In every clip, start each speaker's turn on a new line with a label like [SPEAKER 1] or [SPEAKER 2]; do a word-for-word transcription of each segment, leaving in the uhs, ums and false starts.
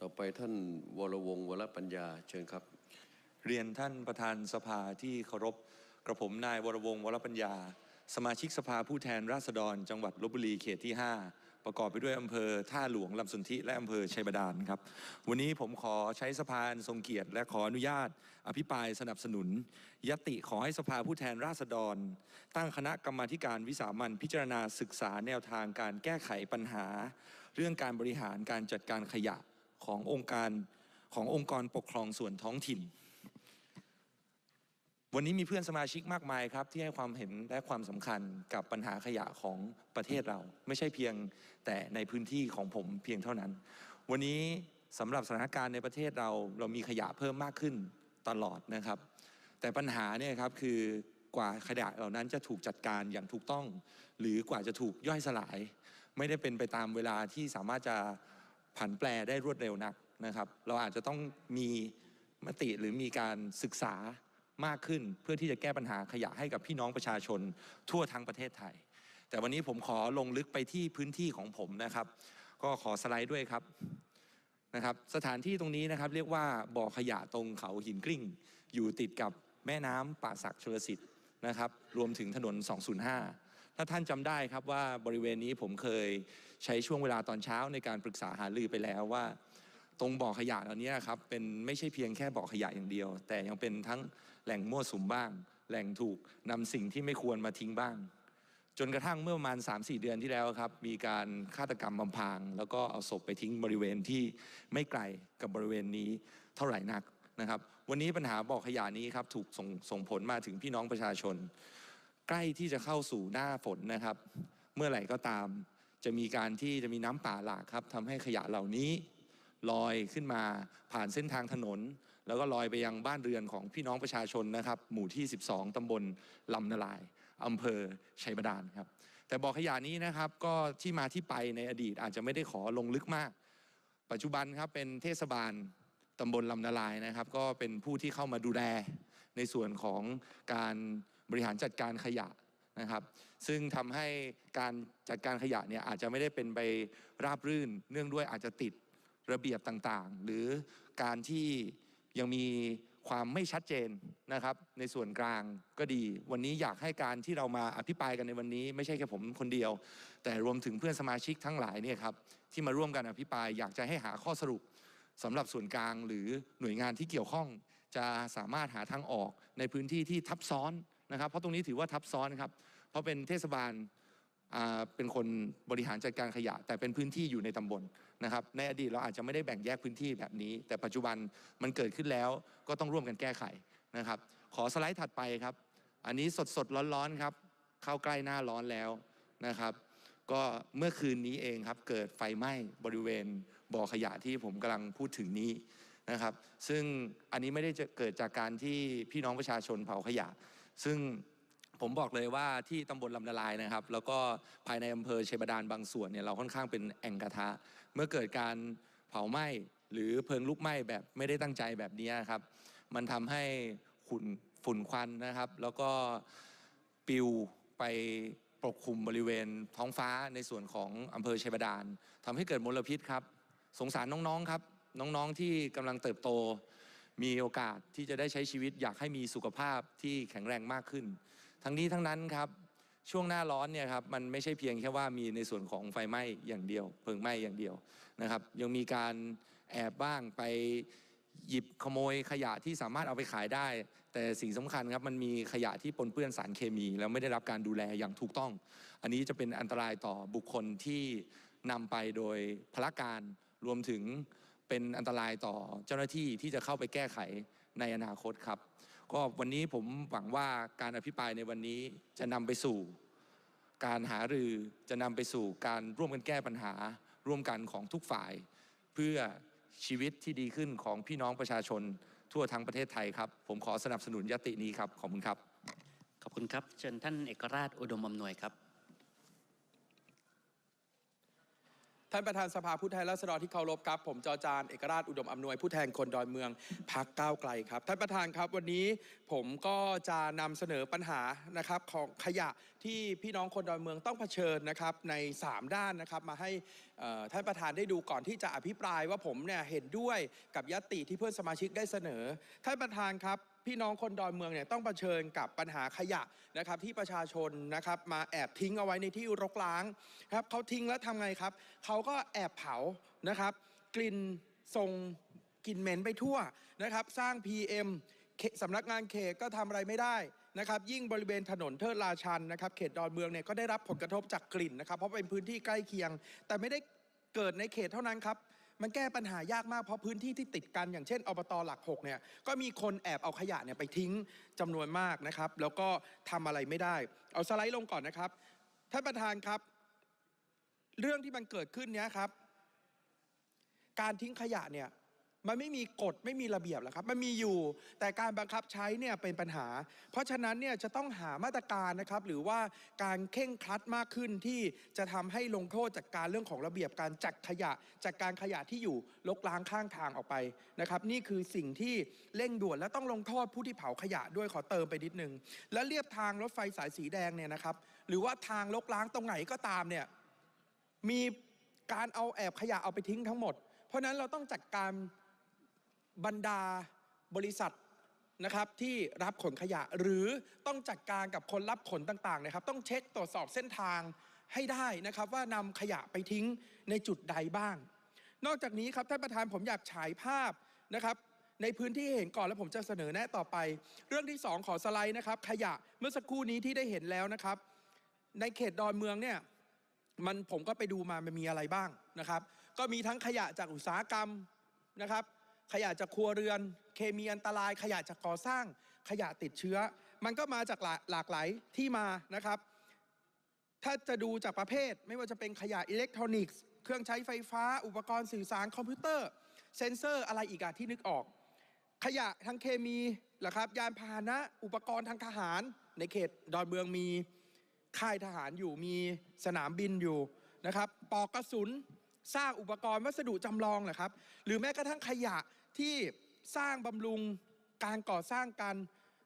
[SPEAKER 1] ต่อไปท่านวรวงศ์วรปัญญาเชิญครับ
[SPEAKER 2] เรียนท่านประธานสภาที่เคารพกระผมนายวรวงศ์วรปัญญาสมาชิกสภาผู้แทนราษฎรจังหวัดลพบุรีเขตที่ห้าประกอบไปด้วยอำเภอท่าหลวงลำสนธิและอำเภอชัยบาดาลครับวันนี้ผมขอใช้สภาทรงเกียรติและขออนุญาตอภิปรายสนับสนุนยติขอให้สภาผู้แทนราษฎรตั้งคณะกรรมาธิการวิสามัญพิจารณาศึกษาแนวทางการแก้ไขปัญหาเรื่องการบริหารการจัดการขยะขององค์การขององค์กรปกครองส่วนท้องถิ่นวันนี้มีเพื่อนสมาชิกมากมายครับที่ให้ความเห็นและความสำคัญกับปัญหาขยะของประเทศเราไม่ใช่เพียงแต่ในพื้นที่ของผมเพียงเท่านั้นวันนี้สำหรับสถานการณ์ในประเทศเราเรามีขยะเพิ่มมากขึ้นตลอดนะครับแต่ปัญหาเนี่ยครับคือกว่าขยะเหล่านั้นจะถูกจัดการอย่างถูกต้องหรือกว่าจะถูกย่อยสลายไม่ได้เป็นไปตามเวลาที่สามารถจะผันแปรได้รวดเร็วนักนะครับเราอาจจะต้องมีมติหรือมีการศึกษามากขึ้นเพื่อที่จะแก้ปัญหาขยะให้กับพี่น้องประชาชนทั่วทั้งประเทศไทยแต่วันนี้ผมขอลงลึกไปที่พื้นที่ของผมนะครับก็ขอสไลด์ด้วยครับนะครับสถานที่ตรงนี้นะครับเรียกว่าบ่อขยะตรงเขาหินกลิ้งอยู่ติดกับแม่น้ำป่าสักชลสิทธิ์นะครับรวมถึงถนนสองศูนย์ห้าถ้าท่านจำได้ครับว่าบริเวณนี้ผมเคยใช้ช่วงเวลาตอนเช้าในการปรึกษาหารือไปแล้วว่าตรงบ่อขยะเหล่านี้ครับเป็นไม่ใช่เพียงแค่บ่อขยะอย่างเดียวแต่ยังเป็นทั้งแหล่งมั่วสุมบ้างแหล่งถูกนำสิ่งที่ไม่ควรมาทิ้งบ้างจนกระทั่งเมื่อประมาณ สามสี่ เดือนที่แล้วครับมีการฆาตกรรมอำพรางแล้วก็เอาศพไปทิ้งบริเวณที่ไม่ไกลกับบริเวณนี้เท่าไหร่นักนะครับวันนี้ปัญหาบ่อขยะนี้ครับถูกส่งส่งผลมาถึงพี่น้องประชาชนใกล้ที่จะเข้าสู่หน้าฝนนะครับเมื่อไหร่ก็ตามจะมีการที่จะมีน้ำป่าหลากครับทำให้ขยะเหล่านี้ลอยขึ้นมาผ่านเส้นทางถนนแล้วก็ลอยไปยังบ้านเรือนของพี่น้องประชาชนนะครับหมู่ที่สิบสองตำบลลำนาลายอำเภอชัยบาดาลครับแต่บ่อขยะนี้นะครับก็ที่มาที่ไปในอดีตอาจจะไม่ได้ขอลงลึกมากปัจจุบันครับเป็นเทศบาลตำบลลำนาลายนะครับก็เป็นผู้ที่เข้ามาดูแลในส่วนของการบริหารจัดการขยะนะครับซึ่งทำให้การจัดการขยะเนี่ยอาจจะไม่ได้เป็นไปราบรื่นเนื่องด้วยอาจจะติดระเบียบต่างๆหรือการที่ยังมีความไม่ชัดเจนนะครับในส่วนกลางก็ดีวันนี้อยากให้การที่เรามาอภิปรายกันในวันนี้ไม่ใช่แค่ผมคนเดียวแต่รวมถึงเพื่อนสมาชิกทั้งหลายเนี่ยครับที่มาร่วมกันอภิปรายอยากจะให้หาข้อสรุปสำหรับส่วนกลางหรือหน่วยงานที่เกี่ยวข้องจะสามารถหาทางออกในพื้นที่ที่ทับซ้อนนะครับเพราะตรงนี้ถือว่าทับซ้อนครับเพราะเป็นเทศบาลเป็นคนบริหารจัดการขยะแต่เป็นพื้นที่อยู่ในตำบลนะครับในอดีตเราอาจจะไม่ได้แบ่งแยกพื้นที่แบบนี้แต่ปัจจุบันมันเกิดขึ้นแล้วก็ต้องร่วมกันแก้ไขนะครับขอสไลด์ถัดไปครับอันนี้สดสดร้อนๆครับเข้าใกล้หน้าร้อนแล้วนะครับก็เมื่อคืนนี้เองครับเกิดไฟไหม้บริเวณบ่อขยะที่ผมกำลังพูดถึงนี้นะครับซึ่งอันนี้ไม่ได้จะเกิดจากการที่พี่น้องประชาชนเผาขยะซึ่งผมบอกเลยว่าที่ตำบลลำนาลายนะครับแล้วก็ภายในอำเภอชัยบาดาลบางส่วนเนี่ยเราค่อนข้างเป็นแอ่งกระทะเมื่อเกิดการเผาไหม้หรือเพลิงลุกไหม้แบบไม่ได้ตั้งใจแบบนี้ครับมันทำให้ฝุ่นฝุ่นควันนะครับแล้วก็ปลิวไปปกคลุมบริเวณท้องฟ้าในส่วนของอำเภอชัยบาดาลทำให้เกิดมลพิษครับสงสารน้องๆครับน้องๆที่กำลังเติบโตมีโอกาสที่จะได้ใช้ชีวิตอยากให้มีสุขภาพที่แข็งแรงมากขึ้นทั้งนี้ทั้งนั้นครับช่วงหน้าร้อนเนี่ยครับมันไม่ใช่เพียงแค่ว่ามีในส่วนของไฟไหม้อย่างเดียวเพลิงไหม้อย่างเดียวนะครับยังมีการแอบบ้างไปหยิบขโมยขยะที่สามารถเอาไปขายได้แต่สิ่งสำคัญครับมันมีขยะที่ปนเปื้อนสารเคมีแล้วไม่ได้รับการดูแลอย่างถูกต้องอันนี้จะเป็นอันตรายต่อบุคคลที่นำไปโดยพละการรวมถึงเป็นอันตรายต่อเจ้าหน้าที่ที่จะเข้าไปแก้ไขในอนาคตครับก็วันนี้ผมหวังว่าการอภิปรายในวันนี้จะนำไปสู่การหารือจะนำไปสู่การร่วมกันแก้ปัญหาร่วมกันของทุกฝ่ายเพื่อชีวิตที่ดีขึ้นของพี่น้องประชาชนทั่วทั้งประเทศไทยครับผมขอสนับสนุนญัตตินี้ครับขอบคุณครับ
[SPEAKER 3] ขอบคุณครับเชิญท่านเอกราชอุดมอำนวยครับ
[SPEAKER 4] ท่านประธานสภาผู้แทนราษฎรที่เคารพครับผมจอจานเอกราชอุดมอำนวยผู้แทนคนดอนเมืองพรรคก้าวไกลครับท่านประธานครับวันนี้ผมก็จะนำเสนอปัญหานะครับของขยะที่พี่น้องคนดอนเมืองต้องเผชิญนะครับในสามด้านนะครับมาให้ท่านประธานได้ดูก่อนที่จะอภิปรายว่าผมเนี่ยเห็นด้วยกับญัตติที่เพื่อนสมาชิกได้เสนอท่านประธานครับพี่น้องคนดอนเมืองเนี่ยต้องเผชิญกับปัญหาขยะนะครับที่ประชาชนนะครับมาแอบทิ้งเอาไว้ในที่รกร้างครับเขาทิ้งแล้วทำไงครับเขาก็แอบเผานะครับกลิ่นส่งกลิ่นเหม็นไปทั่วนะครับสร้าง พี เอ็ม สำนักงานเขตก็ทำอะไรไม่ได้นะครับยิ่งบริเวณถนนเทิดราชันนะครับเขตดอนเมืองเนี่ยก็ได้รับผลกระทบจากกลิ่นนะครับเพราะเป็นพื้นที่ใกล้เคียงแต่ไม่ได้เกิดในเขตเท่านั้นครับมันแก้ปัญหายากมากเพราะพื้นที่ที่ติดกันอย่างเช่นอบต.หลักหกเนี่ยก็มีคนแอบเอาขยะเนี่ยไปทิ้งจำนวนมากนะครับแล้วก็ทำอะไรไม่ได้เอาสไลด์ลงก่อนนะครับท่านประธานครับเรื่องที่มันเกิดขึ้นเนี้ยครับการทิ้งขยะเนี่ยมันไม่มีกฎไม่มีระเบียบหรอกครับมันมีอยู่แต่การบังคับใช้เนี่ยเป็นปัญหาเพราะฉะนั้นเนี่ยจะต้องหามาตรการนะครับหรือว่าการเข่งครัดมากขึ้นที่จะทำให้ลงโทษจากการเรื่องของระเบียบการจัดขยะจากการขยะที่อยู่รกร้างข้างทางออกไปนะครับนี่คือสิ่งที่เร่งด่วนและต้องลงโทษผู้ที่เผาขยะด้วยขอเติมไปนิดนึงและเรียบทางรถไฟสายสีแดงเนี่ยนะครับหรือว่าทางรกร้างตรงไหนก็ตามเนี่ยมีการเอาแอบขยะเอาไปทิ้งทั้งหมดเพราะนั้นเราต้องจัดการบรรดาบริษัทนะครับที่รับขนขยะหรือต้องจัดการกับคนรับขนต่างๆนะครับต้องเช็คตรวจสอบเส้นทางให้ได้นะครับว่านำขยะไปทิ้งในจุดใดบ้างนอกจากนี้ครับท่านประธานผมอยากฉายภาพนะครับในพื้นที่เห็นก่อนแล้วผมจะเสนอแนะต่อไปเรื่องที่สองขอสไลด์นะครับขยะเมื่อสักครู่นี้ที่ได้เห็นแล้วนะครับในเขตดอนเมืองเนี่ยมันผมก็ไปดูมามันมีอะไรบ้างนะครับก็มีทั้งขยะจากอุตสาหกรรมนะครับขยะจากครัวเรือนเคมีอันตรายขยะจากก่อสร้างขยะติดเชื้อมันก็มาจากหลากหลายที่มานะครับถ้าจะดูจากประเภทไม่ว่าจะเป็นขยะอิเล็กทรอนิกส์เครื่องใช้ไฟฟ้าอุปกรณ์สื่อสารคอมพิวเตอร์เซ็นเซอร์อะไรอีกอะที่นึกออกขยะทางเคมีเหรอครับยานพาหนะอุปกรณ์ทางทหารในเขตดอนเมืองมีค่ายทหารอยู่มีสนามบินอยู่นะครับปลอกกระสุนสร้างอุปกรณ์วัสดุจำลองเหรอครับหรือแม้กระทั่งขยะที่สร้างบำรุงการก่อสร้างการ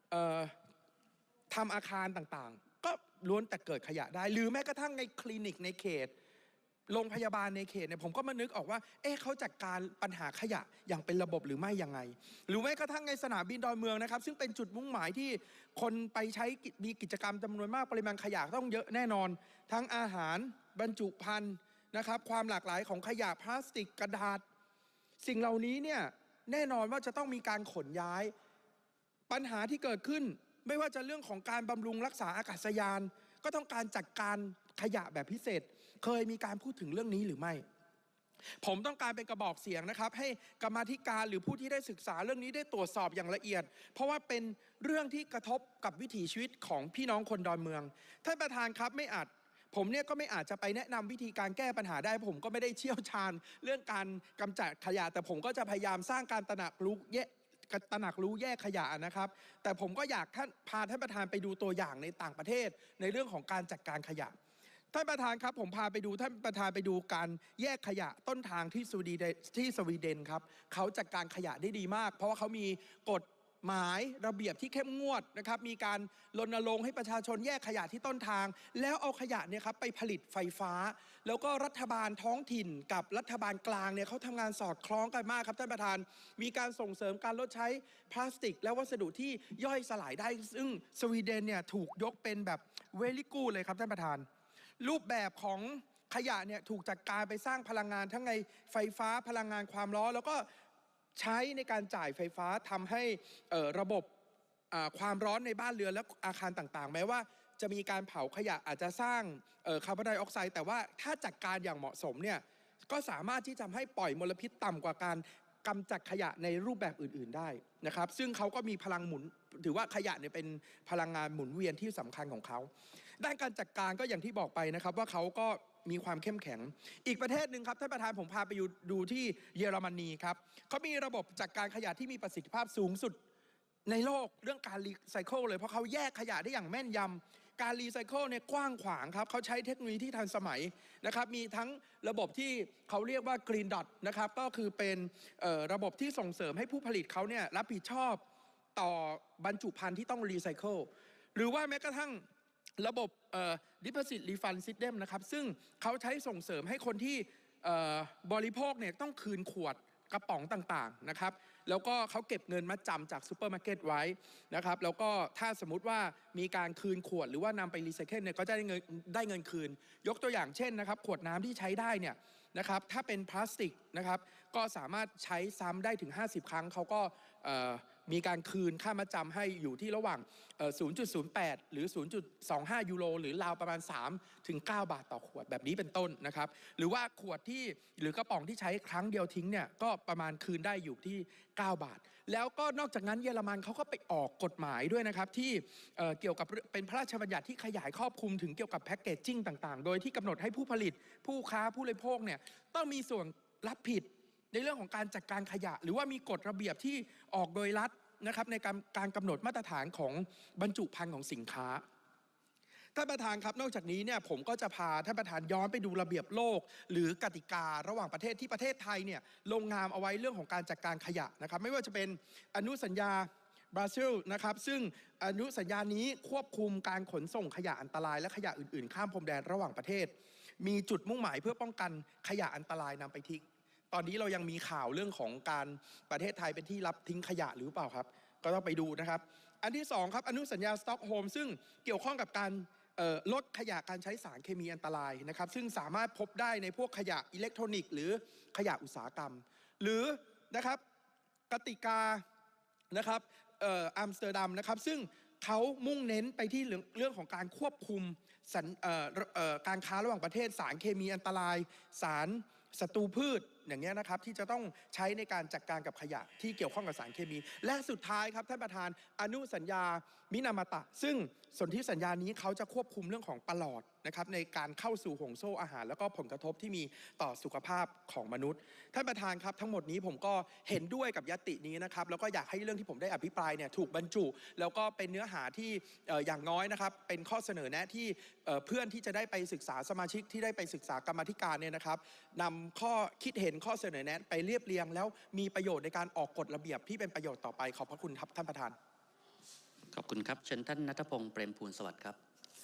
[SPEAKER 4] ทำอาคารต่างๆก็ล้วนแต่เกิดขยะได้หรือแม้กระทั่งในคลินิกในเขตโรงพยาบาลในเขตเนี่ยผมก็มานึกออกว่าเอ๊ะเขาจัดการปัญหาขยะอย่างเป็นระบบหรือไม่ยังไงหรือแม้กระทั่งในสนามบินดอนเมืองนะครับซึ่งเป็นจุดมุ่งหมายที่คนไปใช้มีกิจกรรมจำนวนมากปริมาณขยะต้องเยอะแน่นอนทั้งอาหารบรรจุภัณฑ์นะครับความหลากหลายของขยะพลาสติกกระดาษสิ่งเหล่านี้เนี่ยแน่นอนว่าจะต้องมีการขนย้ายปัญหาที่เกิดขึ้นไม่ว่าจะเรื่องของการบำรุงรักษาอากาศยานก็ต้องการจัดการขยะแบบพิเศษเคยมีการพูดถึงเรื่องนี้หรือไม่ผมต้องการเป็นกระบอกเสียงนะครับให้กรรมาธิการหรือผู้ที่ได้ศึกษาเรื่องนี้ได้ตรวจสอบอย่างละเอียดเพราะว่าเป็นเรื่องที่กระทบกับวิถีชีวิตของพี่น้องคนดอนเมืองท่านประธานครับไม่อาจผมเนี่ยก็ไม่อาจจะไปแนะนำวิธีการแก้ปัญหาได้ผมก็ไม่ได้เชี่ยวชาญเรื่องการกำจัดขยะแต่ผมก็จะพยายามสร้างการตระหนักรู้แยกตระหนักรู้แยกขยะนะครับแต่ผมก็อยากท่านพาท่านประธานไปดูตัวอย่างในต่างประเทศในเรื่องของการจัดการขยะท่านประธานครับผมพาไปดูท่านประธานไปดูการแยกขยะต้นทางที่สวีเดนที่สวีเดนครับเขาจัดการขยะได้ดีมากเพราะว่าเขามีกฎหมายระเบียบที่เข้มงวดนะครับมีการรณรงค์ให้ประชาชนแยกขยะที่ต้นทางแล้วเอาขยะเนี่ยครับไปผลิตไฟฟ้าแล้วก็รัฐบาลท้องถิ่นกับรัฐบาลกลางเนี่ยเขาทำงานสอดคล้องกันมากครับท่านประธานมีการส่งเสริมการลดใช้พลาสติกและวัสดุที่ย่อยสลายได้ซึ่งสวีเดนเนี่ยถูกยกเป็นแบบเวลิกูเลยครับท่านประธานรูปแบบของขยะเนี่ยถูกจัดการไปสร้างพลังงานทั้งในไฟฟ้าพลังงานความร้อนแล้วก็ใช้ในการจ่ายไฟฟ้าทำให้ระบบความร้อนในบ้านเรือนและอาคารต่างๆแม้ว่าจะมีการเผาขยะอาจจะสร้างคาร์บอนไดออกไซด์แต่ว่าถ้าจัดการอย่างเหมาะสมเนี่ยก็สามารถที่จะทำให้ปล่อยมลพิษต่ำกว่าการกำจัดขยะในรูปแบบอื่นๆได้นะครับซึ่งเขาก็มีพลังหมุนถือว่าขยะเนี่ยเป็นพลังงานหมุนเวียนที่สำคัญของเขาด้านการจัดการก็อย่างที่บอกไปนะครับว่าเขาก็มีความเข้มแข็งอีกประเทศหนึ่งครับท่านประธานผมพาไปดูที่เยอรมนีครับเขามีระบบจัดการขยะที่มีประสิทธิภาพสูงสุดในโลกเรื่องการรีไซเคิลเลยเพราะเขาแยกขยะได้อย่างแม่นยการรีไซเคิลเนี่ยกว้างขวางครับเขาใช้เทคโนโลยีที่ทันสมัยนะครับมีทั้งระบบที่เขาเรียกว่า Green Dot นะครับก็คือเป็นระบบที่ส่งเสริมให้ผู้ผลิตเขาเนี่ยรับผิดชอบต่อบรรจุภัณฑ์ที่ต้องรีไซเคิลหรือว่าแม้กระทั่งระบบ Deposit Refund System นะครับซึ่งเขาใช้ส่งเสริมให้คนที่บริโภคเนี่ยต้องคืนขวดกระป๋องต่างๆนะครับแล้วก็เขาเก็บเงินมาจำจากซูเปอร์มาร์เก็ตไว้นะครับแล้วก็ถ้าสมมุติว่ามีการคืนขวดหรือว่านำไปรีไซเคิลเนี่ยก็จะได้เงินได้เงินคืนยกตัวอย่างเช่นนะครับขวดน้ำที่ใช้ได้เนี่ยนะครับถ้าเป็นพลาสติกนะครับก็สามารถใช้ซ้ำได้ถึงห้าสิบครั้งเขาก็มีการคืนค่ามาจำให้อยู่ที่ระหว่าง ศูนย์จุดศูนย์แปด หรือ ศูนย์จุดสองห้า ยูโรหรือราวประมาณ สามถึงเก้า บาทต่อขวดแบบนี้เป็นต้นนะครับหรือว่าขวดที่หรือกระป๋องที่ใช้ครั้งเดียวทิ้งเนี่ยก็ประมาณคืนได้อยู่ที่ เก้า บาทแล้วก็นอกจากนั้นเยอรมันเขาก็ไปออกกฎหมายด้วยนะครับที่เอ่อเกี่ยวกับเป็นพระราชบัญญัติที่ขยายครอบคลุมถึงเกี่ยวกับแพคเกจจิ้งต่างๆโดยที่กำหนดให้ผู้ผลิตผู้ค้าผู้บริโภคเนี่ยต้องมีส่วนรับผิดในเรื่องของการจัดการขยะหรือว่ามีกฎระเบียบที่ออกโดยรัฐนะครับในการการกำหนดมาตรฐานของบรรจุภัณฑ์ของสินค้าท่านประธานครับนอกจากนี้เนี่ยผมก็จะพาท่านประธานย้อนไปดูระเบียบโลกหรือกติการะหว่างประเทศที่ประเทศไทยเนี่ยลงนามเอาไว้เรื่องของการจัดการขยะนะครับไม่ว่าจะเป็นอนุสัญญาบราซิลนะครับซึ่งอนุสัญญานี้ควบคุมการขนส่งขยะอันตรายและขยะอื่นๆข้ามพรมแดนระหว่างประเทศมีจุดมุ่งหมายเพื่อป้องกันขยะอันตรายนำไปทิ้งตอนนี้เรายังมีข่าวเรื่องของการประเทศไทยเป็นที่รับทิ้งขยะหรือเปล่าครับก็ต้องไปดูนะครับอันที่สองครับอนุสัญญาสต็อกโฮล์มซึ่งเกี่ยวข้องกับการลดขยะการใช้สารเคมีอันตรายนะครับซึ่งสามารถพบได้ในพวกขยะอิเล็กทรอนิกส์หรือขยะอุตสาหกรรมหรือนะครับกติกานะครับอัมสเตอร์ดัมนะครับซึ่งเขามุ่งเน้นไปที่เรื่องเรื่องของการควบคุมการค้าระหว่างประเทศสารเคมีอันตรายสารศัตรูพืชอย่างเงี้ยนะครับที่จะต้องใช้ในการจัดการกับขยะที่เกี่ยวข้องกับสารเคมีและสุดท้ายครับท่านประธานอนุสัญญามินามาตะซึ่งสนธิสัญญานี้เขาจะควบคุมเรื่องของปลอดนะครับในการเข้าสู่ห่วงโซ่อาหารแล้วก็ผลกระทบที่มีต่อสุขภาพของมนุษย์ท่านประธานครับทั้งหมดนี้ผมก็เห็นด้วยกับญัตตินี้นะครับแล้วก็อยากให้เรื่องที่ผมได้อภิปรายเนี่ยถูกบรรจุแล้วก็เป็นเนื้อหาที่อย่างน้อยนะครับเป็นข้อเสนอแนะที่เพื่อนที่จะได้ไปศึกษาสมาชิกที่ได้ไปศึกษากรรมาธิการเนี่ยนะครับนำข้อคิดเห็นข้อเสนอแนะไปเรียบเรียงแล้วมีประโยชน์ในการออกกฎระเบียบที่เป็นประโยชน์ต่อไปขอบพระคุณครับท่านประธาน
[SPEAKER 3] ขอบคุณครับเชิญท่านณัฐพงษ์เปรมภูลสวัสดิ์ครับ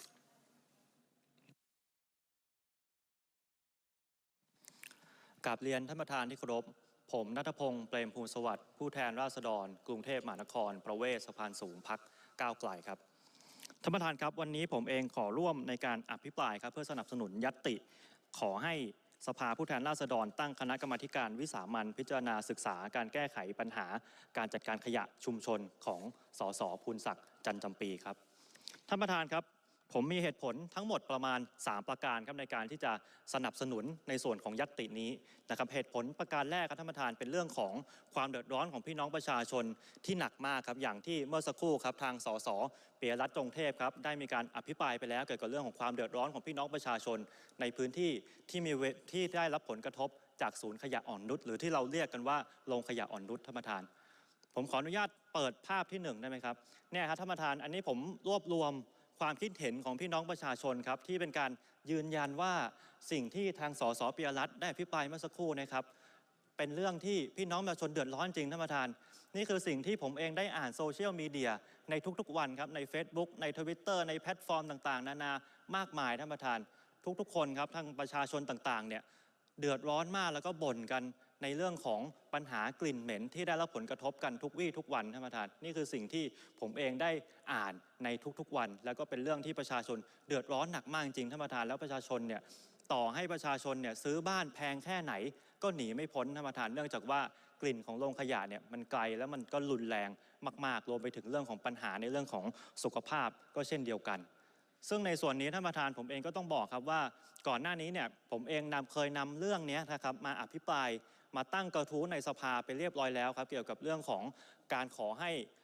[SPEAKER 5] กราบเรียนท่านประธานที่เคารพผมณัฐพงษ์เปรมภูลสวัสดิ์ผู้แทนราษฎรกรุงเทพมหานครประเวศสะพานสูงพรรคก้าวไกลครับท่านประธานครับวันนี้ผมเองขอร่วมในการอภิปรายครับเพื่อสนับสนุนญัตติขอให้สภาผู้แทนราษฎรตั้งคณะกรรมาการวิสามัญพิจารณาศึกษาการแก้ไขปัญหาการจัดการขยะชุมชนของสสภูลศักดิ์จันทร์จำปีครับท่านประธานครับผมมีเหตุผลทั้งหมดประมาณสามประการครับในการที่จะสนับสนุนในส่วนของญัตตินี้นะครับเหตุผลประการแรกครับท่านประธานเป็นเรื่องของความเดือดร้อนของพี่น้องประชาชนที่หนักมากครับอย่างที่เมื่อสักครู่ครับทางสสปิยรัตน์จงเทพครับได้มีการอภิปรายไปแล้วเกี่ยวกับเรื่องของความเดือดร้อนของพี่น้องประชาชนในพื้นที่ที่มีที่ได้รับผลกระทบจากศูนย์ขยะอ่อนนุชหรือที่เราเรียกกันว่าโรงขยะอ่อนนุชท่านประธานผมขออนุญาตเปิดภาพที่หนึ่งได้ไหมครับเนี่ยครับท่านประธานอันนี้ผมรวบรวมความคิดเห็นของพี่น้องประชาชนครับที่เป็นการยืนยันว่าสิ่งที่ทางสสปิยรัตน์ได้อภิปรายเมื่อสักครู่นะครับเป็นเรื่องที่พี่น้องประชาชนเดือดร้อนจริงท่านประธานนี่คือสิ่งที่ผมเองได้อ่านโซเชียลมีเดียในทุกๆวันครับใน Facebook ใน Twitter ในแพลตฟอร์มต่างๆนานามากมายท่านประธานทุกๆคนครับทางประชาชนต่างๆเนี่ยเดือดร้อนมากแล้วก็บ่นกันในเรื่องของปัญหากลิ่นเหม็นที่ได้รับผลกระทบกันทุกวี่ทุกวันท่านประธานนี่คือสิ่งที่ผมเองได้อ่านในทุกๆวันแล้วก็เป็นเรื่องที่ประชาชนเดือดร้อนหนักมากจริงท่านประธานแล้วประชาชนเนี่ยต่อให้ประชาชนเนี่ยซื้อบ้านแพงแค่ไหนก็หนีไม่พ้นท่านประธานเนื่องจากว่ากลิ่นของโรงขยะเนี่ยมันไกลแล้วมันก็รุนแรงมากๆรวมไปถึงเรื่องของปัญหาในเรื่องของสุขภาพก็เช่นเดียวกันซึ่งในส่วนนี้ท่านประธานผมเองก็ต้องบอกครับว่าก่อนหน้านี้เนี่ยผมเองนำเคยนำเรื่องนี้นะครับมาอภิปรายมาตั้งกระทู้ในสภาไปเรียบร้อยแล้วครับเกี่ยวกับเรื่องของการขอให้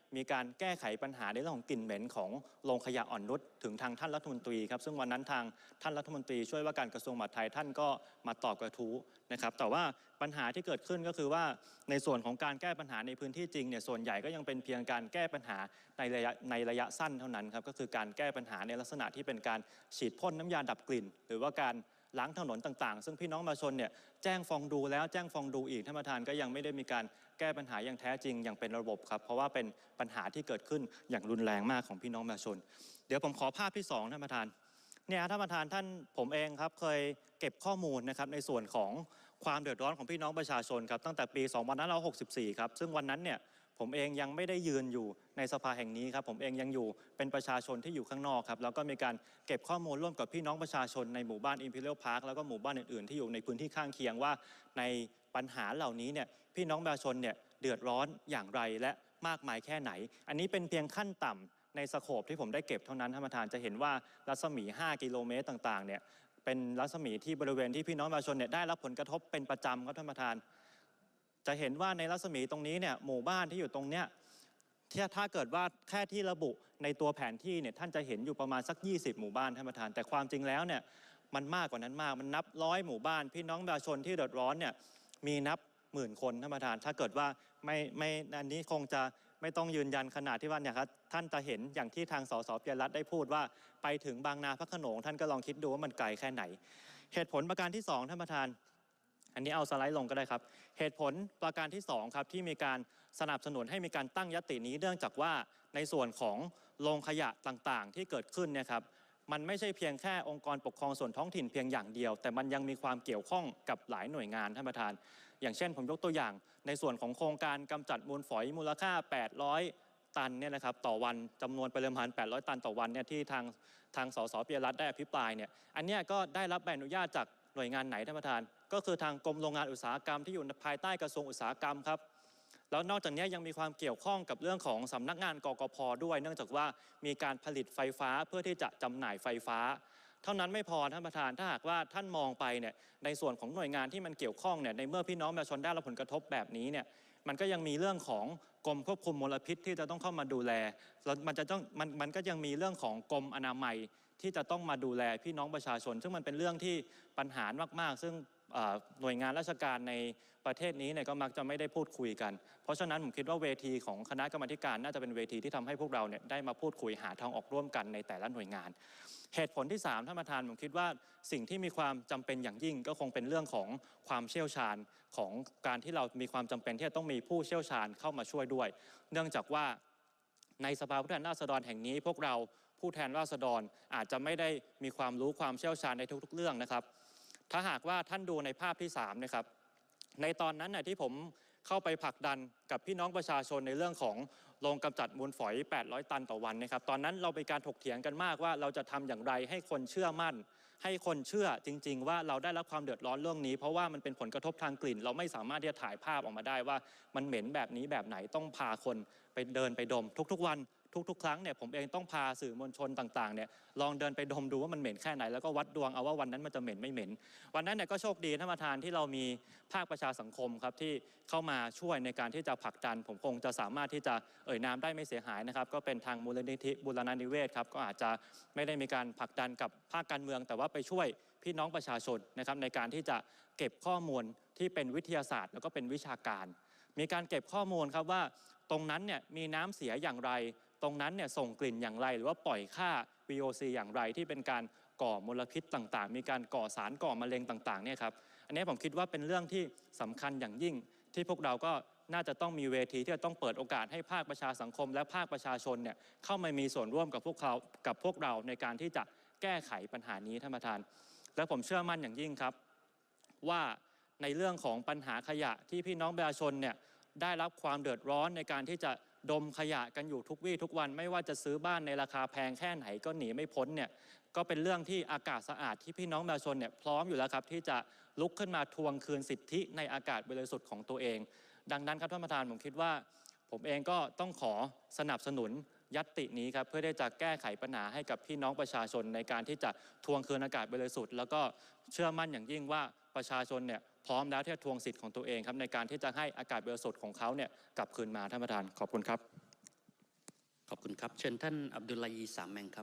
[SPEAKER 5] มีการแก้ไขปัญหาในเรื่องของกลิ่นเหม็นของโรงขยะอ่อนนุชถึงทางท่านรัฐมนตรีครับซึ่งวันนั้นทางท่านรัฐมนตรีช่วยว่าการกระทรวงมหาดไทยท่านก็มาตอบกระทู้นะครับแต่ว่าปัญหาที่เกิดขึ้นก็คือว่าในส่วนของการแก้ปัญหาในพื้นที่จริงเนี่ยส่วนใหญ่ก็ยังเป็นเพียงการแก้ปัญหาในระยะในระยะสั้นเท่านั้นครับก็คือการแก้ปัญหาในลักษณะที่เป็นการฉีดพ่นน้ำยาดับกลิ่นหรือว่าการล้างถนนต่างๆซึ่งพี่น้องประชาชนเนี่ยแจ้งฟ้องดูแล้วแจ้งฟ้องดูอีกท่านประธานก็ยังไม่ได้มีการแก้ปัญหาอย่างแท้จริงอย่างเป็นระบบครับเพราะว่าเป็นปัญหาที่เกิดขึ้นอย่างรุนแรงมากของพี่น้องประชาชนเดี๋ยวผมขอภาพที่สองท่านประธานเนี่ยท่านประธานท่านผมเองครับเคยเก็บข้อมูลนะครับในส่วนของความเดือดร้อนของพี่น้องประชาชนครับตั้งแต่ปีสองพันห้าร้อยหกสิบสี่ครับซึ่งวันนั้นเนี่ยผมเองยังไม่ได้ยืนอยู่ในสภาแห่งนี้ครับผมเองยังอยู่เป็นประชาชนที่อยู่ข้างนอกครับแล้วก็มีการเก็บข้อมูลร่วมกับพี่น้องประชาชนในหมู่บ้าน Imperial Park แล้วก็หมู่บ้านอื่นๆที่อยู่ในพื้นที่ข้างเคียงว่าในปัญหาเหล่านี้เนี่ยพี่น้องประชาชนเนี่ยเดือดร้อนอย่างไรและมากมายแค่ไหนอันนี้เป็นเพียงขั้นต่ำในสโคปที่ผมได้เก็บเท่านั้นท่านประธานจะเห็นว่ารัศมีห้ากิโลเมตรต่างๆเนี่ยเป็นรัศมีที่บริเวณที่พี่น้องประชาชนเนี่ยได้รับผลกระทบเป็นประจำครับท่านประธานจะเห็นว่าในรัศมีตรงนี้เนี่ยหมู่บ้านที่อยู่ตรงเนี้ยถ้าถ้าเกิดว่าแค่ที่ระบุในตัวแผนที่เนี่ยท่านจะเห็นอยู่ประมาณสักยี่สิบหมู่บ้านท่านประธานแต่ความจริงแล้วเนี่ยมันมากกว่านั้นมากมันนับร้อยหมู่บ้านพี่น้องประชาชนที่เดือดร้อนเนี่ยมีนับหมื่นคนท่านประธานถ้าเกิดว่าไม่ไม่อันนี้คงจะไม่ต้องยืนยันขนาดที่ว่าเนี่ยครับท่านจะเห็นอย่างที่ทางสสปิยรัตน์ได้พูดว่าไปถึงบางนาพระโขนงท่านก็ลองคิดดูว่ามันไกลแค่ไหนเหตุผลประการที่สองท่านประธานอันนี้เอาสไลด์ลงก็ได้ครับเหตุผลประการที่สองครับที่มีการสนับสนุนให้มีการตั้งญัตตินี้เนื่องจากว่าในส่วนของโรงขยะต่างๆที่เกิดขึ้นเนี่ยครับมันไม่ใช่เพียงแค่องค์กรปกครองส่วนท้องถิ่นเพียงอย่างเดียวแต่มันยังมีความเกี่ยวข้องกับหลายหน่วยงานท่านประธานอย่างเช่นผมยกตัวอย่างในส่วนของโครงการกำจัดมูลฝอยมูลค่าแปดร้อยตันเนี่ยนะครับต่อวันจำนวนปริมาณแปดร้อยตันต่อวันเนี่ยที่ทางทางสสปิยรัตน์ได้อภิปรายเนี่ยอันนี้ก็ได้รับใบอนุญาตจากหน่วยงานไหนท่านประธานก็คือทางกรมโรงงานอุตสาหกรรมที่อยู่ภายใต้กระทรวงอุตสาหกรรมครับแล้วนอกจากนี้ยังมีความเกี่ยวข้องกับเรื่องของสำนักงานกกพ.ด้วยเนื่องจากว่ามีการผลิตไฟฟ้าเพื่อที่จะจำหน่ายไฟฟ้าเท่านั้นไม่พอท่านประธานถ้าหากว่าท่านมองไปเนี่ยในส่วนของหน่วยงานที่มันเกี่ยวข้องเนี่ยในเมื่อพี่น้องประชาชนได้รับผลกระทบแบบนี้เนี่ยมันก็ยังมีเรื่องของกรมควบคุมมลพิษที่จะต้องเข้ามาดูแลแล้วมันจะต้องมันมันก็ยังมีเรื่องของกรมอนามัยที่จะต้องมาดูแลพี่น้องประชาชนซึ่งมันเป็นเรื่องที่ปัญหามากๆซึ่งหน่วยงานราชการในประเทศนี้เนี่ยก็มักจะไม่ได้พูดคุยกันเพราะฉะนั้นผมคิดว่าเวทีของคณะกรรมาธิการน่าจะเป็นเวทีที่ทำให้พวกเราเนี่ยได้มาพูดคุยหาทางออกร่วมกันในแต่ละหน่วยงานเหตุผลที่สามท่านประธานผมคิดว่าสิ่งที่มีความจำเป็นอย่างยิ่งก็คงเป็นเรื่องของความเชี่ยวชาญของการที่เรามีความจำเป็นที่จะต้องมีผู้เชี่ยวชาญเข้ามาช่วยด้วยเนื่องจากว่าในสภาผู้แทนราษฎรแห่งนี้พวกเราผู้แทนราษฎรอาจจะไม่ได้มีความรู้ความเชี่ยวชาญในทุกๆเรื่องนะครับถ้าหากว่าท่านดูในภาพที่สามนะครับในตอนนั้นน่ะที่ผมเข้าไปผลักดันกับพี่น้องประชาชนในเรื่องของโรงกำจัดมูลฝอยแปดร้อยตันต่อวันนะครับตอนนั้นเราเป็นการถกเถียงกันมากว่าเราจะทำอย่างไรให้คนเชื่อมั่นให้คนเชื่อจริงๆว่าเราได้รับความเดือดร้อนเรื่องนี้เพราะว่ามันเป็นผลกระทบทางกลิ่นเราไม่สามารถที่จะถ่ายภาพออกมาได้ว่ามันเหม็นแบบนี้แบบไหนต้องพาคนไปเดินไปดมทุกๆวันทุกๆครั้งเนี่ยผมเองต้องพาสื่อมวลชนต่างๆเนี่ยลองเดินไปดมดูว่ามันเหม็นแค่ไหนแล้วก็วัดดวงเอาว่าวันนั้นมันจะเหม็นไม่เหม็นวันนั้นเนี่ยก็โชคดีท่านประธานที่เรามีภาคประชาสังคมครับที่เข้ามาช่วยในการที่จะผลักดันผมคงจะสามารถที่จะเอ่ยนามได้ไม่เสียหายนะครับก็เป็นทางมูลนิธิบูรณานิเวศครับก็อาจจะไม่ได้มีการผลักดันกับภาคการเมืองแต่ว่าไปช่วยพี่น้องประชาชนนะครับในการที่จะเก็บข้อมูลที่เป็นวิทยาศาสตร์แล้วก็เป็นวิชาการมีการเก็บข้อมูลครับว่าตรงนั้นเนี่ยมีน้ำเสียอย่างไรตรงนั้นเนี่ยส่งกลิ่นอย่างไรหรือว่าปล่อยค่า วี โอ ซี อย่างไรที่เป็นการก่อมลพิษต่างๆมีการก่อสารก่อมะเร็งต่างๆเนี่ยครับอันนี้ผมคิดว่าเป็นเรื่องที่สำคัญอย่างยิ่งที่พวกเราก็น่าจะต้องมีเวทีที่จะต้องเปิดโอกาสให้ภาคประชาสังคมและภาคประชาชนเนี่ยเข้ามามีส่วนร่วมกับพวกเขากับพวกเราในการที่จะแก้ไขปัญหานี้ท่านประธานและผมเชื่อมั่นอย่างยิ่งครับว่าในเรื่องของปัญหาขยะที่พี่น้องประชาชนเนี่ยได้รับความเดือดร้อนในการที่จะดมขยะกันอยู่ทุกวี่ทุกวันไม่ว่าจะซื้อบ้านในราคาแพงแค่ไหนก็หนีไม่พ้นเนี่ยก็เป็นเรื่องที่อากาศสะอาดที่พี่น้องประชาชนเนี่ยพร้อมอยู่แล้วครับที่จะลุกขึ้นมาทวงคืนสิทธิในอากาศบริสุทธิ์ของตัวเองดังนั้นครับท่านประธานผมคิดว่าผมเองก็ต้องขอสนับสนุนญัตตินี้ครับเพื่อที่จะแก้ไขปัญหาให้กับพี่น้องประชาชนในการที่จะทวงคืนอากาศบริสุทธิ์แล้วก็เชื่อมั่นอย่างยิ่งว่าประชาชนเนี่ยพร้อมแล้วที่จะทวงสิทธิ์ของตัวเองครับในการที่จะให้อากาศบริสุทธิ์ของเขาเนี่ยกลับคืนมาท่านประธานขอบคุณครับ
[SPEAKER 3] ขอบคุณครับ เชิญท่านอับดุลลาฮีสามแมงครับ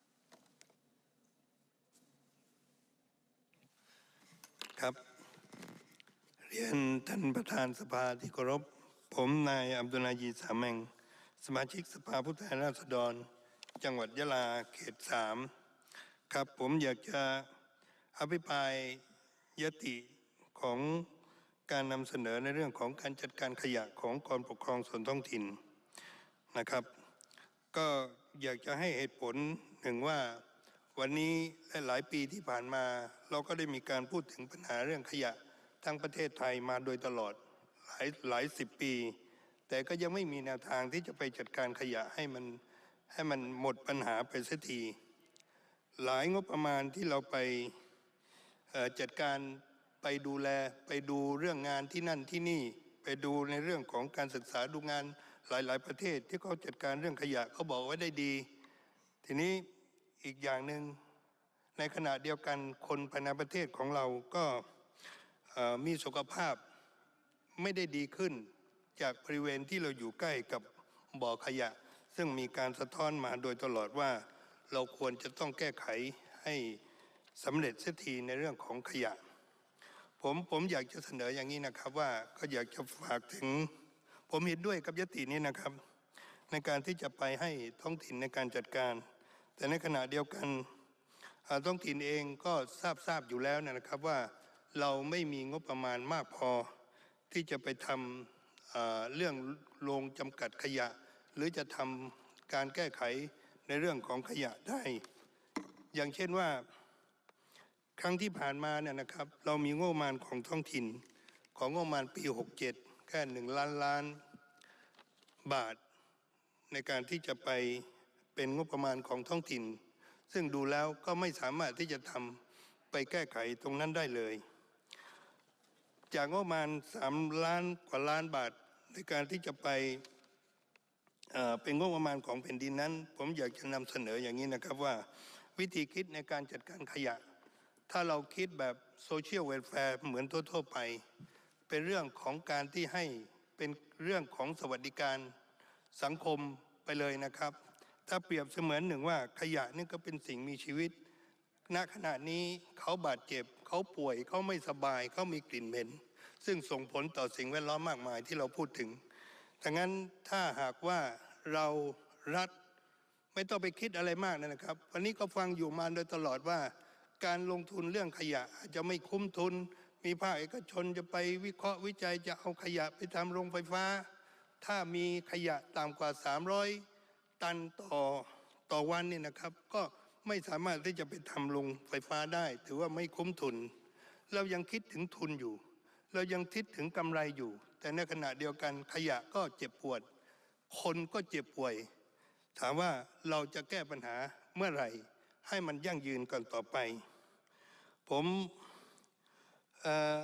[SPEAKER 6] ครับเรียนท่านประธานสภาที่เคารพผมนายอับดุลลาฮีสามแมงสมาชิกสภาผู้แทนราษฎรจังหวัดยะลาเขตสามครับผมอยากจะอภิปรายยติของการนำเสนอในเรื่องของการจัดการขยะของกรมปกครองส่วนท้องถิ่นนะครับก็อยากจะให้เหตุผลหนึ่งว่าวันนี้และหลายปีที่ผ่านมาเราก็ได้มีการพูดถึงปัญหาเรื่องขยะทั้งประเทศไทยมาโดยตลอดหลายหลายสิบปีแต่ก็ยังไม่มีแนวทางที่จะไปจัดการขยะให้มันให้มันหมดปัญหาไปสักทีหลายงบประมาณที่เราไปจัดการไปดูแลไปดูเรื่องงานที่นั่นที่นี่ไปดูในเรื่องของการศึกษาดูงานหลายๆประเทศที่เขาจัดการเรื่องขยะเขาบอกไว้ได้ดีทีนี้อีกอย่างหนึ่งในขณะเดียวกันคนภายในประเทศของเราก็มีสุขภาพไม่ได้ดีขึ้นจากบริเวณที่เราอยู่ใกล้กับบ่อขยะซึ่งมีการสะท้อนมาโดยตลอดว่าเราควรจะต้องแก้ไขให้สำเร็จเสียทีในเรื่องของขยะผมผมอยากจะเสนออย่างนี้นะครับว่าก็อยากจะฝากถึงผมเห็นด้วยกับยตินี้นะครับในการที่จะไปให้ท้องถิ่นในการจัดการแต่ในขณะเดียวกันท้องถิ่นเองก็ทราบทราบอยู่แล้วนะครับว่าเราไม่มีงบประมาณมากพอที่จะไปทำเอ่อเรื่องโรงจำกัดขยะหรือจะทำการแก้ไขในเรื่องของขยะได้อย่างเช่นว่าครั้งที่ผ่านมาเนี่ยนะครับเรามีงบประมาณของท้องถิ่นของงบประมาณปีหกเจ็ดแค่หนึ่งล้านล้านบาทในการที่จะไปเป็นงบประมาณของท้องถิ่นซึ่งดูแล้วก็ไม่สามารถที่จะทำไปแก้ไขตรงนั้นได้เลยจากงบประมาณสามล้านกว่าล้านบาทในการที่จะไปเอ่อเป็นงบประมาณของแผ่นดินนั้นผมอยากจะนำเสนออย่างนี้นะครับว่าวิธีคิดในการจัดการขยะถ้าเราคิดแบบโซเชียลเวลแฟร์เหมือนทั่วๆไปเป็นเรื่องของการที่ให้เป็นเรื่องของสวัสดิการสังคมไปเลยนะครับถ้าเปรียบเสมือนหนึ่งว่าขยะนี่ก็เป็นสิ่งมีชีวิตณขณะนี้เขาบาดเจ็บเขาป่วยเขาไม่สบายเขามีกลิ่นเหม็นซึ่งส่งผลต่อสิ่งแวดล้อมมากมายที่เราพูดถึงดังนั้นถ้าหากว่าเรารัฐไม่ต้องไปคิดอะไรมากนะครับวันนี้ก็ฟังอยู่มาโดยตลอดว่าการลงทุนเรื่องขยะอาจจะไม่คุ้มทุนมีภาคเอกชนจะไปวิเคราะห์วิจัยจะเอาขยะไปทำโรงไฟฟ้าถ้ามีขยะต่ำกว่าสามร้อยตันต่อต่อวันเนี่ยนะครับก็ไม่สามารถที่จะไปทำโรงไฟฟ้าได้ถือว่าไม่คุ้มทุนเรายังคิดถึงทุนอยู่เรายังคิดถึงกำไรอยู่แต่ในขณะเดียวกันขยะก็เจ็บปวดคนก็เจ็บป่วยถามว่าเราจะแก้ปัญหาเมื่อไหร่ให้มันยั่งยืนก่อนต่อไปผมเอ่อ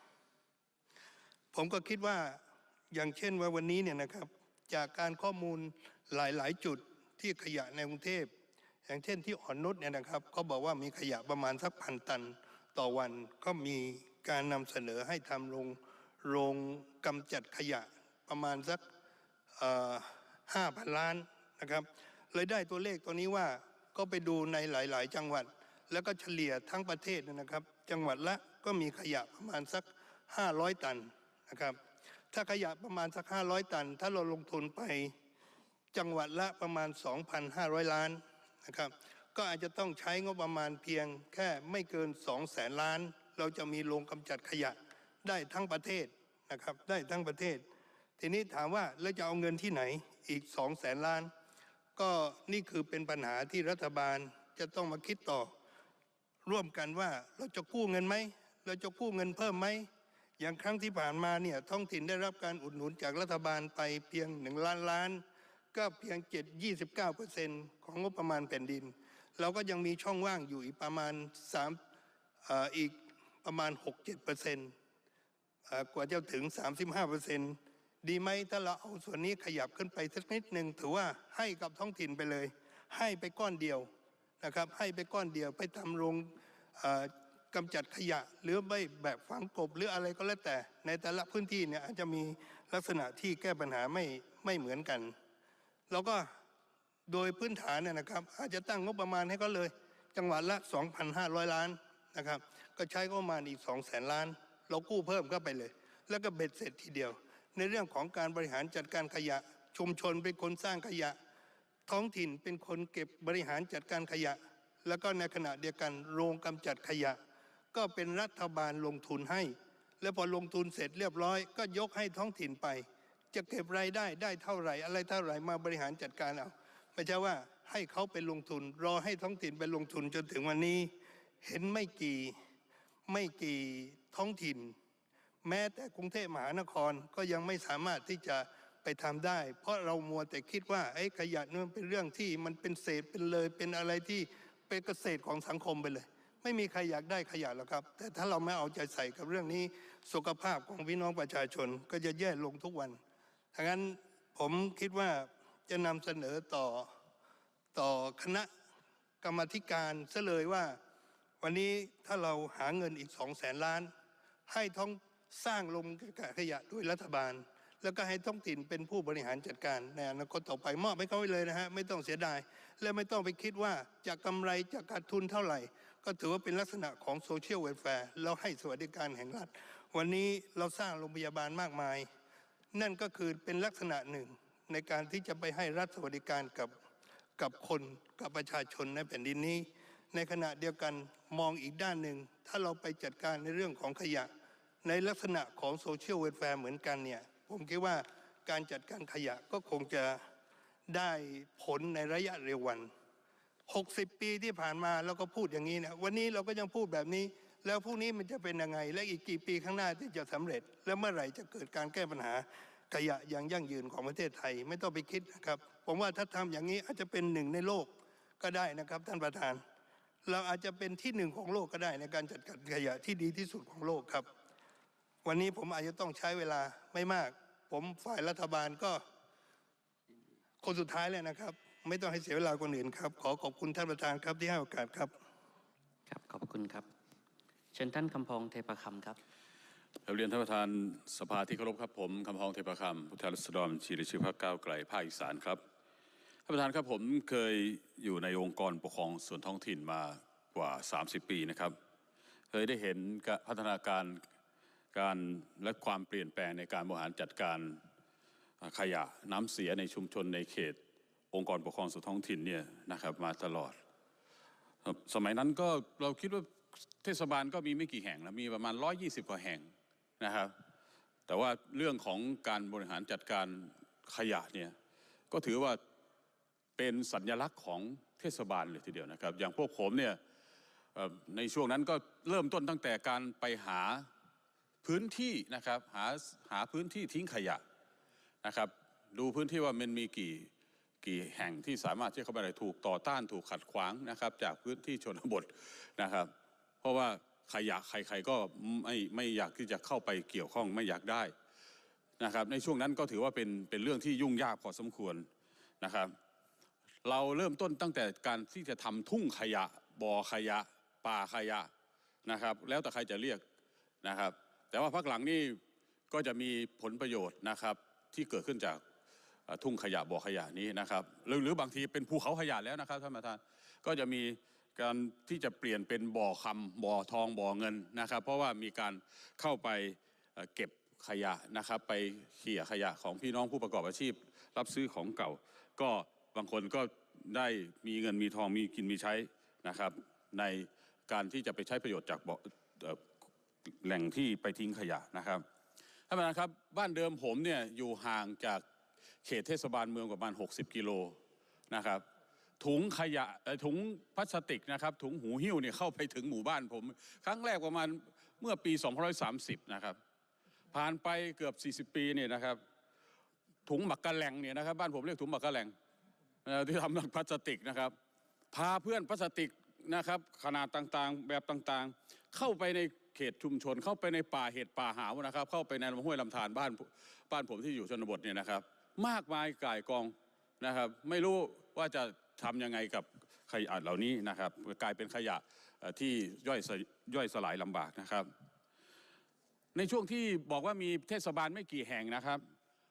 [SPEAKER 6] ผมก็คิดว่าอย่างเช่นว่าวันนี้เนี่ยนะครับจากการข้อมูลหลายๆจุดที่ขยะในกรุงเทพอย่างเช่นที่อ่อนนุชเนี่ยนะครับเขาบอกว่ามีขยะประมาณสักพันตันต่อวันก็มีการนำเสนอให้ทำโรงโรงกำจัดขยะประมาณสักห้าพันล้านนะครับเลยได้ตัวเลขตัวนี้ว่าก็ไปดูในหลายๆจังหวัดแล้วก็เฉลี่ยทั้งประเทศนะครับจังหวัดละก็มีขยะประมาณสักห้าร้อยตันนะครับถ้าขยะประมาณสักห้าร้อยตันถ้าเราลงทุนไปจังหวัดละประมาณ สองพันห้าร้อย ล้านนะครับก็อาจจะต้องใช้งบประมาณเพียงแค่ไม่เกินสองแสนล้านเราจะมีโรงกำจัดขยะได้ทั้งประเทศนะครับได้ทั้งประเทศทีนี้ถามว่าแล้วจะเอาเงินที่ไหนอีกสองแสนล้านก็นี่คือเป็นปัญหาที่รัฐบาลจะต้องมาคิดต่อร่วมกันว่าเราจะกู้เงินไหมเราจะกู้เงินเพิ่มไหมอย่างครั้งที่ผ่านมาเนี่ยท้องถิ่นได้รับการอุดหนุนจากรัฐบาลไปเพียงหนึ่งล้านล้านก็เพียงเจ็ดยี่สิบเก้าเปอร์เซ็นต์ของงบประมาณแผ่นดินเราก็ยังมีช่องว่างอยู่อีกประมาณสามอ่าอีกประมาณหกเจ็ดเปอร์เซ็นต์กว่าจะถึงสามสิบห้าเปอร์เซ็นต์ดีไหมถ้าเราเอาส่วนนี้ขยับขึ้นไปสักนิดหนึ่งถือว่าให้กับท้องถิ่นไปเลยให้ไปก้อนเดียวนะครับให้ไปก้อนเดียวไปทำโรงกำจัดขยะหรือไม่แบบฝังกบหรืออะไรก็แล้วแต่ในแต่ละพื้นที่เนี่ยอาจจะมีลักษณะที่แก้ปัญหาไม่ไม่เหมือนกันแล้วก็โดยพื้นฐานเนี่ยนะครับอาจจะตั้งงบประมาณให้เขาเลยจังหวัดละ สองพันห้าร้อย ล้านนะครับก็ใช้งบประมาณอีก สองแสน ล้านเรากู้เพิ่มเข้าไปเลยแล้วก็เบ็ดเสร็จทีเดียวในเรื่องของการบริหารจัดการขยะชุมชนเป็นคนสร้างขยะท้องถิ่นเป็นคนเก็บบริหารจัดการขยะแล้วก็ในขณะเดียวกันโรงกำจัดขยะก็เป็นรัฐบาลลงทุนให้แล้วพอลงทุนเสร็จเรียบร้อยก็ยกให้ท้องถิ่นไปจะเก็บรายได้ได้เท่าไหร่อะไรเท่าไหร่มาบริหารจัดการเอาไม่ใช่ว่าให้เขาไปลงทุนรอให้ท้องถิ่นไปลงทุนจนถึงวันนี้เห็นไม่กี่ไม่กี่ท้องถิ่นแม้แต่กรุงเทพมหานครก็ยังไม่สามารถที่จะไปทำได้เพราะเรามัวแต่คิดว่าไอ้ขยะนี่มันเป็นเรื่องที่มันเป็นเศษเป็นเลยเป็นอะไรที่เป็นเกษตรของสังคมไปเลยไม่มีใครอยากได้ขยะหรอกครับแต่ถ้าเราไม่เอาใจใส่กับเรื่องนี้สุขภาพของพี่น้องประชาชนก็จะแย่ลงทุกวันดังนั้นผมคิดว่าจะนำเสนอต่อต่อคณะกรรมาธิการซะเลยว่าวันนี้ถ้าเราหาเงินอีกสองแสนล้านให้ท้องสร้างโรงกำจัดขยะด้วยรัฐบาลแล้วก็ให้ท้องถิ่นเป็นผู้บริหารจัดการในอนาคตต่อไปมอบให้เขาไว้เลยนะฮะไม่ต้องเสียดายและไม่ต้องไปคิดว่าจะกำไรจะขาดทุนเท่าไหร่ก็ถือว่าเป็นลักษณะของโซเชียลเวลแฟร์แล้วให้สวัสดิการแห่งรัฐวันนี้เราสร้างโรงพยาบาลมากมายนั่นก็คือเป็นลักษณะหนึ่งในการที่จะไปให้รัฐสวัสดิการกับกับคนกับประชาชนในแผ่นดินนี้ในขณะเดียวกันมองอีกด้านหนึ่งถ้าเราไปจัดการในเรื่องของขยะในลักษณะของโซเชียลเวลแฟร์เหมือนกันเนี่ยผมคิดว่าการจัดการขยะก็คงจะได้ผลในระยะเร็ววันหกสิบปีที่ผ่านมาเราก็พูดอย่างนี้นะวันนี้เราก็ยังพูดแบบนี้แล้วพรุ่งนี้มันจะเป็นยังไงและอีกกี่ปีข้างหน้าที่จะสำเร็จและเมื่อไหร่จะเกิดการแก้ปัญหาขยะอย่างยั่งยืนของประเทศไทยไม่ต้องไปคิดนะครับผมว่าถ้าทำอย่างนี้อาจจะเป็นหนึ่งในโลกก็ได้นะครับท่านประธานเราอาจจะเป็นที่หนึ่งของโลกก็ได้ในการจัดการขยะที่ดีที่สุดของโลกครับวันนี้ผมอาจจะต้องใช้เวลาไม่มากผมฝ่ายรัฐบาลก็คนสุดท้ายเลยนะครับไม่ต้องให้เสียเวลาคนอื่นครับขอขอบคุณท่านประธานครับที่ให้โอกาสครับ
[SPEAKER 3] ครับขอบคุณครับเชิญท่านคำพองเทพคำครับ
[SPEAKER 7] เรียนท่านประธานสภาที่เคารพครับผมคำพองเทพคำผู้แทนราษฎรบัญชีรายชื่อพรรคก้าวไกลภาคอีสานครับท่านประธานครับผมเคยอยู่ในองค์กรปกครองส่วนท้องถิ่นมากว่าสามสิบปีนะครับเคยได้เห็นพัฒนาการการและความเปลี่ยนแปลงในการบริหารจัดการขยะน้ำเสียในชุมชนในเขตองค์กรปกครองส่วนท้องถิ่นเนี่ยนะครับมาตลอดสมัยนั้นก็เราคิดว่าเทศบาลก็มีไม่กี่แห่งนะมีประมาณหนึ่งร้อยยี่สิบกว่าแห่งนะครับแต่ว่าเรื่องของการบริหารจัดการขยะเนี่ยก็ถือว่าเป็นสัญลักษณ์ของเทศบาลเลยทีเดียวนะครับอย่างพวกผมเนี่ยในช่วงนั้นก็เริ่มต้นตั้งแต่การไปหาพื้นที่นะครับหาหาพื้นที่ทิ้งขยะนะครับดูพื้นที่ว่ามันมีกี่กี่แห่งที่สามารถที่เข้าไปได้ถูกต่อต้านถูกขัดขวางนะครับจากพื้นที่ชนบทนะครับเพราะว่าขยะใครๆก็ไม่ไม่อยากที่จะเข้าไปเกี่ยวข้องไม่อยากได้นะครับในช่วงนั้นก็ถือว่าเป็นเป็นเรื่องที่ยุ่งยากพอสมควรนะครับเราเริ่มต้นตั้งแต่การที่จะทำทุ่งขยะบ่อขยะป่าขยะนะครับแล้วแต่ใครจะเรียกนะครับแต่ว่าพักหลังนี่ก็จะมีผลประโยชน์นะครับที่เกิดขึ้นจากทุ่งขยะบ่อขยะนี้นะครับหรือหรือบางทีเป็นภูเขาขยะแล้วนะครับท่านประธานก็จะมีการที่จะเปลี่ยนเป็นบ่อคำบ่อทองบ่อเงินนะครับเพราะว่ามีการเข้าไปเก็บขยะนะครับไปเขี่ยขยะของพี่น้องผู้ประกอบอาชีพรับซื้อของเก่าก็บางคนก็ได้มีเงินมีทองมีกินมีใช้นะครับในการที่จะไปใช้ประโยชน์จากบ่อแหล่งที่ไปทิ้งขยะนะครับท่านประธานครับบ้านเดิมผมเนี่ยอยู่ห่างจากเขตเทศบาลเมืองประมาณหกสิบกิโลนะครับถุงขยะถุงพลาสติกนะครับถุงหูหิ้วเนี่ยเข้าไปถึงหมู่บ้านผมครั้งแรกประมาณเมื่อปีสองพันห้าร้อยสามสิบนะครับผ่านไปเกือบสี่สิบปีเนี่ยนะครับถุงหมักกะแหลงเนี่ยนะครับบ้านผมเรียกถุงหมักกะแหลงที่ทำจากพลาสติกนะครับพาเพื่อนพลาสติกนะครับขนาดต่างๆแบบต่างๆเข้าไปในเขตชุมชนเข้าไปในป่าเห็ดป่าหาวนะครับเข้าไปในลำห้วยลำธารบ้านบ้านผมที่อยู่ชนบทเนี่ยนะครับมากมายก่ายกองนะครับไม่รู้ว่าจะทำยังไงกับขยะเหล่านี้นะครับกลายเป็นขยะที่ย่อยย่อยสลายลำบากนะครับในช่วงที่บอกว่ามีเทศบาลไม่กี่แห่งนะครับ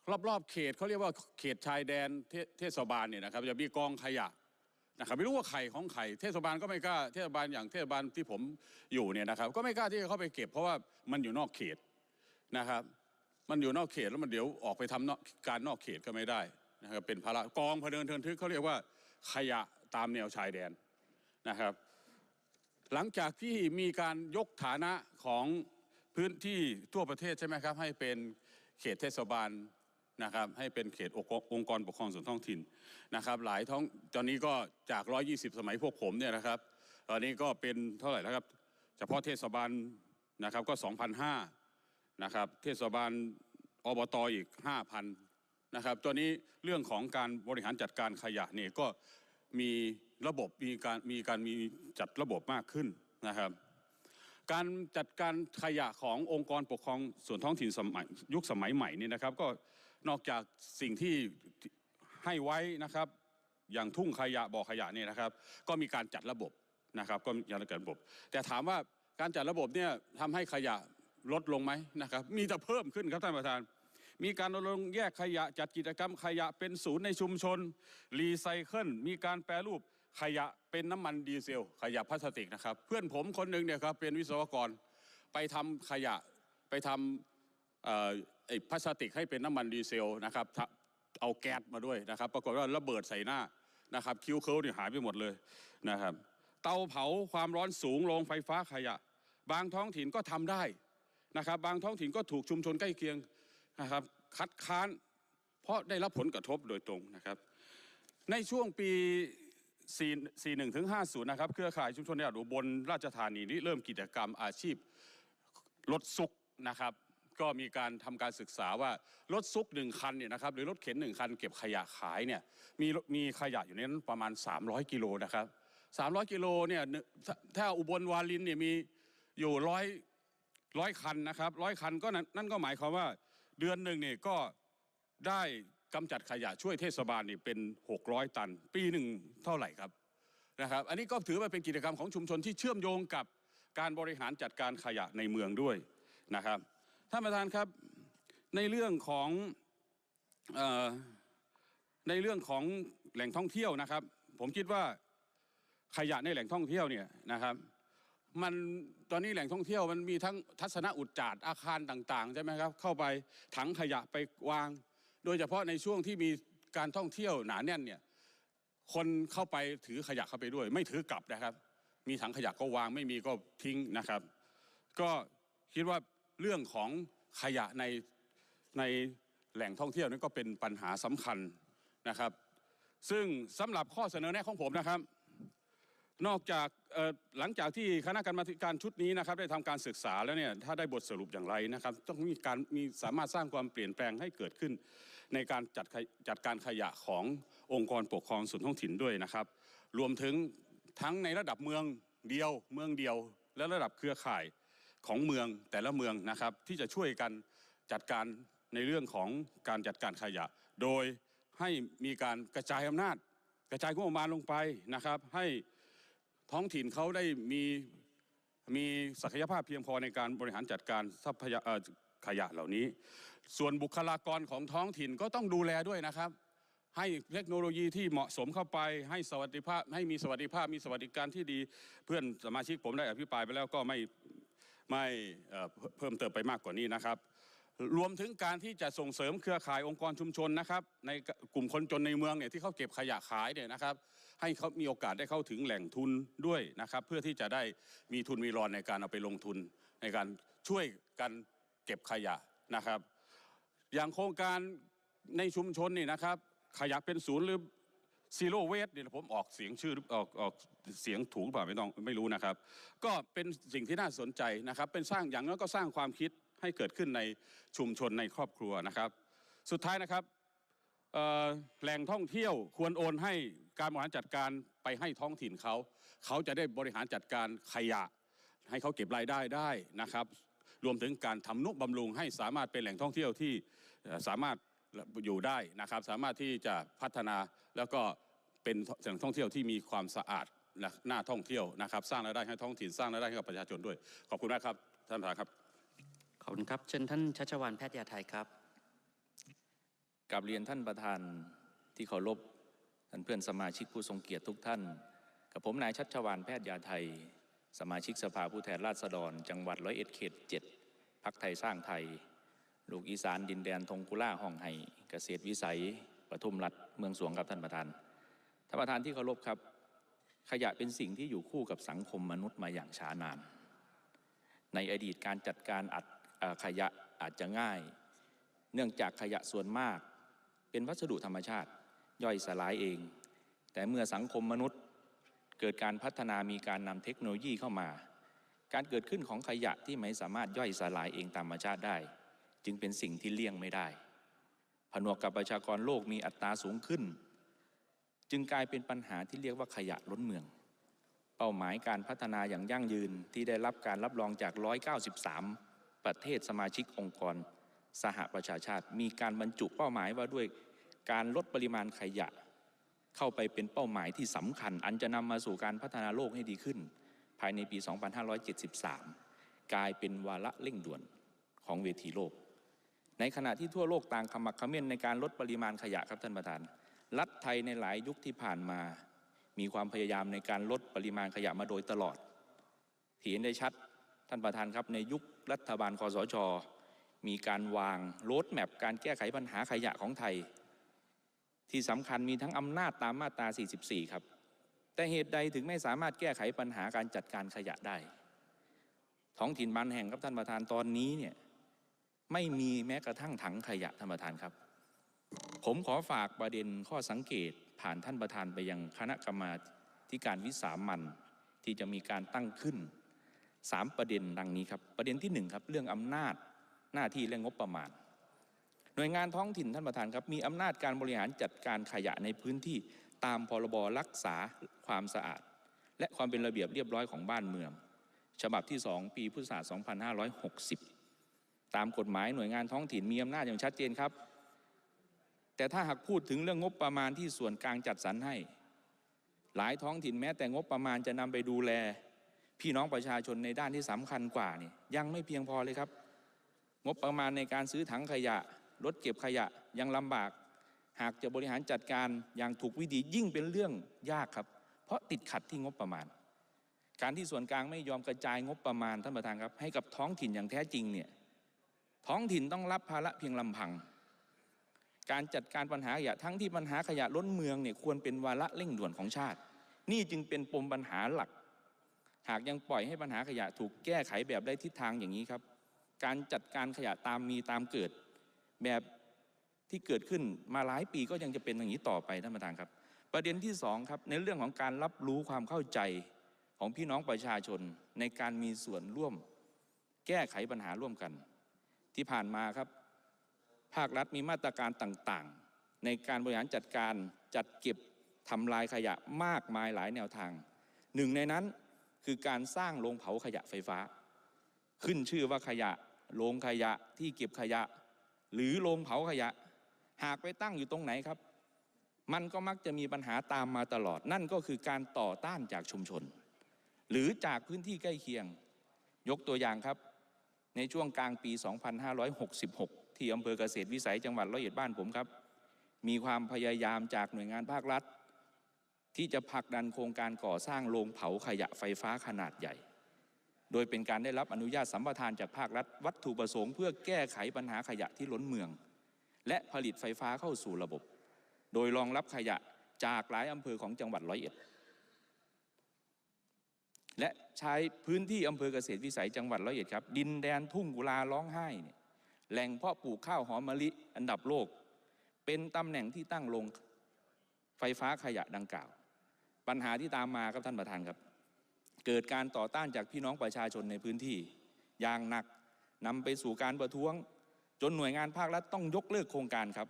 [SPEAKER 7] รอบๆเขตเขาเรียกว่าเขตชายแดนเทเทศบาลเนี่ยนะครับจะมีกองขยะนะครับไม่รู้ว่าใครของใครเทศบาลก็ไม่กล้าเทศบาลอย่างเทศบาลที่ผมอยู่เนี่ยนะครับก็ไม่กล้าที่จะเข้าไปเก็บเพราะว่ามันอยู่นอกเขตนะครับมันอยู่นอกเขตแล้วมันเดี๋ยวออกไปทำนอกการนอกเขตก็ไม่ได้นะครับเป็นภาระกองพเนินเทินทึกเขาเรียกว่าขยะตามแนวชายแดนนะครับหลังจากที่มีการยกฐานะของพื้นที่ทั่วประเทศใช่ไหมครับให้เป็นเขตเทศบาลนะครับให้เป็นเขตองค์กรปกครองส่วนท้องถิ่นนะครับหลายท้องตอนนี้ก็จากหนึ่งร้อยยี่สิบสมัยพวกผมเนี่ยนะครับตอนนี้ก็เป็นเท่าไหร่แล้วครับเฉพาะเทศบาลนะครับก็ สองพันห้าร้อย นะครับเทศบาลอบตอีก ห้าพัน นะครับตัวนี้เรื่องของการบริหารจัดการขยะเนี่ยก็มีระบบมีการมีการมีจัดระบบมากขึ้นนะครับการจัดการขยะขององค์กรปกครองส่วนท้องถิ่นสมัยยุคสมัยใหม่นี่นะครับก็นอกจากสิ่งที่ให้ไว้นะครับอย่างทุ่งขยะบ่อขยะเนี่ยนะครับก็มีการจัดระบบนะครับก็มีการจัดระบบแต่ถามว่าการจัดระบบเนี่ยทำให้ขยะลดลงไหมนะครับมีแต่เพิ่มขึ้นครับท่านประธานมีการรณรงค์แยกขยะจัดกิจกรรมขยะเป็นศูนย์ในชุมชนรีไซเคิลมีการแปรรูปขยะเป็นน้ำมันดีเซลขยะพลาสติกนะครับเพื่อนผมคนหนึ่งเนี่ยครับเป็นวิศวกรไปทำขยะไปทำไอ้พลาสติกให้เป็นน้ำมันดีเซลนะครับเอาแก๊สมาด้วยนะครับปรากฏว่าระเบิดใส่หน้านะครับคิ้วเคิ้วเนี่ยหายไปหมดเลยนะครับเตาเผาความร้อนสูงโรงไฟฟ้าขยะบางท้องถิ่นก็ทำได้นะครับบางท้องถิ่นก็ถูกชุมชนใกล้เคียงนะครับคัดค้านเพราะได้รับผลกระทบโดยตรงนะครับในช่วงปีสี่สิบเอ็ดถึงห้าสิบนะครับเครือข่ายชุมชนในจังหวัดอุบลราชธานีนี้เริ่มกิจกรรมอาชีพรถซุกนะครับก็มีการทำการศึกษาว่ารถซุกหนึ่งคันเนี่ยนะครับหรือรถเข็นหนึ่งคันเก็บขยะขายเนี่ยมีมีขยะอยู่ในนั้นประมาณสามร้อยกิโลนะครับสามร้อยกิโลเนี่ยถ้าอุบลวารินเนี่ยมีอยู่ร้อยร้อยคันนะครับร้อยคันก็นั่นก็หมายความว่าเดือนหนึ่งเนี่ยก็ได้กำจัดขยะช่วยเทศบาลนี่เป็นหกร้อยตันปีหนึ่งเท่าไหร่ครับนะครับอันนี้ก็ถือว่าเป็นกิจกรรมของชุมชนที่เชื่อมโยงกับการบริหารจัดการขยะในเมืองด้วยนะครับท่านประธานครับในเรื่องของเอ่อในเรื่องของแหล่งท่องเที่ยวนะครับผมคิดว่าขยะในแหล่งท่องเที่ยวเนี่ยนะครับมันตอนนี้แหล่งท่องเที่ยวมันมีทั้งทัศนอุจจาระอาคารต่างๆใช่ไหมครับเข้าไปถังขยะไปวางโดยเฉพาะในช่วงที่มีการท่องเที่ยวหนาแน่นเนี่ยคนเข้าไปถือขยะเข้าไปด้วยไม่ถือกลับนะครับมีถังขยะก็วางไม่มีก็ทิ้งนะครับก็คิดว่าเรื่องของขยะในในแหล่งท่องเที่ยวนั้นก็เป็นปัญหาสำคัญนะครับซึ่งสำหรับข้อเสนอแนะของผมนะครับนอกจากหลังจากที่คณะกรรมการชุดนี้นะครับได้ทำการศึกษาแล้วเนี่ยถ้าได้บทสรุปอย่างไรนะครับต้องมีการมีสามารถสร้างความเปลี่ยนแปลงให้เกิดขึ้นในการจัดจัดการขยะขององค์กรปกครองส่วนท้องถิ่นด้วยนะครับรวมถึงทั้งในระดับเมืองเดียวเมืองเดียวและระดับเครือข่ายของเมืองแต่ละเมืองนะครับที่จะช่วยกันจัดการในเรื่องของการจัดการขยะโดยให้มีการกระจายอำนาจกระจายงบประมาณลงไปนะครับให้ท้องถิ่นเขาได้มีมีศักยภาพเพียงพอในการบริหารจัดการทรัพยากรขยะเหล่านี้ส่วนบุคลากรของท้องถิ่นก็ต้องดูแลด้วยนะครับให้เทคโนโลยีที่เหมาะสมเข้าไปให้สวัสดิภาพให้มีสวัสดิภาพมีสวัสดิการที่ดีเพื่อนสมาชิกผมได้อภิปรายไปแล้วก็ไม่ไม่เพิ่มเติมไปมากกว่านี้นะครับรวมถึงการที่จะส่งเสริมเครือข่ายองค์กรชุมชนนะครับในกลุ่มคนจนในเมืองเนี่ยที่เขาเก็บขยะขายเนี่ยนะครับให้เขามีโอกาสได้เข้าถึงแหล่งทุนด้วยนะครับเพื่อที่จะได้มีทุนมีรอนในการเอาไปลงทุนในการช่วยกันเก็บขยะนะครับอย่างโครงการในชุมชนนี่นะครับขยะเป็นศูนย์หรือซีโร่เวสเนี่ยผมออกเสียงชื่อออกออกเสียงถูกหรือเปล่าไม่ต้องไม่รู้นะครับก็เป็นสิ่งที่น่าสนใจนะครับเป็นสร้างอย่างนั้นก็สร้างความคิดให้เกิดขึ้นในชุมชนในครอบครัวนะครับสุดท้ายนะครับแหล่งท่องเที่ยวควรโอนให้การบริหารจัดการไปให้ท้องถิ่นเขาเขาจะได้บริหารจัดการขยะให้เขาเก็บรายได้ได้นะครับรวมถึงการทำนุบำรุงให้สามารถเป็นแหล่งท่องเที่ยวที่สามารถอยู่ได้นะครับสามารถที่จะพัฒนาแล้วก็เป็นแหล่งท่องเที่ยวที่มีความสะอาดและน่าท่องเที่ยวนะครับสร้างรายได้ให้ท้องถิ่นสร้างรายได้ให้กับประชาชนด้วยขอบคุณมากครับท่านประธานครับ
[SPEAKER 3] ขอบคุณครับเชิญท่านชัชวาลแพทยาไทยครับ
[SPEAKER 8] กราบเรียนท่านประธานที่เคารพท่านเพื่อนสมาชิกผู้ทรงเกียรติทุกท่านกับผมนายชัชวาลแพทย์ยาไทยสมาชิกสภาผู้แทนราษฎรจังหวัดร้อยเอ็ดเขตเจ็ดพรรคไทยสร้างไทยลูกอีสานดินแดนทงกุล่าห้องไห้เกษตรวิสัยปทุมรัฐเมืองสวงครับท่านประธานท่านประธานที่เคารพครับขยะเป็นสิ่งที่อยู่คู่กับสังคมมนุษย์มาอย่างช้านานในอดีตการจัดการอัดขยะอาจจะง่ายเนื่องจากขยะส่วนมากเป็นวัสดุธรรมชาติย่อยสลายเองแต่เมื่อสังคมมนุษย์เกิดการพัฒนามีการนำเทคโนโลยีเข้ามาการเกิดขึ้นของขยะที่ไม่สามารถย่อยสลายเองตามธรรมชาติได้จึงเป็นสิ่งที่เลี่ยงไม่ได้ผนวกกับประชากรโลกมีอัตราสูงขึ้นจึงกลายเป็นปัญหาที่เรียกว่าขยะล้นเมืองเป้าหมายการพัฒนาอย่างยั่งยืนที่ได้รับการรับรองจากหนึ่งร้อยเก้าสิบสามประเทศสมาชิกองค์กรสหประชาชาติมีการบรรจุเป้าหมายว่าด้วยการลดปริมาณขยะเข้าไปเป็นเป้าหมายที่สำคัญอันจะนำมาสู่การพัฒนาโลกให้ดีขึ้นภายในปี สองพันห้าร้อยเจ็ดสิบสาม กลายเป็นวาระเร่งด่วนของเวทีโลกในขณะที่ทั่วโลกต่างขมักเขม้นในการลดปริมาณขยะครับท่านประธานรัฐไทยในหลายยุคที่ผ่านมามีความพยายามในการลดปริมาณขยะมาโดยตลอดที่เห็นได้ชัดท่านประธานครับในยุครัฐบาลคสช.มีการวางโรดแมปการแก้ไขปัญหาขยะของไทยที่สำคัญมีทั้งอำนาจตามมาตรา สี่สิบสี่ ครับแต่เหตุใดถึงไม่สามารถแก้ไขปัญหาการจัดการขยะได้ท้องถิ่นบางแห่งครับท่านประธานตอนนี้เนี่ยไม่มีแม้กระทั่งถังขยะท่านประธานครับผมขอฝากประเด็นข้อสังเกตผ่านท่านประธานไปยังคณะกรรมาธิการวิสามัญที่จะมีการตั้งขึ้นสามประเด็นดังนี้ครับประเด็นที่หนึ่งครับเรื่องอำนาจหน้าที่และงบประมาณหน่วยงานท้องถิ่นท่านประธานครับมีอำนาจการบริหารจัดการขยะในพื้นที่ตามพรบรักษาความสะอาดและความเป็นระเบียบเรียบร้อยของบ้านเมืองฉบับที่สองปีพุทธศักราชสองพันห้าร้อยหกสิบตามกฎหมายหน่วยงานท้องถิ่นมีอำนาจอย่างชัดเจนครับแต่ถ้าหากพูดถึงเรื่องงบประมาณที่ส่วนกลางจัดสรรให้หลายท้องถิ่นแม้แต่งบประมาณจะนำไปดูแลพี่น้องประชาชนในด้านที่สำคัญกว่านี่ยังไม่เพียงพอเลยครับงบประมาณในการซื้อถังขยะรถเก็บขยะยังลำบากหากจะบริหารจัดการอย่างถูกวิธียิ่งเป็นเรื่องยากครับเพราะติดขัดที่งบประมาณการที่ส่วนกลางไม่ยอมกระจายงบประมาณท่านประธานครับให้กับท้องถิ่นอย่างแท้จริงเนี่ยท้องถิ่นต้องรับภาระเพียงลำพังการจัดการปัญหาขยะทั้งที่ปัญหาขยะล้นเมืองเนี่ยควรเป็นวาระเร่งด่วนของชาตินี่จึงเป็นปมปัญหาหลักหากยังปล่อยให้ปัญหาขยะถูกแก้ไขแบบได้ทิศทางอย่างนี้ครับการจัดการขยะตามมีตามเกิดแบบที่เกิดขึ้นมาหลายปีก็ยังจะเป็นอย่างนี้ต่อไปท่านประธานครับประเด็นที่สองครับในเรื่องของการรับรู้ความเข้าใจของพี่น้องประชาชนในการมีส่วนร่วมแก้ไขปัญหาร่วมกันที่ผ่านมาครับภาครัฐมีมาตรการต่างๆในการบริหารจัดการจัดเก็บทำลายขยะมากมายหลายแนวทางหนึ่งในนั้นคือการสร้างโรงเผาขยะไฟฟ้าขึ้นชื่อว่าขยะโรงขยะที่เก็บขยะหรือโรงเผาขยะหากไปตั้งอยู่ตรงไหนครับมันก็มักจะมีปัญหาตามมาตลอดนั่นก็คือการต่อต้านจากชุมชนหรือจากพื้นที่ใกล้เคียงยกตัวอย่างครับในช่วงกลางปี สองพันห้าร้อยหกสิบหก ที่อำเภอเกษตรวิสัยจังหวัดร้อยเอ็ดบ้านผมครับมีความพยายามจากหน่วยงานภาครัฐที่จะผลักดันโครงการก่อสร้างโรงเผาขยะไฟฟ้าขนาดใหญ่โดยเป็นการได้รับอนุญาตสัมปทานจากภาครัฐวัตถุประสงค์เพื่อแก้ไขปัญหาขยะที่ล้นเมืองและผลิตไฟฟ้าเข้าสู่ระบบโดยรองรับขยะจากหลายอำเภอของจังหวัดร้อยเอ็ดและใช้พื้นที่อำเภอเกษตรวิสัยจังหวัดร้อยเอ็ดครับดินแดนทุ่งกุลาร้องไห้เนี่ยแหล่งเพาะปลูกข้าวหอมมะลิอันดับโลกเป็นตำแหน่งที่ตั้งโรงไฟฟ้าขยะดังกล่าวปัญหาที่ตามมาครับท่านประธานครับเกิดการต่อต้านจากพี่น้องประชาชนในพื้นที่อย่างหนักนำไปสู่การประท้วงจนหน่วยงานภาครัฐต้องยกเลิกโครงการครับ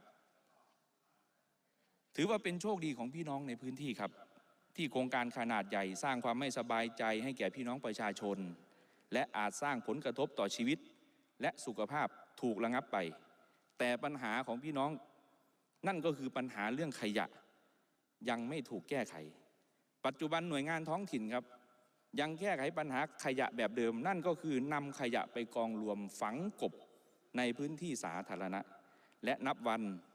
[SPEAKER 8] ถือว่าเป็นโชคดีของพี่น้องในพื้นที่ครับที่โครงการขนาดใหญ่สร้างความไม่สบายใจให้แก่พี่น้องประชาชนและอาจสร้างผลกระทบต่อชีวิตและสุขภาพถูกระงับไปแต่ปัญหาของพี่น้องนั่นก็คือปัญหาเรื่องขยะยังไม่ถูกแก้ไขปัจจุบันหน่วยงานท้องถิ่นครับยังแก้ไขปัญหาขยะแบบเดิมนั่นก็คือนำขยะไปกองรวมฝังกบในพื้นที่สาธารณะและนับวัน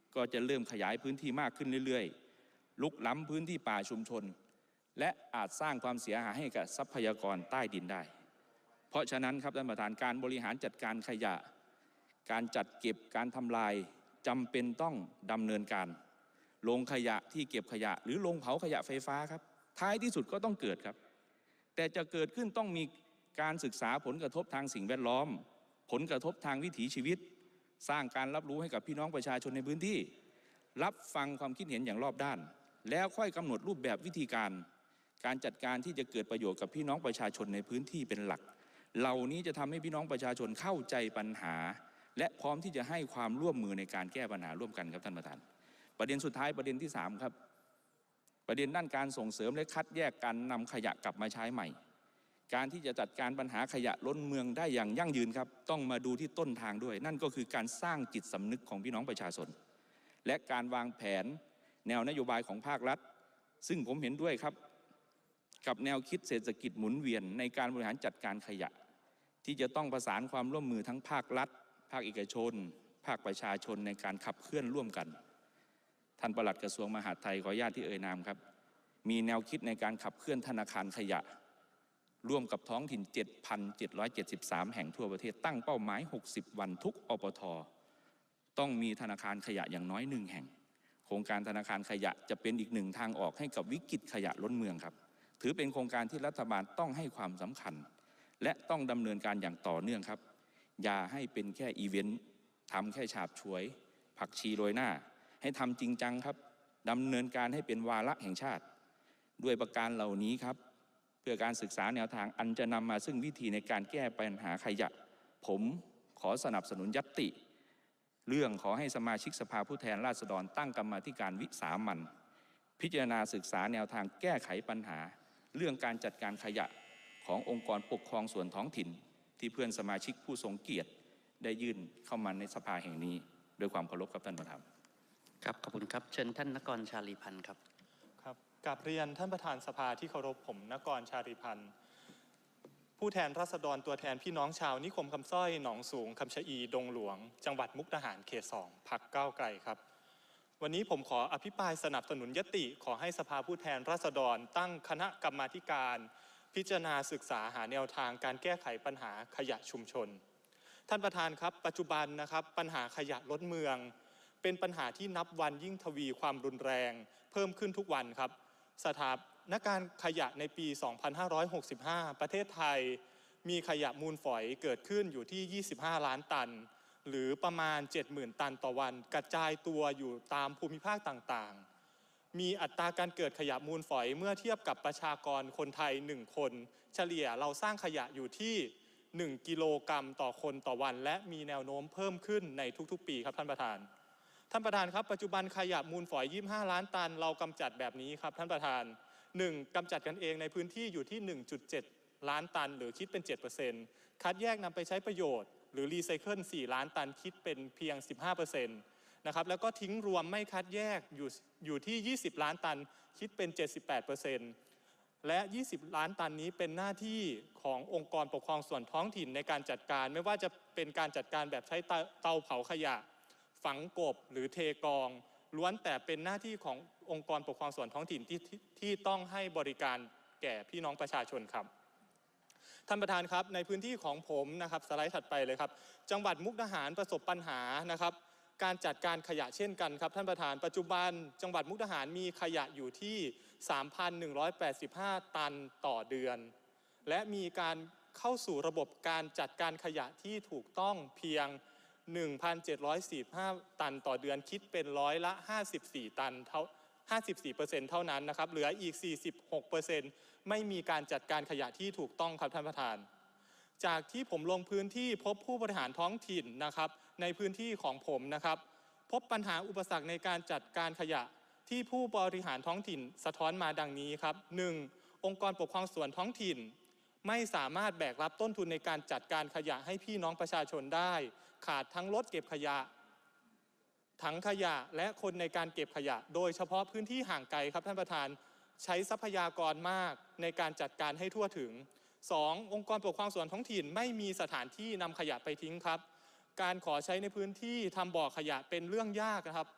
[SPEAKER 8] ก็จะเริ่มขยายพื้นที่มากขึ้นเรื่อยๆลุกล้ำพื้นที่ป่าชุมชนและอาจสร้างความเสียหายให้กับทรัพยากรใต้ดินได้เพราะฉะนั้นครับท่านประธานการบริหารจัดการขยะการจัดเก็บการทำลายจำเป็นต้องดำเนินการโรงขยะที่เก็บขยะหรือโรงเผาขยะไฟฟ้าครับท้ายที่สุดก็ต้องเกิดครับแต่จะเกิดขึ้นต้องมีการศึกษาผลกระทบทางสิ่งแวดล้อมผลกระทบทางวิถีชีวิตสร้างการรับรู้ให้กับพี่น้องประชาชนในพื้นที่รับฟังความคิดเห็นอย่างรอบด้านแล้วค่อยกำหนดรูปแบบวิธีการการจัดการที่จะเกิดประโยชน์กับพี่น้องประชาชนในพื้นที่เป็นหลักเหล่านี้จะทำให้พี่น้องประชาชนเข้าใจปัญหาและพร้อมที่จะให้ความร่วมมือในการแก้ปัญหาร่วมกันครับท่านประธานประเด็นสุดท้ายประเด็นที่สามครับประเด็นด้านการส่งเสริมและคัดแยกการนำขยะกลับมาใช้ใหม่การที่จะจัดการปัญหาขยะล้นเมืองได้อย่างยั่งยืนครับต้องมาดูที่ต้นทางด้วยนั่นก็คือการสร้างจิตสำนึกของพี่น้องประชาชนและการวางแผนแนวนโยบายของภาครัฐซึ่งผมเห็นด้วยครับกับแนวคิดเศรษฐกิจหมุนเวียนในการบริหารจัดการขยะที่จะต้องประสานความร่วมมือทั้งภาครัฐภาคเอกชนภาคประชาชนในการขับเคลื่อนร่วมกันท่านปลัดกระทรวงมหาดไทยขออนุญาตที่เอ่ยนามครับมีแนวคิดในการขับเคลื่อนธนาคารขยะร่วมกับท้องถิ่น เจ็ดพันเจ็ดร้อยเจ็ดสิบสาม แห่งทั่วประเทศตั้งเป้าหมายหกสิบวันทุกอปท.ต้องมีธนาคารขยะอย่างน้อยหนึ่งแห่งโครงการธนาคารขยะจะเป็นอีกหนึ่งทางออกให้กับวิกฤตขยะล้นเมืองครับถือเป็นโครงการที่รัฐบาลต้องให้ความสำคัญและต้องดำเนินการอย่างต่อเนื่องครับอย่าให้เป็นแค่อีเวนต์ทำแค่ฉาบฉวยผักชีโรยหน้าให้ทำจริงจังครับดำเนินการให้เป็นวาระแห่งชาติด้วยประการเหล่านี้ครับเพื่อการศึกษาแนวทางอันจะนำมาซึ่งวิธีในการแก้ปัญหาขยะผมขอสนับสนุนญัตติเรื่องขอให้สมาชิกสภาผู้แทนราษฎรตั้งกรรมาธิการวิสามัญพิจารณาศึกษาแนวทางแก้ไขปัญหาเรื่องการจัดการขยะขององค์กรปกครองส่วนท้องถิ่นที่เพื่อนสมาชิกผู้ทรงเกียรติได้ยื่นเข้ามาในสภาแห่งนี้ด้วยความเคารพครับท่านประธาน
[SPEAKER 3] ครับขอบคุณครับเชิญท่านนกรชาลีพันธ์ครับ
[SPEAKER 9] ครับกราบเรียนท่านประธานสภาที่เคารพผมนกรชาลีพันธ์ผู้แทนราษฎรตัวแทนพี่น้องชาวนิคมคำสร้อยหนองสูงคำชะอีดงหลวงจังหวัดมุกดาหารเขตสองพรรคก้าวไกลครับวันนี้ผมขออภิปรายสนับสนุนญัตติขอให้สภาผู้แทนราษฎรตั้งคณะกรรมาธิการพิจารณาศึกษาหาแนวทางการแก้ไขปัญหาขยะชุมชนท่านประธานครับปัจจุบันนะครับปัญหาขยะล้นเมืองเป็นปัญหาที่นับวันยิ่งทวีความรุนแรงเพิ่มขึ้นทุกวันครับสถานการณ์ขยะในปี สองพันห้าร้อยหกสิบห้า ประเทศไทยมีขยะมูลฝอยเกิดขึ้นอยู่ที่ ยี่สิบห้า ล้านตันหรือประมาณ เจ็ดหมื่น ตันต่อวันกระจายตัวอยู่ตามภูมิภาคต่างๆมีอัตราการเกิดขยะมูลฝอยเมื่อเทียบกับประชากรคนไทยหนึ่งคนเฉลี่ยเราสร้างขยะอยู่ที่หนึ่งกิโลกรัมต่อคนต่อวันและมีแนวโน้มเพิ่มขึ้นในทุกๆปีครับท่านประธานท่านประธานครับปัจจุบันขยะมูลฝอยยี่สิบห้าล้านตันเรากำจัดแบบนี้ครับท่านประธานหนึ่งกำจัดกันเองในพื้นที่อยู่ที่ หนึ่งจุดเจ็ด ล้านตันหรือคิดเป็น เจ็ดเปอร์เซ็นต์ คัดแยกนำไปใช้ประโยชน์หรือรีไซเคิลสี่ล้านตันคิดเป็นเพียง สิบห้าเปอร์เซ็นต์ นะครับแล้วก็ทิ้งรวมไม่คัดแยกอยู่อยู่ที่ยี่สิบล้านตันคิดเป็น เจ็ดสิบแปดเปอร์เซ็นต์ และยี่สิบล้านตันนี้เป็นหน้าที่ขององค์กรปกครองส่วนท้องถิ่นในการจัดการไม่ว่าจะเป็นการจัดการแบบใช้เตาเผาขยะฝังกบหรือเทกองล้วนแต่เป็นหน้าที่ขององค์กรปกครองส่วนท้องถิ่นที่ที่ต้องให้บริการแก่พี่น้องประชาชนครับท่านประธานครับในพื้นที่ของผมนะครับสไลด์ถัดไปเลยครับจังหวัดมุกดาหารประสบปัญหานะครับการจัดการขยะเช่นกันครับท่านประธานปัจจุบันจังหวัดมุกดาหารมีขยะอยู่ที่ สามพันหนึ่งร้อยแปดสิบห้า ตันต่อเดือนและมีการเข้าสู่ระบบการจัดการขยะที่ถูกต้องเพียง หนึ่งพันเจ็ดร้อยสี่สิบห้า ตันต่อเดือนคิดเป็นร้อยละห้าสิบสี่ตันเท่า ห้าสิบสี่เปอร์เซ็นต์ เท่านั้นนะครับเหลืออีก สี่สิบหกเปอร์เซ็นต์ ไม่มีการจัดการขยะที่ถูกต้องครับท่านประธานจากที่ผมลงพื้นที่พบผู้บริหารท้องถิ่นนะครับในพื้นที่ของผมนะครับพบปัญหาอุปสรรคในการจัดการขยะที่ผู้บริหารท้องถิ่นสะท้อนมาดังนี้ครับ หนึ่ง องค์กรปกครองส่วนท้องถิ่นไม่สามารถแบกรับต้นทุนในการจัดการขยะให้พี่น้องประชาชนได้ขาดทั้งรถเก็บขยะถังขยะและคนในการเก็บขยะโดยเฉพาะพื้นที่ห่างไกลครับท่านประธานใช้ทรัพยากรมากในการจัดการให้ทั่วถึง สอง องค์กรปกครองส่วนท้องถิ่นไม่มีสถานที่นำขยะไปทิ้งครับการขอใช้ในพื้นที่ทำบ่อขยะเป็นเรื่องยากนะครับ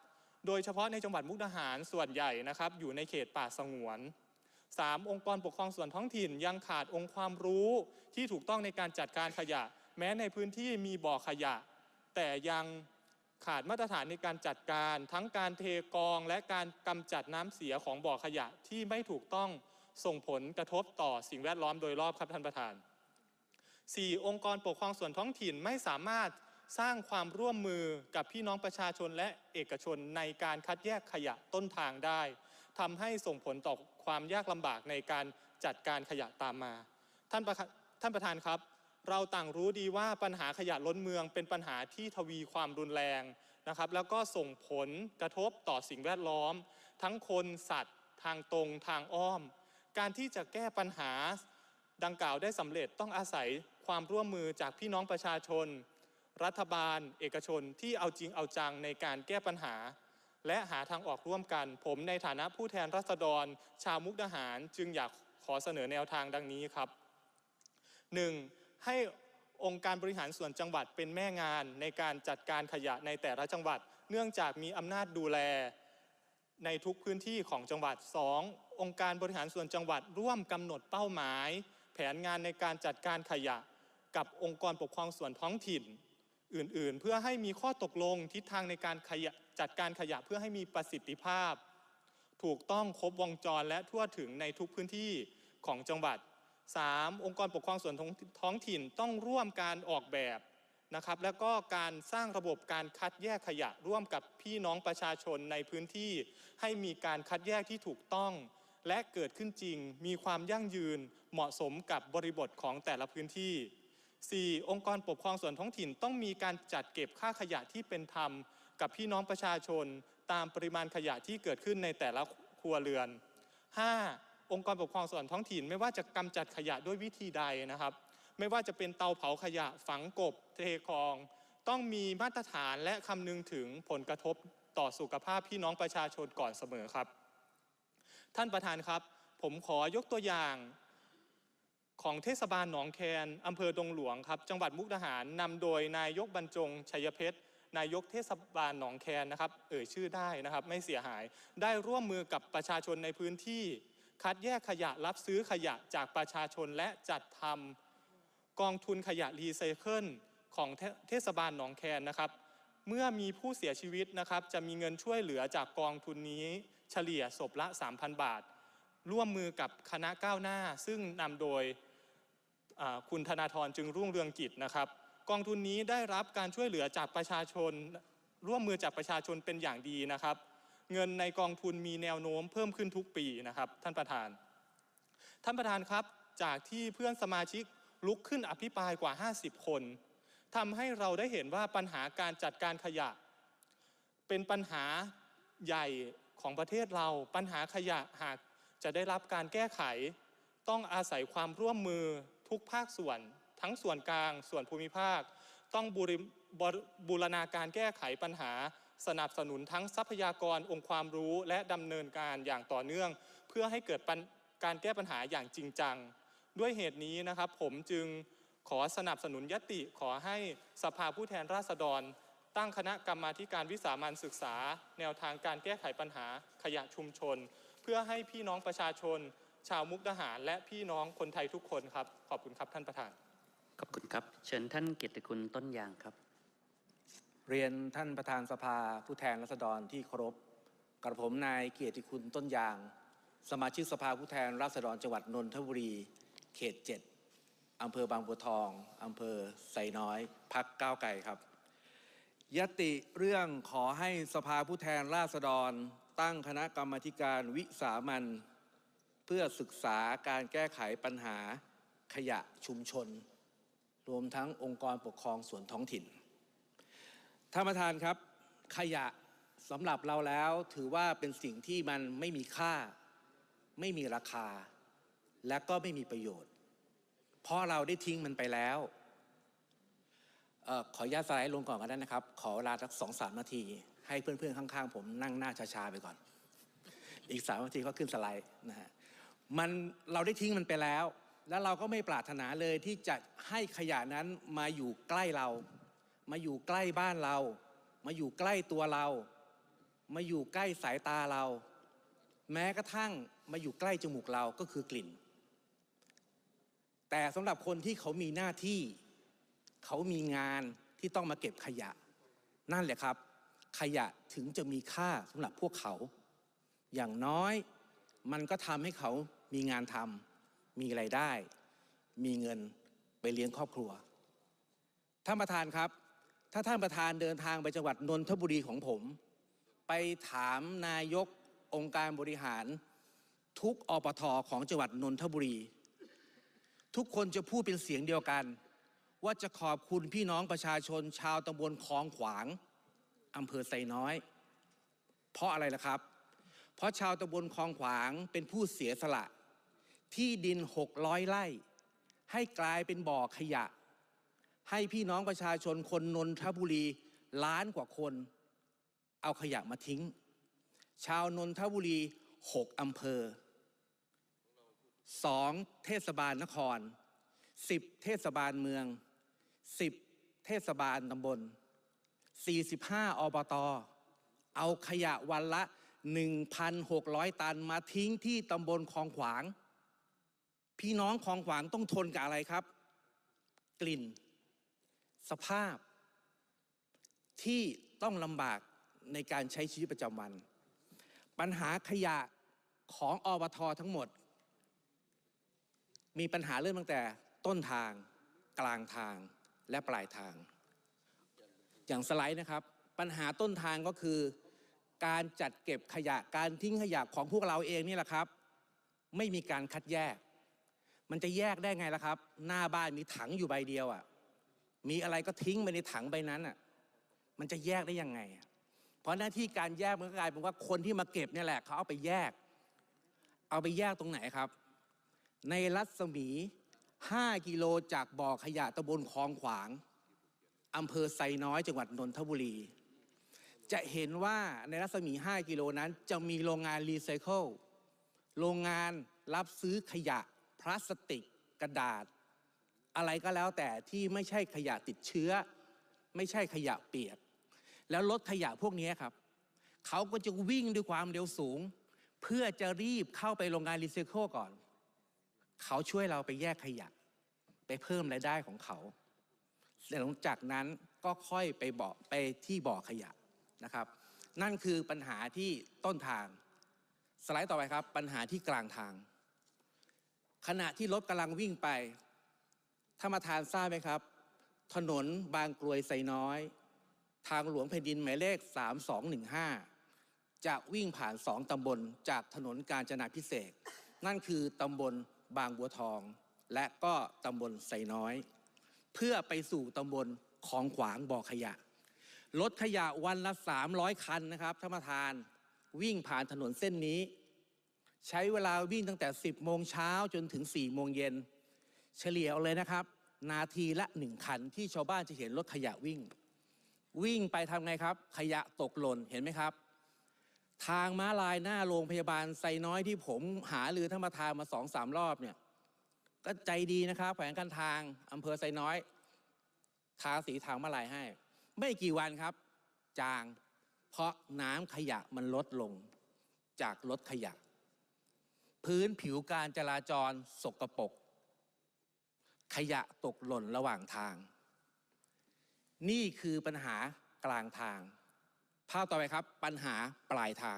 [SPEAKER 9] โดยเฉพาะในจังหวัดมุกดาหารส่วนใหญ่นะครับอยู่ในเขตป่าสงวนสามองค์กรปกครองส่วนท้องถิ่นยังขาดองค์ความรู้ที่ถูกต้องในการจัดการขยะแม้ในพื้นที่มีบ่อขยะแต่ยังขาดมาตรฐานในการจัดการทั้งการเทกองและการกำจัดน้ำเสียของบ่อขยะที่ไม่ถูกต้องส่งผลกระทบต่อสิ่งแวดล้อมโดยรอบครับท่านประธาน สี่. องค์กรปกครองส่วนท้องถิ่นไม่สามารถสร้างความร่วมมือกับพี่น้องประชาชนและเอกชนในการคัดแยกขยะต้นทางได้ทำให้ส่งผลต่อความยากลำบากในการจัดการขยะตามมาท่านประท่านประธานครับเราต่างรู้ดีว่าปัญหาขยะล้นเมืองเป็นปัญหาที่ทวีความรุนแรงนะครับแล้วก็ส่งผลกระทบต่อสิ่งแวดล้อมทั้งคนสัตว์ทางตรงทางอ้อมการที่จะแก้ปัญหาดังกล่าวได้สำเร็จต้องอาศัยความร่วมมือจากพี่น้องประชาชนรัฐบาลเอกชนที่เอาจริงเอาจังในการแก้ปัญหาและหาทางออกร่วมกันผมในฐานะผู้แทนราษฎรชาวมุกดาหารจึงอยากขอเสนอแนวทางดังนี้ครับ หนึ่ง. ให้องค์การบริหารส่วนจังหวัดเป็นแม่งานในการจัดการขยะในแต่ละจังหวัดเนื่องจากมีอำนาจดูแลในทุกพื้นที่ของจังหวัด สอง. องค์การบริหารส่วนจังหวัดร่วมกำหนดเป้าหมายแผนงานในการจัดการขยะกับองค์กรปกครองส่วนท้องถิ่นอื่นๆเพื่อให้มีข้อตกลงทิศทางในการขยะจัดการขยะเพื่อให้มีประสิทธิภาพถูกต้องครบวงจรและทั่วถึงในทุกพื้นที่ของจังหวัด สาม. องค์กรปกครองส่วนท้องถิ่นต้องร่วมการออกแบบนะครับและก็การสร้างระบบการคัดแยกขยะร่วมกับพี่น้องประชาชนในพื้นที่ให้มีการคัดแยกที่ถูกต้องและเกิดขึ้นจริงมีความยั่งยืนเหมาะสมกับบริบทของแต่ละพื้นที่ สี่. องค์กรปกครองส่วนท้องถิ่นต้องมีการจัดเก็บค่าขยะที่เป็นธรรมกับพี่น้องประชาชนตามปริมาณขยะที่เกิดขึ้นในแต่ละครัวเรือน ห้า. องค์กรปกครองส่วนท้องถิ่นไม่ว่าจะกำจัดขยะด้วยวิธีใดนะครับไม่ว่าจะเป็นเตาเผาขยะฝังกบเทคลองต้องมีมาตรฐานและคำนึงถึงผลกระทบต่อสุขภาพพี่น้องประชาชนก่อนเสมอครับท่านประธานครับผมขอยกตัวอย่างของเทศบาลหนองแคนอำเภอดงหลวงครับจังหวัดมุกดาหารนำโดยนายกบรรจงชัยเพชรนายกเทศบาลหนองแคนนะครับเอ่ยชื่อได้นะครับไม่เสียหายได้ร่วมมือกับประชาชนในพื้นที่คัดแยกขยะรับซื้อขยะจากประชาชนและจัดทำกองทุนขยะรีไซเคิลของเทศบาลหนองแคนนะครับเมื่อมีผู้เสียชีวิตนะครับจะมีเงินช่วยเหลือจากกองทุนนี้เฉลี่ยศพละ สามพัน บาทร่วมมือกับคณะก้าวหน้าซึ่งนำโดยคุณธนาธรจึงรุ่งเรืองกิจนะครับกองทุนนี้ได้รับการช่วยเหลือจากประชาชนร่วมมือจากประชาชนเป็นอย่างดีนะครับเงินในกองทุนมีแนวโน้มเพิ่มขึ้นทุกปีนะครับท่านประธานท่านประธานครับจากที่เพื่อนสมาชิกลุกขึ้นอภิปรายกว่าห้าสิบคนทำให้เราได้เห็นว่าปัญหาการจัดการขยะเป็นปัญหาใหญ่ของประเทศเราปัญหาขยะหากจะได้รับการแก้ไขต้องอาศัยความร่วมมือทุกภาคส่วนทั้งส่วนกลางส่วนภูมิภาคต้องบูรณาการแก้ไขปัญหาสนับสนุนทั้งทรัพยากรองค์ความรู้และดำเนินการอย่างต่อเนื่องเพื่อให้เกิดการแก้ปัญหาอย่างจริงจังด้วยเหตุนี้นะครับผมจึงขอสนับสนุนญัตติขอให้สภาผู้แทนราษฎรตั้งคณะกรรมาธิการวิสามัญศึกษาแนวทางการแก้ไขปัญหาขยะชุมชนเพื่อให้พี่น้องประชาชนชาวมุกดาหารและพี่น้องคนไทยทุกคนครับขอบคุณครับท่านประธาน
[SPEAKER 3] ขอบคุณครับเชิญท่านเกียรติคุณต้นยางครับ
[SPEAKER 10] เรียนท่านประธานสภาผู้แทนราษฎรที่เคารพกระผมนายเกียรติคุณต้นยางสมาชิกสภาผู้แทนราษฎรจังหวัดนนทบุรีเขตเจ็ดอำเภอบางบัวทองอำเภอไซน้อยพรรคก้าวไกลครับยติเรื่องขอให้สภาผู้แทนราษฎรตั้งคณะกรรมาธิการวิสามัญเพื่อศึกษาการแก้ไขปัญหาขยะชุมชนรวมทั้งองค์กรปกครองส่วนท้องถิ่นท่านประธานครับขยะสำหรับเราแล้วถือว่าเป็นสิ่งที่มันไม่มีค่าไม่มีราคาและก็ไม่มีประโยชน์เพราะเราได้ทิ้งมันไปแล้วเอ่อขออนุญาตสไลด์ลงก่อนกันได้นะครับขอเวลาสักสองสามนาทีให้เพื่อนๆข้างๆผมนั่งหน้าชาๆไปก่อนอีกสามนาทีก็ขึ้นสไลด์นะฮะมันเราได้ทิ้งมันไปแล้วแล้วเราก็ไม่ปรารถนาเลยที่จะให้ขยะนั้นมาอยู่ใกล้เรามาอยู่ใกล้บ้านเรามาอยู่ใกล้ตัวเรามาอยู่ใกล้สายตาเรา แม้กระทั่งมาอยู่ใกล้จมูกเราก็คือกลิ่น แต่สำหรับคนที่เขามีหน้าที่เขามีงานที่ต้องมาเก็บขยะนั่นแหละครับขยะถึงจะมีค่าสำหรับพวกเขาอย่างน้อยมันก็ทำให้เขามีงานทำมีรายได้มีเงินไปเลี้ยงครอบครัวท่านประธานครับถ้าท่านประธานเดินทางไปจังหวัดนนทบุรีของผมไปถามนายกองค์การบริหารทุกอปท.ของจังหวัดนนทบุรีทุกคนจะพูดเป็นเสียงเดียวกันว่าจะขอบคุณพี่น้องประชาชนชาวตำบลคลองขวางอำเภอไซน้อยเพราะอะไรล่ะครับเพราะชาวตำบลคลองขวางเป็นผู้เสียสละที่ดินหกร้อยไร่ให้กลายเป็นบ่อขยะให้พี่น้องประชาชนคนนนทบุรีล้านกว่าคนเอาขยะมาทิ้งชาวนนทบุรีหกอำเภอสองเทศบาลนครสิบเทศบาลเมืองสิบเทศบาลตำบลสี่สิบห้าอบต.เอาขยะวันละ หนึ่งพันหกร้อย ตันมาทิ้งที่ตำบลคลองขวางพี่น้องคลองขวางต้องทนกับอะไรครับกลิ่นสภาพที่ต้องลำบากในการใช้ชีวิตประจำวันปัญหาขยะของอบต.ทั้งหมดมีปัญหาเริ่มตั้งแต่ต้นทางกลางทางและปลายทางอย่างสไลด์นะครับปัญหาต้นทางก็คือการจัดเก็บขยะการทิ้งขยะของพวกเราเองนี่แหละครับไม่มีการคัดแยกมันจะแยกได้ไงล่ะครับหน้าบ้านมีถังอยู่ใบเดียวอ่ะมีอะไรก็ทิ้งไปในถังใบนั้นอ่ะมันจะแยกได้ยังไงเพราะหน้าที่การแยกมันก็กลายเป็นว่าคนที่มาเก็บเนี่ยแหละเขาเอาไปแยกเอาไปแยกตรงไหนครับในรัศมีห้ากิโลจากบ่อขยะตำบลคลองขวางอำเภอไซน้อยจังหวัดนนทบุรีจะเห็นว่าในรัศมีห้ากิโลนั้นจะมีโรงงานรีไซเคิลโรงงานรับซื้อขยะพลาสติกกระดาษอะไรก็แล้วแต่ที่ไม่ใช่ขยะติดเชื้อไม่ใช่ขยะเปียกแล้วรถขยะพวกนี้ครับเขาก็จะวิ่งด้วยความเร็วสูงเพื่อจะรีบเข้าไปโรงงานรีไซเคิลก่อนเขาช่วยเราไปแยกขยะไปเพิ่มรายได้ของเขาหลังจากนั้นก็ค่อยไปบ่อไปที่บ่อขยะนะครับนั่นคือปัญหาที่ต้นทางสไลด์ต่อไปครับปัญหาที่กลางทางขณะที่รถกำลังวิ่งไปท่านประธานทราบไหมครับถนนบางกรวยไซน้อยทางหลวงแผ่นดินหมายเลขสามสองหนึ่งห้าจะวิ่งผ่านสองตำบลจากถนนกาญจนาภิเษกนั่นคือตำบลบางบัวทองและก็ตำบลไซน้อยเพื่อไปสู่ตำบลคลองขวางบ่อขยะรถขยะวันละสามร้อยคันนะครับท่านประธานวิ่งผ่านถนนเส้นนี้ใช้เวลาวิ่งตั้งแต่สิบโมงเช้าจนถึงสี่โมงเย็นเฉลี่ยเอาเลยนะครับนาทีละหนึ่งคันที่ชาวบ้านจะเห็นรถขยะวิ่งวิ่งไปทำไงครับขยะตกหล่นเห็นไหมครับทางม้าลายหน้าโรงพยาบาลไซน้อยที่ผมหาลือท่านประธานมาสองสามรอบเนี่ยก็ใจดีนะครับแขวงการทางอำเภอไซน้อยทาสีทางม้าลายให้ไม่กี่วันครับจางเพราะน้ำขยะมันลดลงจากรถขยะพื้นผิวการจราจรสกปรกขยะตกหล่นระหว่างทางนี่คือปัญหากลางทางภาพต่อไปครับปัญหาปลายทาง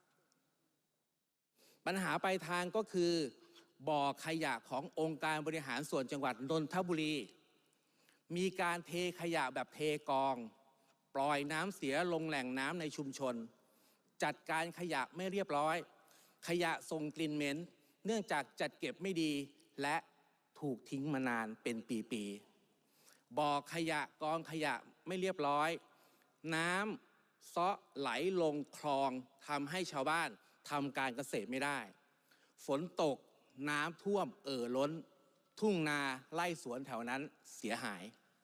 [SPEAKER 10] ปัญหาปลายทางก็คือบ่อขยะขององค์การบริหารส่วนจังหวัดนนทบุรีมีการเทขยะแบบเทกองปล่อยน้ำเสียลงแหล่งน้ำในชุมชนจัดการขยะไม่เรียบร้อยขยะส่งกลิ่นเหม็นเนื่องจากจัดเก็บไม่ดีและถูกทิ้งมานานเป็นปีๆบ่อขยะกองขยะไม่เรียบร้อยน้ำเซาะไหลลงคลองทำให้ชาวบ้านทำการเกษตรไม่ได้ฝนตกน้ำท่วมเอ่อล้นทุ่งนาไร่สวนแถวนั้นเสียหาย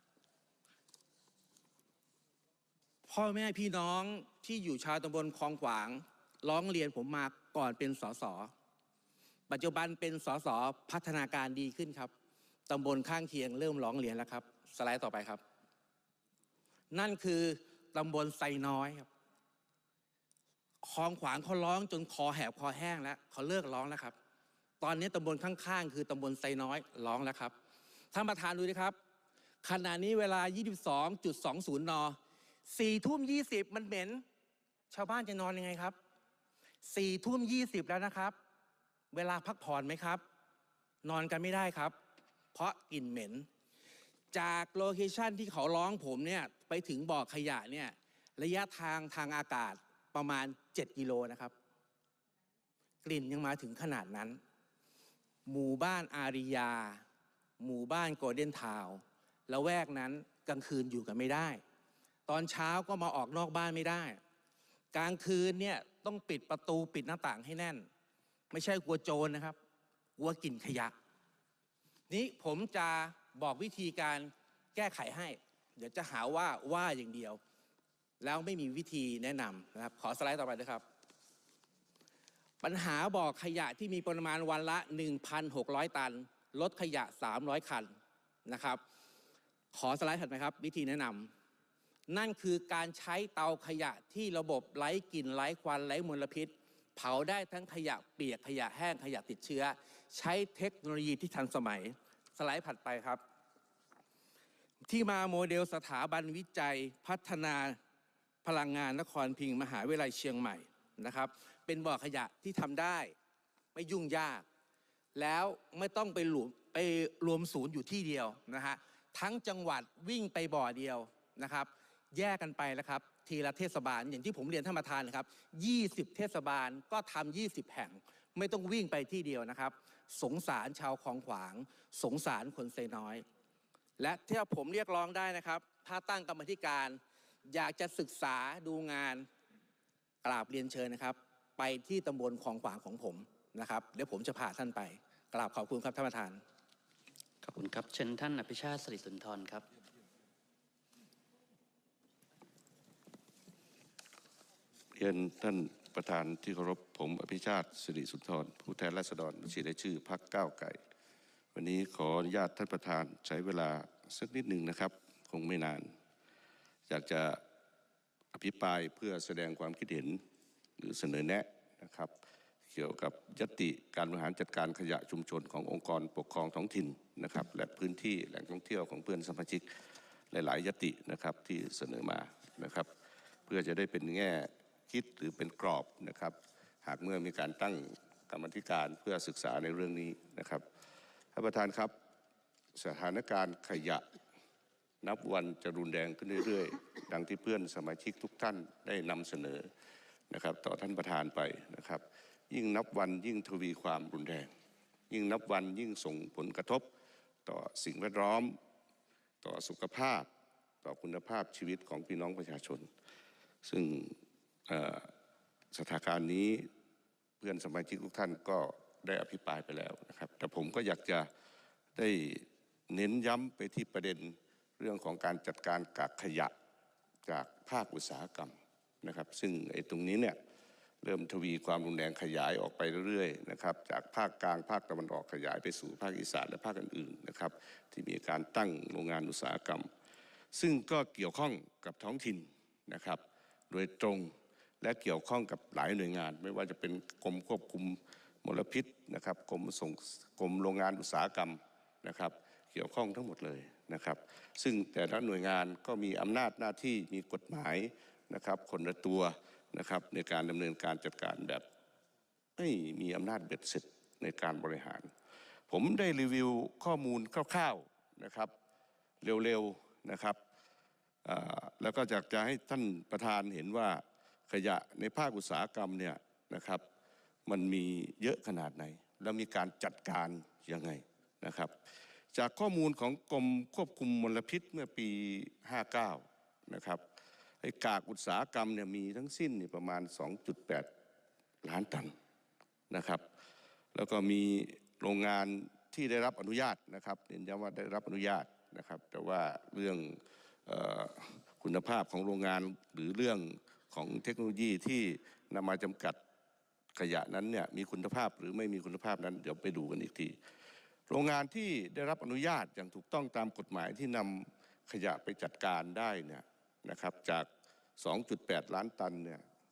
[SPEAKER 10] พ่อแม่พี่น้องที่อยู่ชาวตำบลคลองขวางร้องเรียนผมมาก่อนเป็นสสปัจจุบันเป็นสสพัฒนาการดีขึ้นครับตำบลข้างเคียงเริ่มร้องเรียนแล้วครับสไลด์ต่อไปครับนั่นคือตำบลไซน้อยครับคลองขวางเขาร้องจนคอแหบคอแห้งแล้วเขาเลิกร้องแล้วครับตอนนี้ตำบลข้างๆคือตำบลไซน้อยร้องแล้วครับท่านประธานดูนะครับขณะนี้เวลา ยี่สิบสองจุดสองศูนย์ นสี่ทุ่มยี่สิบมันเหม็นชาวบ้านจะนอนยังไงครับสี่ทุ่มยี่สิบแล้วนะครับเวลาพักผ่อนไหมครับนอนกันไม่ได้ครับเพราะกลิ่นเหม็นจากโลเคชันที่เขาร้องผมเนี่ยไปถึงบ่อขยะเนี่ยระยะทางทางอากาศประมาณเจ็ดกิโลนะครับกลิ่นยังมาถึงขนาดนั้นหมู่บ้านอาริยาหมู่บ้านโกลเด้นทาวน์ละแวกนั้นกลางคืนอยู่กันไม่ได้ตอนเช้าก็มาออกนอกบ้านไม่ได้กลางคืนเนี่ยต้องปิดประตูปิดหน้าต่างให้แน่นไม่ใช่กลัวโจรนะครับกลัวกลิ่นขยะนี้ผมจะบอกวิธีการแก้ไขให้เดี๋ยวจะหาว่าว่าอย่างเดียวแล้วไม่มีวิธีแนะนำนะครับขอสไลด์ต่อไปด้วยครับปัญหาบ่อขยะที่มีปริมาณวันละ หนึ่งพันหกร้อย ตันรถขยะสามร้อยคันนะครับขอสไลด์ถัดไปครับวิธีแนะนำนั่นคือการใช้เตาขยะที่ระบบไร้กลิ่นไร้ควันไร้มลพิษเผาได้ทั้งขยะเปียกขยะแห้งขยะติดเชื้อใช้เทคโนโลยีที่ทันสมัยสไลด์ถัดไปครับที่มาโมเดลสถาบันวิจัยพัฒนาพลังงานนครพิงค์มหาวิทยาลัยเชียงใหม่นะครับเป็นบ่อขยะที่ทำได้ไม่ยุ่งยากแล้วไม่ต้องไปหลุมไปรวมศูนย์อยู่ที่เดียวนะฮะทั้งจังหวัดวิ่งไปบ่อเดียวนะครับแยกกันไปแล้วครับทีละเทศบาลอย่างที่ผมเรียนท่านประธานนะครับยี่สิบเทศบาลก็ทำยี่สิบแห่งไม่ต้องวิ่งไปที่เดียวนะครับสงสารชาวคลองขวางสงสารคนไซน้อยและที่ผมเรียกร้องได้นะครับถ้าตั้งกรรมธิการอยากจะศึกษาดูงานกราบเรียนเชิญนะครับไปที่ตำบลคลองขวางของผมนะครับเดี๋ยวผมจะพาท่านไปกราบขอบคุณครับท่านประธาน
[SPEAKER 3] ขอบคุณครับเชิญท่านอภิชาติ สิริสุนทรครับ
[SPEAKER 1] เรียนท่านประธานที่เคารพผมอภิชาติ สิริสุนทรผู้แทนราษฎรบัญชีรายชื่อพรรคก้าวไกลวันนี้ขออนุญาตท่านประธานใช้เวลาสักนิดหนึ่งนะครับคงไม่นานอยากจะอภิปรายเพื่อแสดงความคิดเห็นหรือเสนอแนะนะครับเกี่ยวกับญัตติการบริหารจัดการขยะชุมชนขององค์กรปกครองท้องถิ่นนะครับและพื้นที่แหล่งท่องเที่ยวของเพื่อนสมาชิกหลายๆญัตตินะครับที่เสนอมานะครับเพื่อจะได้เป็นแง่คิดหรือเป็นกรอบนะครับหากเมื่อมีการตั้งกรรมธิการเพื่อศึกษาในเรื่องนี้นะครับท่านประธานครับสถานการณ์ขยะนับวันจะรุนแรงขึ้นเรื่อยๆดังที่เพื่อนสมาชิกทุกท่านได้นำเสนอนะครับต่อท่านประธานไปนะครับยิ่งนับวันยิ่งทวีความรุนแรงยิ่งนับวันยิ่งส่งผลกระทบต่อสิ่งแวดล้อมต่อสุขภาพต่อคุณภาพชีวิตของพี่น้องประชาชนซึ่งสถานการณ์นี้เพื่อนสมาชิกทุกท่านก็ได้อภิปรายไปแล้วนะครับแต่ผมก็อยากจะได้เน้นย้ำไปที่ประเด็นเรื่องของการจัดการกากขยะจากภาคอุตสาหกรรมนะครับซึ่งไอ้ตรงนี้เนี่ยเริ่มทวีความรุนแรงขยายออกไปเรื่อยๆนะครับจากภาคกลางภาคตะวันออกขยายไปสู่ภาคอีสานและภาคอื่นๆนะครับที่มีการตั้งโรงงานอุตสาหกรรมซึ่งก็เกี่ยวข้องกับท้องถิ่นนะครับโดยตรงและเกี่ยวข้องกับหลายหน่วยงานไม่ว่าจะเป็นกรมควบคุมมลพิษนะครับกรมส่งกรมโรงงานอุตสาหกรรมนะครับเกี่ยวข้องทั้งหมดเลยนะครับซึ่งแต่ละหน่วยงานก็มีอำนาจหน้าที่มีกฎหมายนะครับคนละตัวนะครับในการดำเนินการจัดการแบบไม่มีอำนาจเบ็ดเสร็จในการบริหารผมได้รีวิวข้อมูลคร่าวๆนะครับเร็วๆนะครับแล้วก็อยากจะให้ท่านประธานเห็นว่าขยะในภาคอุตสาหกรรมเนี่ยนะครับมันมีเยอะขนาดไหนแล้วมีการจัดการยังไงนะครับจากข้อมูลของกรมควบคุมมลพิษเมื่อปีห้าเก้านะครับไอ้กากอุตสาหกรรมเนี่ยมีทั้งสิ้นประมาณ สองจุดแปด ล้านตันนะครับแล้วก็มีโรงงานที่ได้รับอนุญาตนะครับเน้นย้ำว่าได้รับอนุญาตนะครับแต่ว่าเรื่องเอ่อคุณภาพของโรงงานหรือเรื่องของเทคโนโลยีที่นำมาจำกัดขยะนั้นเนี่ยมีคุณภาพหรือไม่มีคุณภาพนั้นเดี๋ยวไปดูกันอีกทีโรงงานที่ได้รับอนุญาตอย่างถูกต้องตามกฎหมายที่นำขยะไปจัดการได้เนี่ยนะครับจาก สองจุดแปด ล้านตันเนี่ย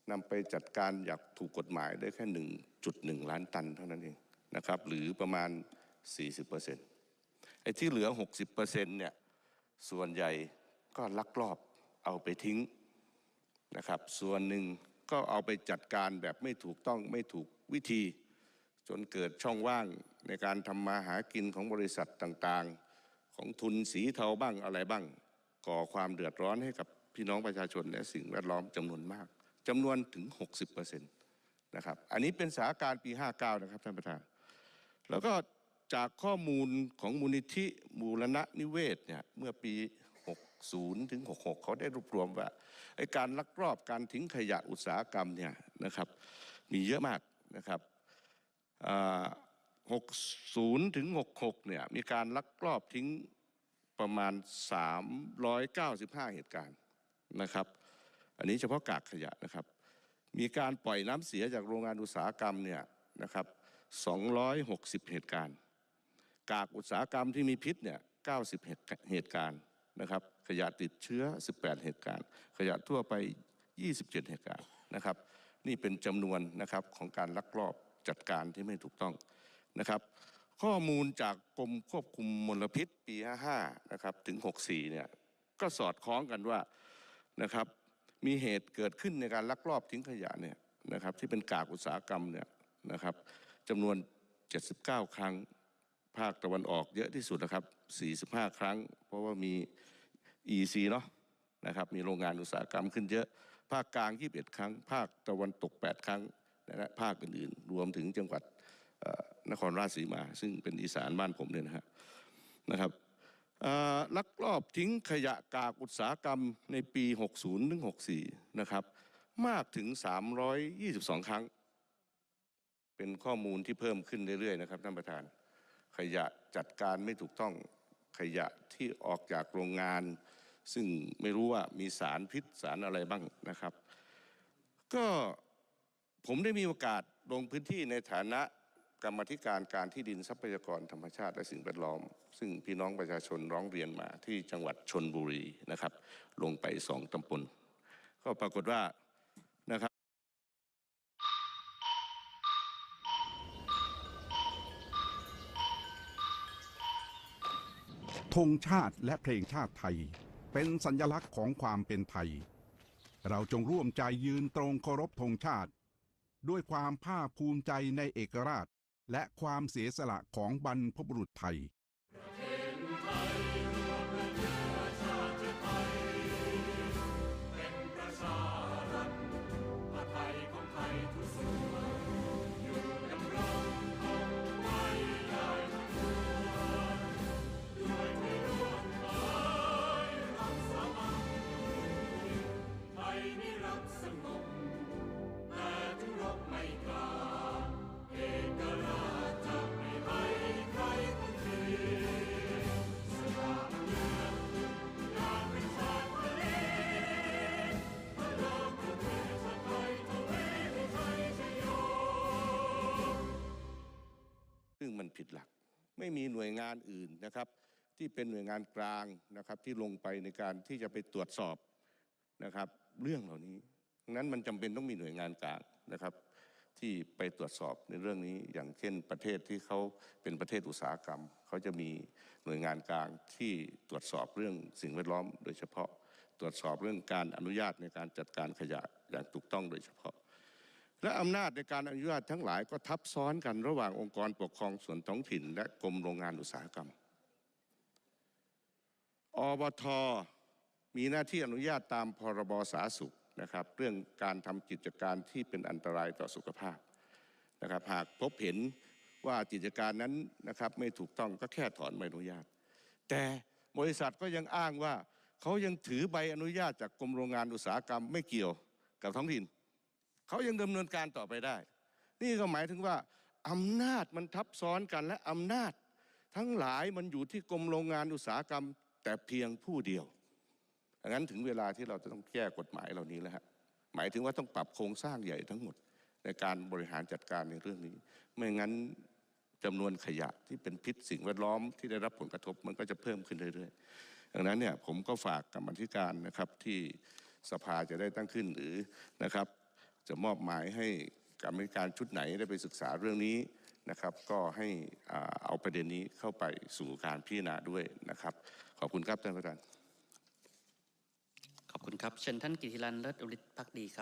[SPEAKER 1] นำไปจัดการอย่างถูกกฎหมายได้แค่ หนึ่งจุดหนึ่ง ล้านตันเท่านั้นเองนะครับหรือประมาณ สี่สิบเปอร์เซ็นต์ ไอ้ที่เหลือ หกสิบเปอร์เซ็นต์ เนี่ยส่วนใหญ่ก็ลักลอบเอาไปทิ้งนะครับส่วนหนึ่งก็เอาไปจัดการแบบไม่ถูกต้องไม่ถูกวิธีจนเกิดช่องว่างในการทำมาหากินของบริษัทต่างๆของทุนสีเทาบ้างอะไรบ้างก่อความเดือดร้อนให้กับพี่น้องประชาชนและสิ่งแวดล้อมจำนวนมากจำนวนถึง หกสิบเปอร์เซ็นต์ นะครับอันนี้เป็นสถานการณ์ปี ห้าเก้า นะครับท่านประธานแล้วก็จากข้อมูลของมูลนิธิมูลนะนิเวศเนี่ยเมื่อปี หกสิบ ถึง หกสิบหก เขาได้รวบรวมว่าไอ้การลักลอบการทิ้งขยะอุตสาหกรรมเนี่ยนะครับมีเยอะมากนะครับหกสิบ ถึง หกสิบหก เนี่ยมีการลักลอบทิ้งประมาณ สามร้อยเก้าสิบห้า เหตุการณ์นะครับอันนี้เฉพาะกากขยะนะครับมีการปล่อยน้ำเสียจากโรงงานอุตสาหกรรมเนี่ยนะครับสองร้อยหกสิบเหตุการณ์กากอุตสาหกรรมที่มีพิษเนี่ยเก้าสิบเหตุการณ์นะครับขยะติดเชื้อสิบแปดเหตุการณ์ขยะทั่วไปยี่สิบเจ็ดเหตุการณ์นะครับนี่เป็นจำนวนนะครับของการลักลอบจัดการที่ไม่ถูกต้องนะครับข้อมูลจากกรมควบคุมมลพิษปีห้าห้านะครับถึงหกสิบสี่เนี่ยก็สอดคล้องกันว่านะครับมีเหตุเกิดขึ้นในการลักลอบทิ้งขยะเนี่ยนะครับที่เป็นกากอุตสาหกรรมเนี่ยนะครับจำนวนเจ็ดสิบเก้าครั้งภาคตะวันออกเยอะที่สุดนะครับสี่สิบห้าครั้งเพราะว่ามี อี ซี เนาะนะครับมีโรงงานอุตสาหกรรมขึ้นเยอะภาคกลางยี่สิบเอ็ดครั้งภาคตะวันตกแปดครั้งและภาคอื่นๆรวมถึงจังหวัดนครราชสีมาซึ่งเป็นอีสานบ้านผมเนี่ยนะฮะนะครับลักลอบทิ้งขยะกากอุตสาหกรรมในปีหกสิบถึงหกสิบสี่นะครับมากถึงสามร้อยยี่สิบสองครั้งเป็นข้อมูลที่เพิ่มขึ้นเรื่อยๆนะครับท่านประธานขยะจัดการไม่ถูกต้องขยะที่ออกจากโรงงานซึ่งไม่รู้ว่ามีสารพิษสารอะไรบ้างนะครับก็ผมได้มีโอกาสลงพื้นที่ในฐานะกรรมาธิการการที่ดินทรัพยากรธรรมชาติและสิ่งแวดล้อมซึ่งพี่น้องประชาชนร้องเรียนมาที่จังหวัดชลบุรีนะครับลงไปสองตำบลก็ปรากฏว่านะครับ
[SPEAKER 11] ธงชาติและเพลงชาติไทยเป็นสัญลักษณ์ของความเป็นไทยเราจงร่วมใจยืนตรงเคารพธงชาติด้วยความภาคภูมิใจในเอกราชและความเสียสละของบรรพบุรุษไทย
[SPEAKER 1] ซึ่งมันผิดหลักไม่มีหน่วยงานอื่นนะครับที่เป็นหน่วยงานกลางนะครับที่ลงไปในการที่จะไปตรวจสอบนะครับเรื่องเหล่านี้ดังนั้นมันจำเป็นต้องมีหน่วยงานกลางนะครับที่ไปตรวจสอบในเรื่องนี้อย่างเช่นประเทศที่เขาเป็นประเทศอุตสาหกรรมเขาจะมีหน่วยงานกลางที่ตรวจสอบเรื่องสิ่งแวดล้อมโดยเฉพาะตรวจสอบเรื่องการอนุญาตในการจัดการขยะอย่างถูกต้องโดยเฉพาะและอำนาจในการอนุญาตทั้งหลายก็ทับซ้อนกันระหว่างองค์กรปกครองส่วนท้องถิ่นและกรมโรงงานอุตสาหกรรมอบท.มีหน้าที่อนุญาตตามพรบสาธารณสุขนะครับเรื่องการทำกิจการที่เป็นอันตรายต่อสุขภาพนะครับหากพบเห็นว่ากิจการนั้นนะครับไม่ถูกต้องก็แค่ถอนใบอนุญาตแต่บริษัทก็ยังอ้างว่าเขายังถือใบอนุญาตจากกรมโรงงานอุตสาหกรรมไม่เกี่ยวกับท้องถิ่นเขายังดำเนินการต่อไปได้นี่ก็หมายถึงว่าอำนาจมันทับซ้อนกันและอำนาจทั้งหลายมันอยู่ที่กรมโรงงานอุตสาหกรรมแต่เพียงผู้เดียวดังนั้นถึงเวลาที่เราจะต้องแก้กฎหมายเหล่านี้แล้วฮะหมายถึงว่าต้องปรับโครงสร้างใหญ่ทั้งหมดในการบริหารจัดการในเรื่องนี้ไม่งั้นจำนวนขยะที่เป็นพิษสิ่งแวดล้อมที่ได้รับผลกระทบมันก็จะเพิ่มขึ้นเรื่อยๆดังนั้นเนี่ยผมก็ฝากกรรมาธิการนะครับที่สภาจะได้ตั้งขึ้นหรือนะครับจะมอบหมายให้กรรมการชุดไหนได้ไปศึกษาเรื่องนี้นะครับก็ให้อ่าเอาประเด็นนี้เข้าไปสู่การพิจารณาด้วยนะครับขอบคุณครับท่านประธาน
[SPEAKER 3] ขอบคุณครับ เชิญท่านกิติรันเลิศอุฤทธิ์ภักดีครับ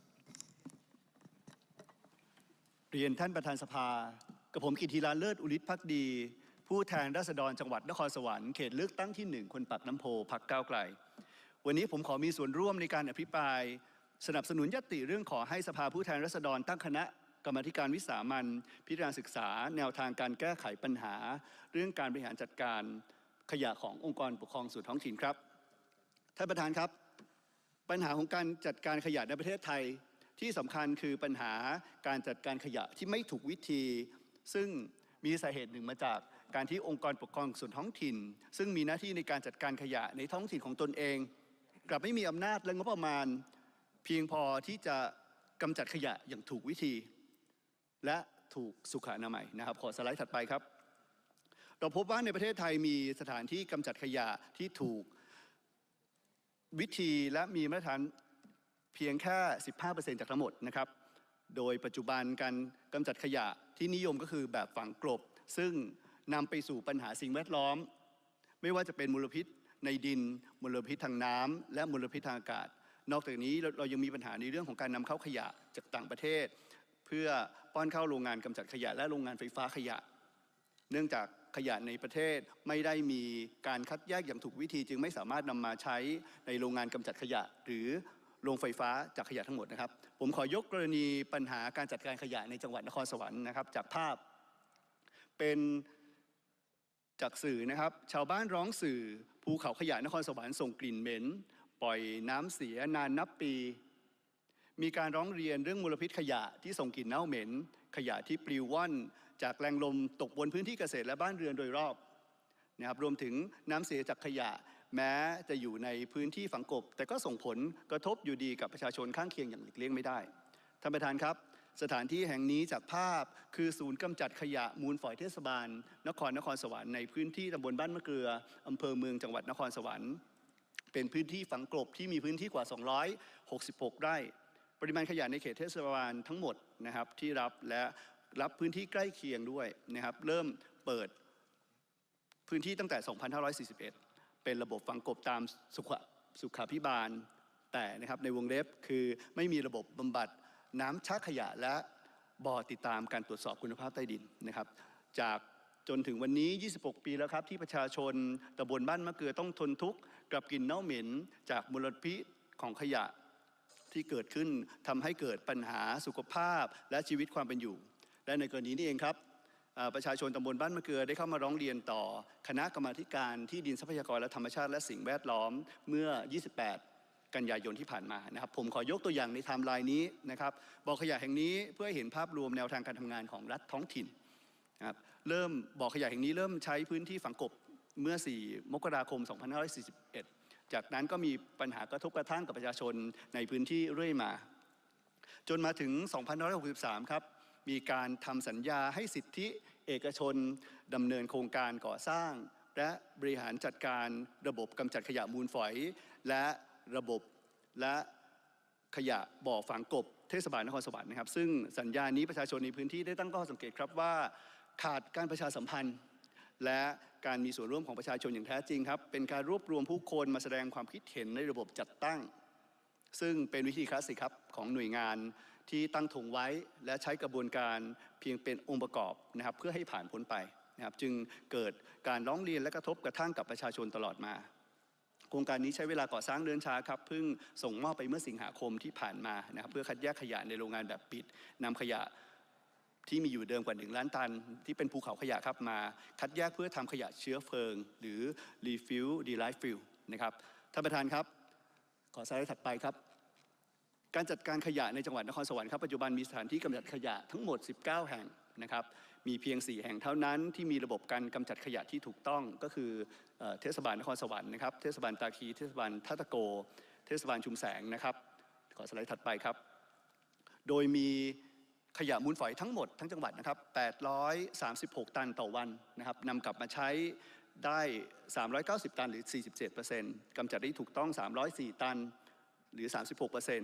[SPEAKER 12] เรียนท่านประธานสภากับผมกิติรันเลิศอุฤทธิ์ภักดีผู้แทนราษฎรจังหวัดนครสวรรค์เขตเลือกตั้งที่หนึ่งคนปากน้ำโพพรรคก้าวไกลวันนี้ผมขอมีส่วนร่วมในการอภิปรายสนับสนุนญัตติเรื่องขอให้สภาผู้แทนราษฎรตั้งคณะกรรมาธิการวิสามัญพิจารณาศึกษาแนวทางการแก้ไขปัญหาเรื่องการบริหารจัดการขยะขององค์กรปกครองส่วนท้องถิ่นครับท่านประธานครับปัญหาของการจัดการขยะในประเทศไทยที่สำคัญคือปัญหาการจัดการขยะที่ไม่ถูกวิธีซึ่งมีสาเหตุหนึ่งมาจากการที่องค์กรปกครองส่วนท้องถิ่นซึ่งมีหน้าที่ในการจัดการขยะในท้องถิ่นของตนเองกลับไม่มีอำนาจและงบประมาณเพียงพอที่จะกำจัดขยะอย่างถูกวิธีและถูกสุขอนามัยนะครับขอสไลด์ถัดไปครับเราพบว่าในประเทศไทยมีสถานที่กำจัดขยะที่ถูกวิธีและมีมาตรฐานเพียงแค่ สิบห้าเปอร์เซ็นต์ จากทั้งหมดนะครับโดยปัจจุบันการกำจัดขยะที่นิยมก็คือแบบฝังกลบซึ่งนำไปสู่ปัญหาสิ่งแวดล้อมไม่ว่าจะเป็นมลพิษในดินมลพิษทางน้ำและมลพิษทางอากาศนอกจากนี้เรายังมีปัญหาในเรื่องของการนำเข้าขยะจากต่างประเทศเพื่อป้อนเข้าโรงงานกำจัดขยะและโรงงานไฟฟ้าขยะเนื่องจากขยะในประเทศไม่ได้มีการคัดแยกอย่างถูกวิธีจึงไม่สามารถนำมาใช้ในโรงงานกำจัดขยะหรือโรงไฟฟ้าจากขยะทั้งหมดนะครับผมขอยกกรณีปัญหาการจัดการขยะในจังหวัดนครสวรรค์นะครับจากภาพเป็นจากสื่อนะครับชาวบ้านร้องสื่อภูเขาขยะนครสวรรค์ส่งกลิ่นเหม็นปล่อยน้ำเสียนานนับปีมีการร้องเรียนเรื่องมลพิษขยะที่ส่งกลิ่นเน่าเหม็นขยะที่ปลิวว่อนจากแรงลมตกบนพื้นที่เกษตรและบ้านเรือนโดยรอบนะครับรวมถึงน้ำเสียจากขยะแม้จะอยู่ในพื้นที่ฝังกลบแต่ก็ส่งผลกระทบอยู่ดีกับประชาชนข้างเคียงอย่างหลีกเลี่ยงไม่ได้ท่านประธานครับสถานที่แห่งนี้จากภาพคือศูนย์กำจัดขยะมูลฝอยเทศบาลนครนครสวรรค์ในพื้นที่ตำบลบ้านมะเกลืออำเภอเมืองจังหวัดนครสวรรค์เป็นพื้นที่ฝังกลบที่มีพื้นที่กว่าสองร้อยหกสิบหกไร่ปริมาณขยะในเขตเทศบาลทั้งหมดนะครับที่รับและรับพื้นที่ใกล้เคียงด้วยนะครับเริ่มเปิดพื้นที่ตั้งแต่สองพันห้าร้อยสี่สิบเอ็ดเป็นระบบฝังกลบตามสุขสุขาภิบาลแต่นะครับในวงเล็บคือไม่มีระบบบำบัดน้ำชักขยะและบ่อติดตามการตรวจสอบคุณภาพใต้ดินนะครับจากจนถึงวันนี้ยี่สิบหกปีแล้วครับที่ประชาชนตำบลบ้านมะเกลือต้องทนทุกข์กับกลิ่นเน่าเหม็นจากมลพิษของขยะที่เกิดขึ้นทำให้เกิดปัญหาสุขภาพและชีวิตความเป็นอยู่และในกรณีนี้เองครับประชาชนตำบลบ้านมะเกลือได้เข้ามาร้องเรียนต่อคณะกรรมาธิการที่ดินทรัพยากรและธรรมชาติและสิ่งแวดล้อมเมื่อยี่สิบแปดกันยายนที่ผ่านมานะครับผมขอยกตัวอย่างในไทม์ไลน์นี้นะครับบ่อขยะแห่งนี้เพื่อเห็นภาพรวมแนวทางการทำงานของรัฐท้องถิ่นนะครับเริ่มบ่อขยะแห่งนี้เริ่มใช้พื้นที่ฝังกลบเมื่อสี่มกราคมสองพันห้าร้อยสี่สิบเอ็ดจากนั้นก็มีปัญหากระทบกระทั่งกับประชาชนในพื้นที่เรื่อยมาจนมาถึงสองพันห้าร้อยหกสิบสามครับมีการทำสัญญาให้สิทธิเอกชนดำเนินโครงการก่อสร้างและบริหารจัดการระบบกำจัดขยะมูลฝอยและระบบและขยะบ่อฝังกลบเทศบาลนครสวรรค์นะครับซึ่งสัญญานี้ประชาชนในพื้นที่ได้ตั้งข้อสังเกตครับว่าขาดการประชาสัมพันธ์และการมีส่วนร่วมของประชาชนอย่างแท้จริงครับเป็นการรวบรวมผู้คนมาแสดงความคิดเห็นในระบบจัดตั้งซึ่งเป็นวิธีคลาสสิกครับของหน่วยงานที่ตั้งธงไว้และใช้กระบวนการเพียงเป็นองค์ประกอบนะครับเพื่อให้ผ่านพ้นไปนะครับจึงเกิดการร้องเรียนและกระทบกระทั่งกับประชาชนตลอดมาโครงการนี้ใช้เวลาก่อสร้างเดินช้าครับเพิ่งส่งมอบไปเมื่อสิงหาคมที่ผ่านมานะครับเพื่อคัดแยกขยะในโรงงานแบบปิดนำขยะที่มีอยู่เดิมกว่าหนึ่งล้านตันที่เป็นภูเขาขยะครับมาคัดแยกเพื่อทำขยะเชื้อเพลิงหรือ refill de-life นะครับท่านประธานครับขอสไลด์ถัดไปครับการจัดการขยะในจังหวัดนครสวรรค์ครับปัจจุบันมีสถานที่กำจัดขยะทั้งหมดสิบเก้าแห่งนะครับมีเพียงสี่แห่งเท่านั้นที่มีระบบการกำจัดขยะที่ถูกต้องก็คือเทศบาลนครสวรรค์นะครับเทศบาลตาคีเทศบาลท่าตะโกเทศบาลชุมแสงนะครับขอสไลด์ถัดไปครับโดยมีขยะมูลฝอยทั้งหมดทั้งจังหวัดนะครับแปดร้อยสามสิบหกตันต่อวันนะครับนำกลับมาใช้ได้สามร้อยเก้าสิบตันหรือ สี่สิบเจ็ดเปอร์เซ็นต์ กำจัดได้ถูกต้องสามร้อยสี่ตันหรือ สามสิบหกเปอร์เซ็นต์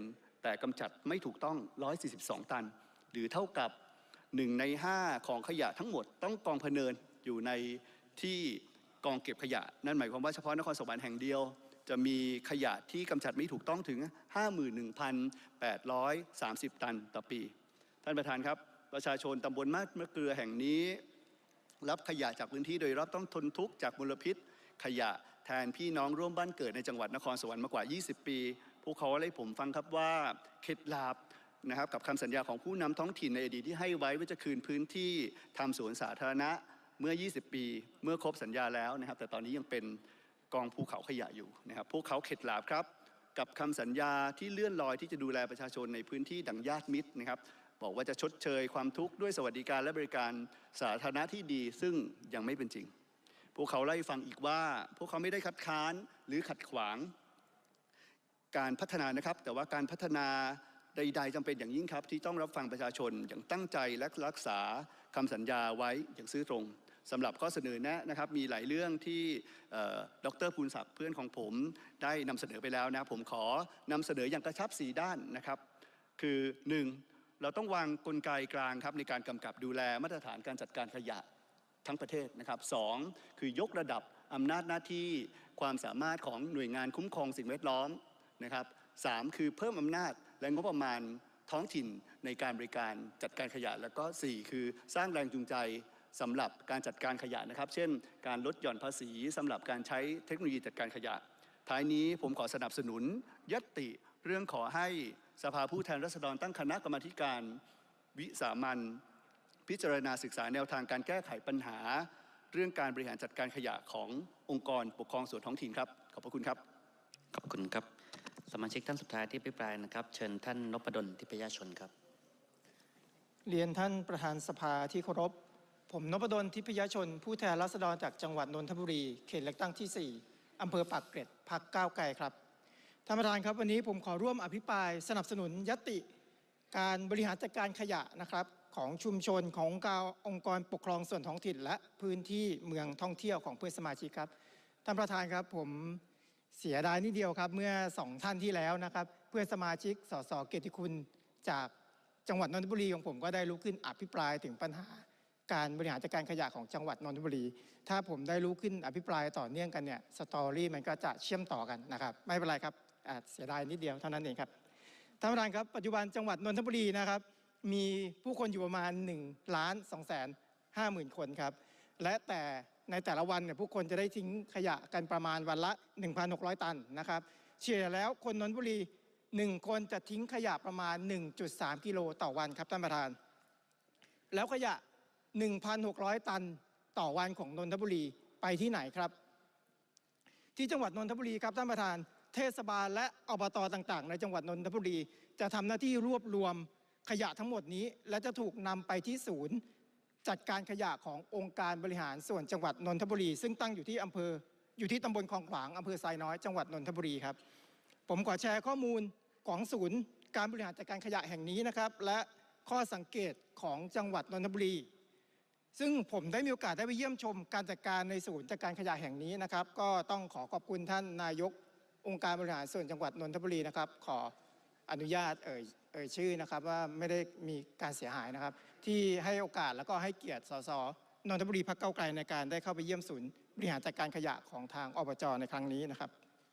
[SPEAKER 12] แต่กำจัดไม่ถูกต้องหนึ่งร้อยสี่สิบสองตันหรือเท่ากับหนึ่งในห้าของขยะทั้งหมดต้องกองพะเนินอยู่ในที่กองเก็บขยะนั่นหมายความว่าเฉพาะนครสวรรค์แห่งเดียวจะมีขยะที่กำจัดไม่ถูกต้องถึง ห้าหมื่นหนึ่งพันแปดร้อยสามสิบ ตันต่อปีท่านประธานครับประชาชนตำบลมะมะเกลือแห่งนี้รับขยะจากพื้นที่โดยรอบต้องทนทุกข์จากมลพิษขยะแทนพี่น้องร่วมบ้านเกิดในจังหวัดนครสวรรค์มากว่ายี่สิบปีพวกเขาเล่าให้ผมฟังครับว่าเคล็ดลับนะครับกับคำสัญญาของผู้นำท้องถิ่นในอดีตที่ให้ไว้ว่าจะคืนพื้นที่ทำสวนสาธารณะเมื่อยี่สิบปีเมื่อครบสัญญาแล้วนะครับแต่ตอนนี้ยังเป็นกองภูเขาขยะอยู่นะครับพวกเขาเข็ดหลาบครับกับคำสัญญาที่เลื่อนลอยที่จะดูแลประชาชนในพื้นที่ดั่งญาติมิตรนะครับบอกว่าจะชดเชยความทุกข์ด้วยสวัสดิการและบริการสาธารณะที่ดีซึ่งยังไม่เป็นจริงพวกเขาเล่าให้ฟังอีกว่าพวกเขาไม่ได้คัดค้านหรือขัดขวางการพัฒนานะครับแต่ว่าการพัฒนาใดๆจำเป็นอย่างยิ่งครับที่ต้องรับฟังประชาชนอย่างตั้งใจและรักษาคำสัญญาไว้อย่างซื่อตรงสำหรับข้อเสนอแนะนะครับมีหลายเรื่องที่ดร.ภูลศักดิ์เพื่อนของผมได้นำเสนอไปแล้วนะผมขอนำเสนออย่างกระชับสี่ด้านนะครับคือหนึ่งเราต้องวางกลไกกลางครับในการกำกับดูแลมาตรฐานการจัดการขยะทั้งประเทศนะครับสองคือยกระดับอำนาจหน้าที่ความสามารถของหน่วยงานคุ้มครองสิ่งแวดล้อมนะครับสามคือเพิ่มอำนาจและงบประมาณท้องถิ่นในการบริการจัดการขยะแล้วก็สี่คือสร้างแรงจูงใจสำหรับการจัดการขยะนะครับเช่นการลดหย่อนภาษีสำหรับการใช้เทคโนโลยีจัดการขยะท้ายนี้ผมขอสนับสนุนญัตติเรื่องขอให้สภาผู้แทนราษฎรตั้งคณะกรรมาธิการวิสามัญพิจารณาศึกษาแนวทางการแก้ไขปัญหาเรื่องการบริหารจัดการขยะขององค์กรปกครองส่วนท้องถิ่นครับขอบพระคุณครับ
[SPEAKER 3] ขอบคุณครับสมาชิกท่านสุดท้ายที่อภิปรายนะครับเชิญท่านนพดลทิพยชนครับ
[SPEAKER 13] เรียนท่านประธานสภาที่เคารพผมนพดลทิพยชนผู้แทนราษฎรจากจังหวัดนนทบุรีเขตเลือกตั้งที่สี่อำเภอปากเกร็ดพรรคก้าวไกลครับท่านประธานครับวันนี้ผมขอร่วมอภิปรายสนับสนุนญัตติการบริหารจัดการขยะนะครับของชุมชนขององค์กรปกครองส่วนท้องถิ่นและพื้นที่เมืองท่องเที่ยวของเพื่อนสมาชิกครับท่านประธานครับผมเสียดายนิดเดียวครับเมื่อสองท่านที่แล้วนะครับเพื่อนสมาชิกสสเกียรติคุณจากจังหวัดนนทบุรีของผมก็ได้ลุกขึ้นอภิปรายถึงปัญหาการบริหารจัดการขยะของจังหวัดนนทบุรีถ้าผมได้ลุกขึ้นอภิปรายต่อเนื่องกันเนี่ยสตอรี่มันก็จะเชื่อมต่อกันนะครับไม่เป็นไรครับเสียดายนิดเดียวเท่านั้นเองครับท่านประธานครับปัจจุบันจังหวัดนนทบุรีนะครับมีผู้คนอยู่ประมาณหนึ่งล้านสองแสนห้าหมื่นคนครับและแต่ในแต่ละวันเนี่ยผู้คนจะได้ทิ้งขยะกันประมาณวันละ หนึ่งพันหกร้อย ตันนะครับเฉลี่ยแล้วคนนนทบุรีหนึ่งคนจะทิ้งขยะประมาณ หนึ่งจุดสาม กิโลต่อวันครับท่านประธานแล้วขยะ หนึ่งพันหกร้อย ตันต่อวันของนนทบุรีไปที่ไหนครับที่จังหวัดนนทบุรีครับท่านประธานเทศบาลและอบต.ต่างๆในจังหวัดนนทบุรีจะทำหน้าที่รวบรวมขยะทั้งหมดนี้และจะถูกนำไปที่ศูนย์จัดการขยะขององค์การบริหารส่วนจังหวัดนนทบุรีซึ่งตั้งอยู่ที่อำเภออยู่ที่ตำบลคลองขวางอำเภอไซน้อยจังหวัดนนทบุรีครับผมขอแชร์ข้อมูลของศูนย์การบริหารจัดการขยะแห่งนี้นะครับและข้อสังเกตของจังหวัดนนทบุรีซึ่งผมได้มีโอกาสได้ไปเยี่ยมชมการจัดการในศูนย์จัดการขยะแห่งนี้นะครับก็ต้องขอขอบคุณท่านนายกองค์การบริหารส่วนจังหวัดนนทบุรีนะครับขออนุญาตเอ่ยเอ่ยชื่อนะครับว่าไม่ได้มีการเสียหายนะครับที่ให้โอกาสแล้วก็ให้เกียรติสสนนทบุรีพรรคก้าวไกลในการได้เข้าไปเยี่ยมศูนย์บริหารจัดการขยะของทางอบจ.ในครั้งนี้นะครับ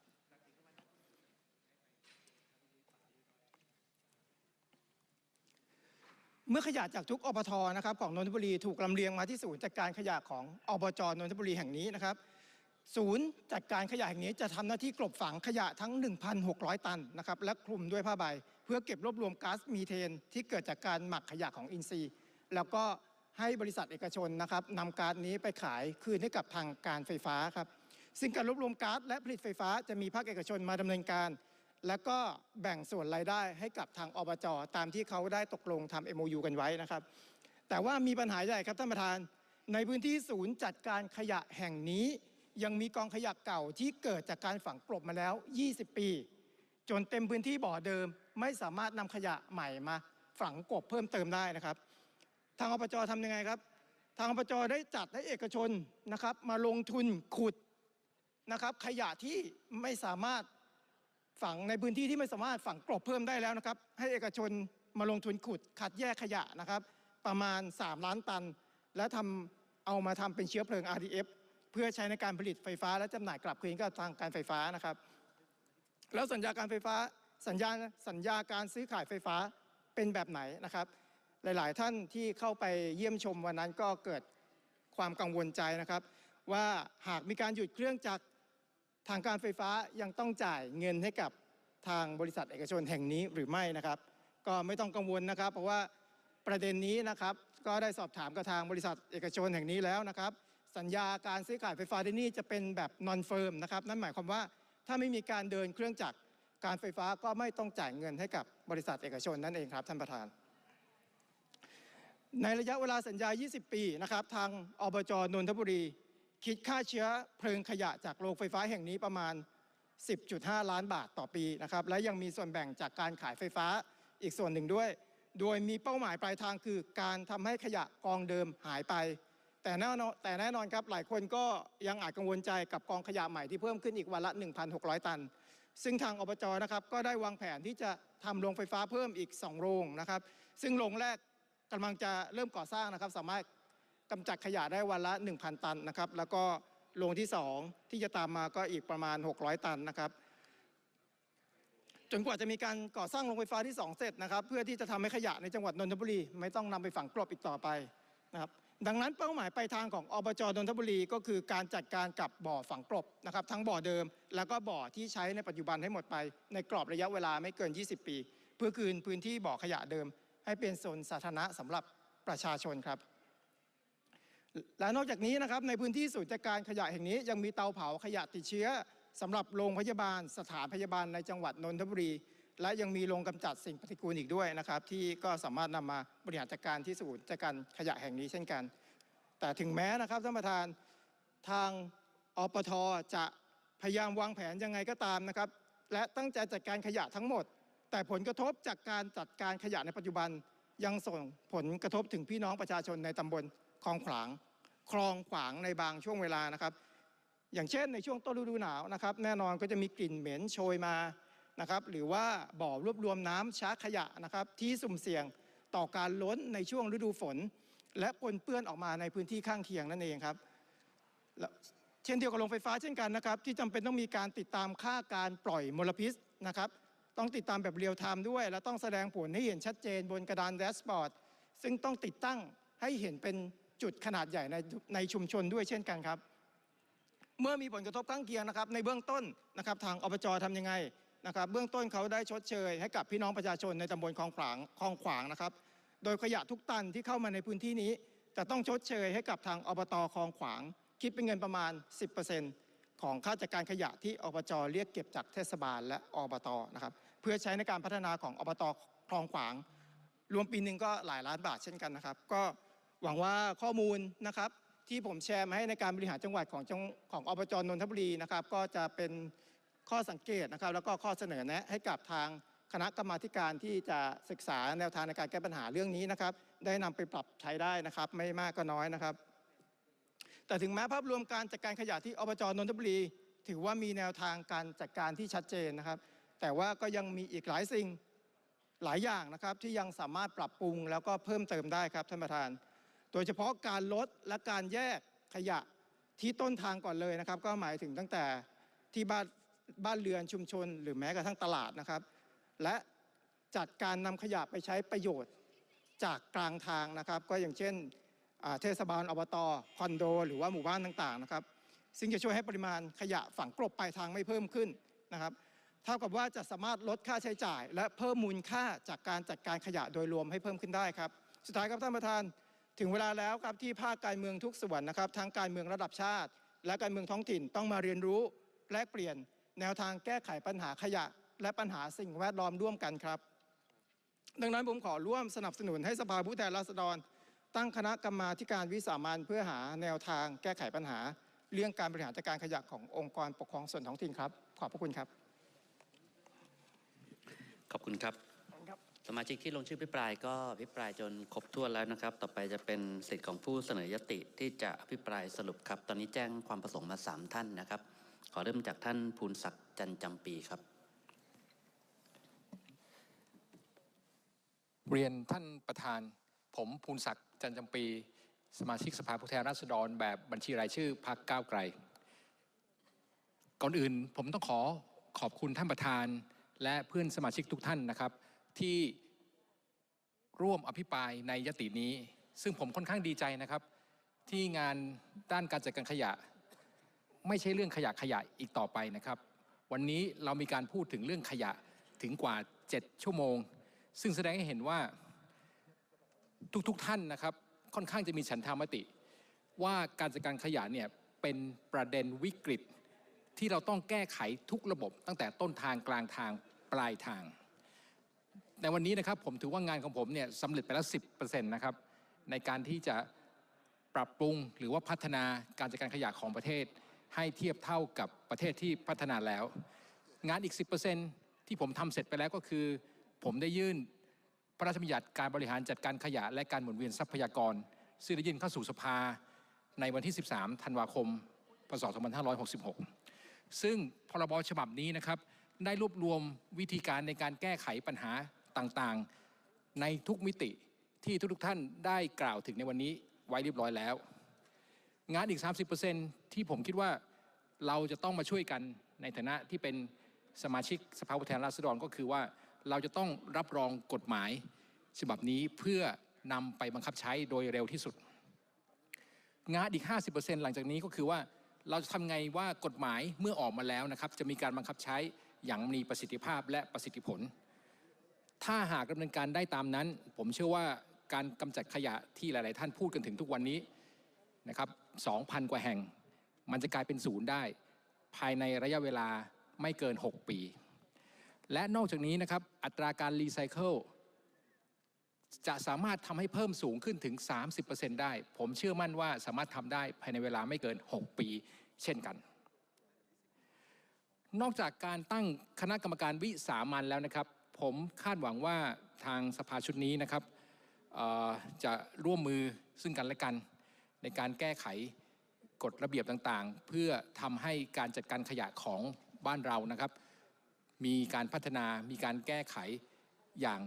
[SPEAKER 13] เมื่อขยะจากทุกอบท.นะครับของนนทบุรีถูกลำเลียงมาที่ศูนย์จัดการขยะของอบจ.นนทบุรีแห่งนี้นะครับศูนย์จัดการขยะแห่งนี้จะทำหน้าที่กลบฝังขยะทั้ง หนึ่งพันหกร้อย ตันนะครับและคลุมด้วยผ้าใบเพื่อเก็บรวบรวมก๊าซมีเทนที่เกิดจากการหมักขยะของอินทรีย์แล้วก็ให้บริษัทเอกชนนะครับนำก๊าซนี้ไปขายคืนให้กับทางการไฟฟ้าครับซึ่งการรวบรวมก๊าซและผลิตไฟฟ้าจะมีภาคเอกชนมาดำเนินการและก็แบ่งส่วนรายได้ให้กับทางอบจ.ตามที่เขาได้ตกลงทำ เอ็ม โอ ยู กันไว้นะครับแต่ว่ามีปัญหาใหญ่ครับท่านประธานในพื้นที่ศูนย์จัดการขยะแห่งนี้ยังมีกองขยะเก่าที่เกิดจากการฝังกลบมาแล้วยี่สิบปีจนเต็มพื้นที่บ่อเดิมไม่สามารถนำขยะใหม่มาฝังกลบเพิ่มเติมได้นะครับทางอบจ.ทำยังไงครับทางอบจ.ได้จัดให้เอกชนนะครับมาลงทุนขุดนะครับขยะที่ไม่สามารถฝังในพื้นที่ที่ไม่สามารถฝังกลบเพิ่มได้แล้วนะครับให้เอกชนมาลงทุนขุดคัดแยกขยะนะครับประมาณสามล้านตันและทำเอามาทำเป็นเชื้อเพลิง อาร์ ดี เอฟ เพื่อใช้ในการผลิตไฟฟ้าและจำหน่ายกลับคืนกับทางการไฟฟ้านะครับแล้วสัญญาการไฟฟ้าสัญญาสัญญาการซื้อขายไฟฟ้าเป็นแบบไหนนะครับหลายๆท่านที่เข้าไปเยี่ยมชมวันนั้นก็เกิดความกังวลใจนะครับว่าหากมีการหยุดเครื่องจักรทางการไฟฟ้ายังต้องจ่ายเงินให้กับทางบริษัทเอกชนแห่งนี้หรือไม่นะครับก็ไม่ต้องกังวลนะครับเพราะว่าประเด็นนี้นะครับก็ได้สอบถามกับทางบริษัทเอกชนแห่งนี้แล้วนะครับสัญญาการซื้อขายไฟฟ้าที่นี่จะเป็นแบบนอนเฟิร์มนะครับนั่นหมายความว่าถ้าไม่มีการเดินเครื่องจักรการไฟฟ้าก็ไม่ต้องจ่ายเงินให้กับบริษัทเอกชนนั่นเองครับท่านประธานในระยะเวลาสัญญา ยี่สิบ ปีนะครับทางอบจ.นนทบุรีคิดค่าเชื้อเพลิงขยะจากโรงไฟฟ้าแห่งนี้ประมาณ สิบจุดห้า ล้านบาทต่อปีนะครับและยังมีส่วนแบ่งจากการขายไฟฟ้าอีกส่วนหนึ่งด้วยโดยมีเป้าหมายปลายทางคือการทำให้ขยะกองเดิมหายไปแต่แน่นอนแต่แน่นอนครับหลายคนก็ยังอาจกังวลใจกับกองขยะใหม่ที่เพิ่มขึ้นอีกวันละ หนึ่งพันหกร้อย ตันซึ่งทางอบจ.นะครับก็ได้วางแผนที่จะทำโรงไฟฟ้าเพิ่มอีกสองโรงนะครับซึ่งโรงแรกกำลังจะเริ่มก่อสร้างนะครับสามารถกำจัดขยะได้วันละ หนึ่งพัน ตันนะครับแล้วก็โรงที่สองที่จะตามมาก็อีกประมาณหกร้อยตันนะครับจนกว่าจะมีการก่อสร้างโรงไฟฟ้าที่สองเสร็จนะครับเพื่อที่จะทำให้ขยะในจังหวัดนนทบุรีไม่ต้องนำไปฝังกลบอีกต่อไปนะครับดังนั้นเป้าหมายปลายทางของอบจ.นนทบุรีก็คือการจัดการกับบ่อฝังกลบนะครับทั้งบ่อเดิมแล้วก็บ่อที่ใช้ในปัจจุบันให้หมดไปในกรอบระยะเวลาไม่เกินยี่สิบปีเพื่อคืนพื้นที่บ่อขยะเดิมให้เป็นโซนสาธารณะสำหรับประชาชนครับและนอกจากนี้นะครับในพื้นที่ศูนย์จัดการขยะแห่งนี้ยังมีเตาเผาขยะติดเชื้อสำหรับโรงพยาบาลสถานพยาบาลในจังหวัดนนทบุรีและยังมีโรงกำจัดสิ่งปฏิกูลอีกด้วยนะครับที่ก็สามารถนำมาบริหารจัดการที่ศูนย์จัดการขยะแห่งนี้เช่นกันแต่ถึงแม้นะครับท่านประธานทางอปท.จะพยายามวางแผนยังไงก็ตามนะครับและตั้งใจจัดการขยะทั้งหมดแต่ผลกระทบจากการจัดการขยะในปัจจุบันยังส่งผลกระทบถึงพี่น้องประชาชนในตำบลคลองขวางคลองขวางในบางช่วงเวลานะครับอย่างเช่นในช่วงต้นฤดูหนาวนะครับแน่นอนก็จะมีกลิ่นเหม็นโชยมานะครับหรือว่าบ่อรวบรวมน้ำช้าขยะนะครับที่สุ่มเสี่ยงต่อการล้นในช่วงฤดูฝนและปนเปื้อนออกมาในพื้นที่ข้างเคียงนั่นเองครับเช่นเดียวกับโรงไฟฟ้าเช่นกันนะครับที่จำเป็นต้องมีการติดตามค่าการปล่อยมลพิษนะครับต้องติดตามแบบเรียลไทม์ด้วยและต้องแสดงผลให้เห็นชัดเจนบนกระดานแดชบอร์ดซึ่งต้องติดตั้งให้เห็นเป็นจุดขนาดใหญ่ในในชุมชนด้วยเช่นกันครับเมื่อมีผลกระทบข้างเคียงนะครับในเบื้องต้นนะครับทางอบจ.ทำยังไงนะครับเบื้องต้นเขาได้ชดเชยให้กับพี่น้องประชาชนในตำบลคลองขวางคลองขวางนะครับโดยขยะทุกตันที่เข้ามาในพื้นที่นี้จะต้องชดเชยให้กับทางอบต.คลองขวางคิดเป็นเงินประมาณ สิบเปอร์เซ็นต์ ของค่าจัดการขยะที่อบจ.เรียกเก็บจากเทศบาลและอบต.นะครับเพื่อใช้ในการพัฒนาของอบต.คลองขวางรวมปีหนึ่งก็หลายล้านบาทเช่นกันนะครับก็หวังว่าข้อมูลนะครับที่ผมแชร์มาให้ในการบริหารจังหวัดของของอบจ.นนทบุรีนะครับก็จะเป็นข้อสังเกตนะครับแล้วก็ข้อเสนอแนะให้กับทางคณะกรรมาธิการที่จะศึกษาแนวทางในการแก้ปัญหาเรื่องนี้นะครับได้นำไปปรับใช้ได้นะครับไม่มากก็น้อยนะครับแต่ถึงแม้ภาพรวมการจัดการขยะที่อบจ.นนทบุรีถือว่ามีแนวทางการจัดการที่ชัดเจนนะครับแต่ว่าก็ยังมีอีกหลายสิ่งหลายอย่างนะครับที่ยังสามารถปรับปรุงแล้วก็เพิ่มเติมได้ครับท่านประธานโดยเฉพาะการลดและการแยกขยะที่ต้นทางก่อนเลยนะครับก็หมายถึงตั้งแต่ที่บ้านบ้านเรือนชุมชนหรือแม้กระทั่งตลาดนะครับและจัดการนำขยะไปใช้ประโยชน์จากกลางทางนะครับก็อย่างเช่นเทศบาลอบต.คอนโดหรือว่าหมู่บ้านต่างๆนะครับซึ่งจะช่วยให้ปริมาณขยะฝังกลบปลายทางไม่เพิ่มขึ้นนะครับเท่ากับว่าจะสามารถลดค่าใช้จ่ายและเพิ่มมูลค่าจากการจัดการขยะโดยรวมให้เพิ่มขึ้นได้ครับสุดท้ายครับท่านประธานถึงเวลาแล้วครับที่ภาคการเมืองทุกส่วนนะครับทั้งการเมืองระดับชาติและการเมืองท้องถิ่นต้องมาเรียนรู้แลกเปลี่ยนแนวทางแก้ไขปัญหาขยะและปัญหาสิ่งแวดล้อมร่วมกันครับดังนั้นผมขอร่วมสนับสนุนให้สภาผู้แทนราษฎรตั้งคณะกรรมาธิการวิสามัญเพื่อหาแนวทางแก้ไขปัญหาเรื่องการบริหารจัดการขยะขององค์กรปกครองส่วนท้องถิ่นครับขอบพระคุณครับ
[SPEAKER 3] ขอบคุณครับสมาชิกที่ลงชื่ออภิปรายก็อภิปรายจนครบถ้วนแล้วนะครับต่อไปจะเป็นสิทธิ์ของผู้เสนอยติที่จะอภิปรายสรุปครับตอนนี้แจ้งความประสงค์มาสามท่านนะครับขอเริ่มจากท่านภูลศักดิ์จันจำปีครับ
[SPEAKER 14] เรียนท่านประธานผมภูลศักดิ์จันจำปีสมาชิกสภาผู้แทนราษฎรแบบบัญชีรายชื่อพรรคก้าวไกลก่อนอื่นผมต้องขอขอบคุณท่านประธานและเพื่อนสมาชิกทุกท่านนะครับที่ร่วมอภิปรายในยตินี้ซึ่งผมค่อนข้างดีใจนะครับที่งานด้านการจัดการขยะไม่ใช่เรื่องขยะขยะอีกต่อไปนะครับวันนี้เรามีการพูดถึงเรื่องขยะถึงกว่าเจ็ดชั่วโมงซึ่งแสดงให้เห็นว่าทุกๆท่านนะครับค่อนข้างจะมีฉันทามติว่าการจัดการขยะเนี่ยเป็นประเด็นวิกฤตที่เราต้องแก้ไขทุกระบบตั้งแต่ต้นทางกลางทางปลายทางในวันนี้นะครับผมถือว่างานของผมเนี่ยสำเร็จไปแล้ว สิบเปอร์เซ็นต์ นะครับในการที่จะปรับปรุงหรือว่าพัฒนาการจัดการขยะของประเทศให้เทียบเท่ากับประเทศที่พัฒนาแล้วงานอีก สิบเปอร์เซ็นต์ ที่ผมทำเสร็จไปแล้วก็คือผมได้ยื่นพระราชบัญญัติการบริหารจัดการขยะและการหมุนเวียนทรัพยากรซึ่งได้ยื่นเข้าสู่สภาในวันที่ สิบสาม ธันวาคม พ.ศ. สองพันห้าร้อยหกสิบหก ซึ่งพรบฉบับนี้นะครับได้รวบรวมวิธีการในการแก้ไขปัญหาต่างๆในทุกมิติที่ทุกๆท่านได้กล่าวถึงในวันนี้ไว้เรียบร้อยแล้วงานอีก สามสิบเปอร์เซ็นต์ ที่ผมคิดว่าเราจะต้องมาช่วยกันในฐานะที่เป็นสมาชิกสภาผู้แทนราษฎรก็คือว่าเราจะต้องรับรองกฎหมายฉบับนี้เพื่อนำไปบังคับใช้โดยเร็วที่สุดงานอีก ห้าสิบเปอร์เซ็นต์ หลังจากนี้ก็คือว่าเราจะทำไงว่ากฎหมายเมื่อออกมาแล้วนะครับจะมีการบังคับใช้อย่างมีประสิทธิภาพและประสิทธิผลถ้าหากดำเนินการได้ตามนั้นผมเชื่อว่าการกำจัดขยะที่หลายๆท่านพูดกันถึงทุกวันนี้นะครับ สองพัน กว่าแห่งมันจะกลายเป็นศูนย์ได้ภายในระยะเวลาไม่เกินหกปีและนอกจากนี้นะครับอัตราการรีไซเคิลจะสามารถทำให้เพิ่มสูงขึ้นถึง สามสิบเปอร์เซ็นต์ ได้ผมเชื่อมั่นว่าสามารถทำได้ภายในเวลาไม่เกินหกปีเช่นกันนอกจากการตั้งคณะกรรมการวิสามัญแล้วนะครับผมคาดหวังว่าทางสภาชุดนี้นะครับจะร่วมมือซึ่งกันและกันในการแก้ไขกฎระเบียบต่างๆเพื่อทำให้การจัดการขยะของบ้านเรานะครับมีการพัฒนามีการแก้ไขอย่าง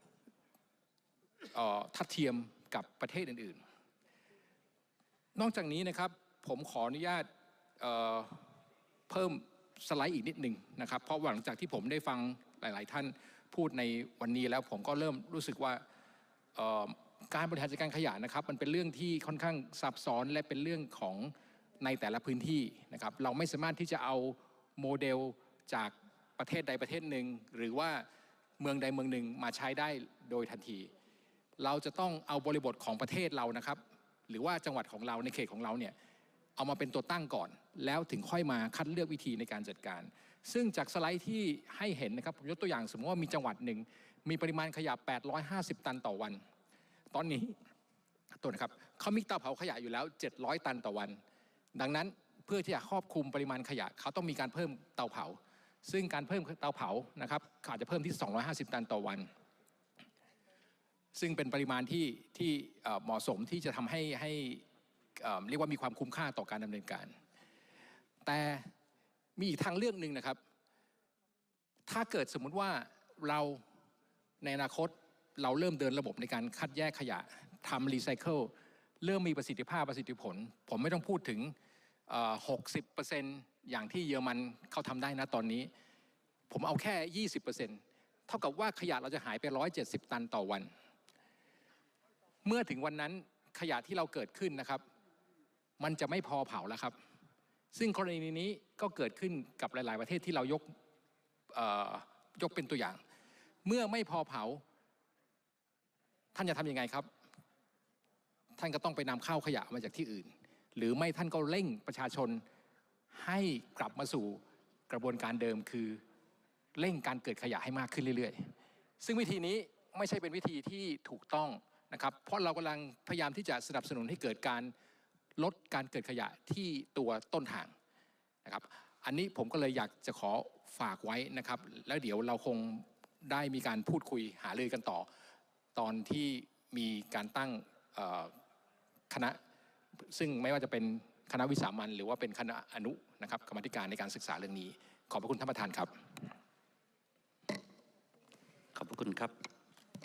[SPEAKER 14] ทัดเทียมกับประเทศอื่นๆนอกจากนี้นะครับผมขออนุญาตเอ่อเพิ่มสไลด์อีกนิดหนึ่งนะครับเพราะหลังจากที่ผมได้ฟังหลายๆท่านพูดในวันนี้แล้วผมก็เริ่มรู้สึกว่าการบริหารจัดการขยะนะครับมันเป็นเรื่องที่ค่อนข้างซับซ้อนและเป็นเรื่องของในแต่ละพื้นที่นะครับเราไม่สามารถที่จะเอาโมเดลจากประเทศใดประเทศหนึ่งหรือว่าเมืองใดเมืองหนึ่งมาใช้ได้โดยทันทีเราจะต้องเอาบริบทของประเทศเรานะครับหรือว่าจังหวัดของเราในเขตของเราเนี่ยเอามาเป็นตัวตั้งก่อนแล้วถึงค่อยมาคัดเลือกวิธีในการจัดการซึ่งจากสไลด์ที่ให้เห็นนะครับผมยกตัวอย่างสมมติว่ามีจังหวัดหนึ่งมีปริมาณขยะแปดร้อยห้าสิบตันต่อวันตอนนี้ตัวนะครับเขามีเตาเผาขยะอยู่แล้วเจ็ดร้อยตันต่อวันดังนั้นเพื่อที่จะครอบคลุมปริมาณขยะเขาต้องมีการเพิ่มเตาเผาซึ่งการเพิ่มเตาเผานะครับอาจจะเพิ่มที่สองร้อยห้าสิบตันต่อวันซึ่งเป็นปริมาณที่ที่เหมาะสมที่จะทำให้ให้เรียกว่ามีความคุ้มค่าต่อการดำเนินการแต่มีอีกทางเลือกหนึ่งนะครับถ้าเกิดสมมุติว่าเราในอนาคตเราเริ่มเดินระบบในการคัดแยกขยะทำรีไซเคิลเริ่มมีประสิทธิภาพประสิทธิผลผมไม่ต้องพูดถึง หกสิบเปอร์เซ็นต์ อย่างที่เยอรมันเขาทำได้นะตอนนี้ผมเอาแค่ ยี่สิบเปอร์เซ็นต์ เท่ากับว่าขยะเราจะหายไปหนึ่งร้อยเจ็ดสิบตันต่อวันเมื่อถึงวันนั้นขยะที่เราเกิดขึ้นนะครับมันจะไม่พอเผาแล้วครับซึ่งกรณีนี้ก็เกิดขึ้นกับหลายๆประเทศที่เรายกยกเป็นตัวอย่างเมื่อไม่พอเผาท่านจะทำยังไงครับท่านก็ต้องไปนำเข้าขยะมาจากที่อื่นหรือไม่ท่านก็เร่งประชาชนให้กลับมาสู่กระบวนการเดิมคือเร่งการเกิดขยะให้มากขึ้นเรื่อยๆซึ่งวิธีนี้ไม่ใช่เป็นวิธีที่ถูกต้องนะครับเพราะเรากำลังพยายามที่จะสนับสนุนให้เกิดการลดการเกิดขยะที่ตัวต้นทางนะครับอันนี้ผมก็เลยอยากจะขอฝากไว้นะครับแล้วเดี๋ยวเราคงได้มีการพูดคุยหารือกันต่อตอนที่มีการตั้งคณะซึ่งไม่ว่าจะเป็นคณะวิสามัญหรือว่าเป็นคณะอนุนะครับกรรมธิการในการศึกษาเรื่องนี้ขอบพระคุณท่านประธานครับ
[SPEAKER 3] ขอบพระคุณครับ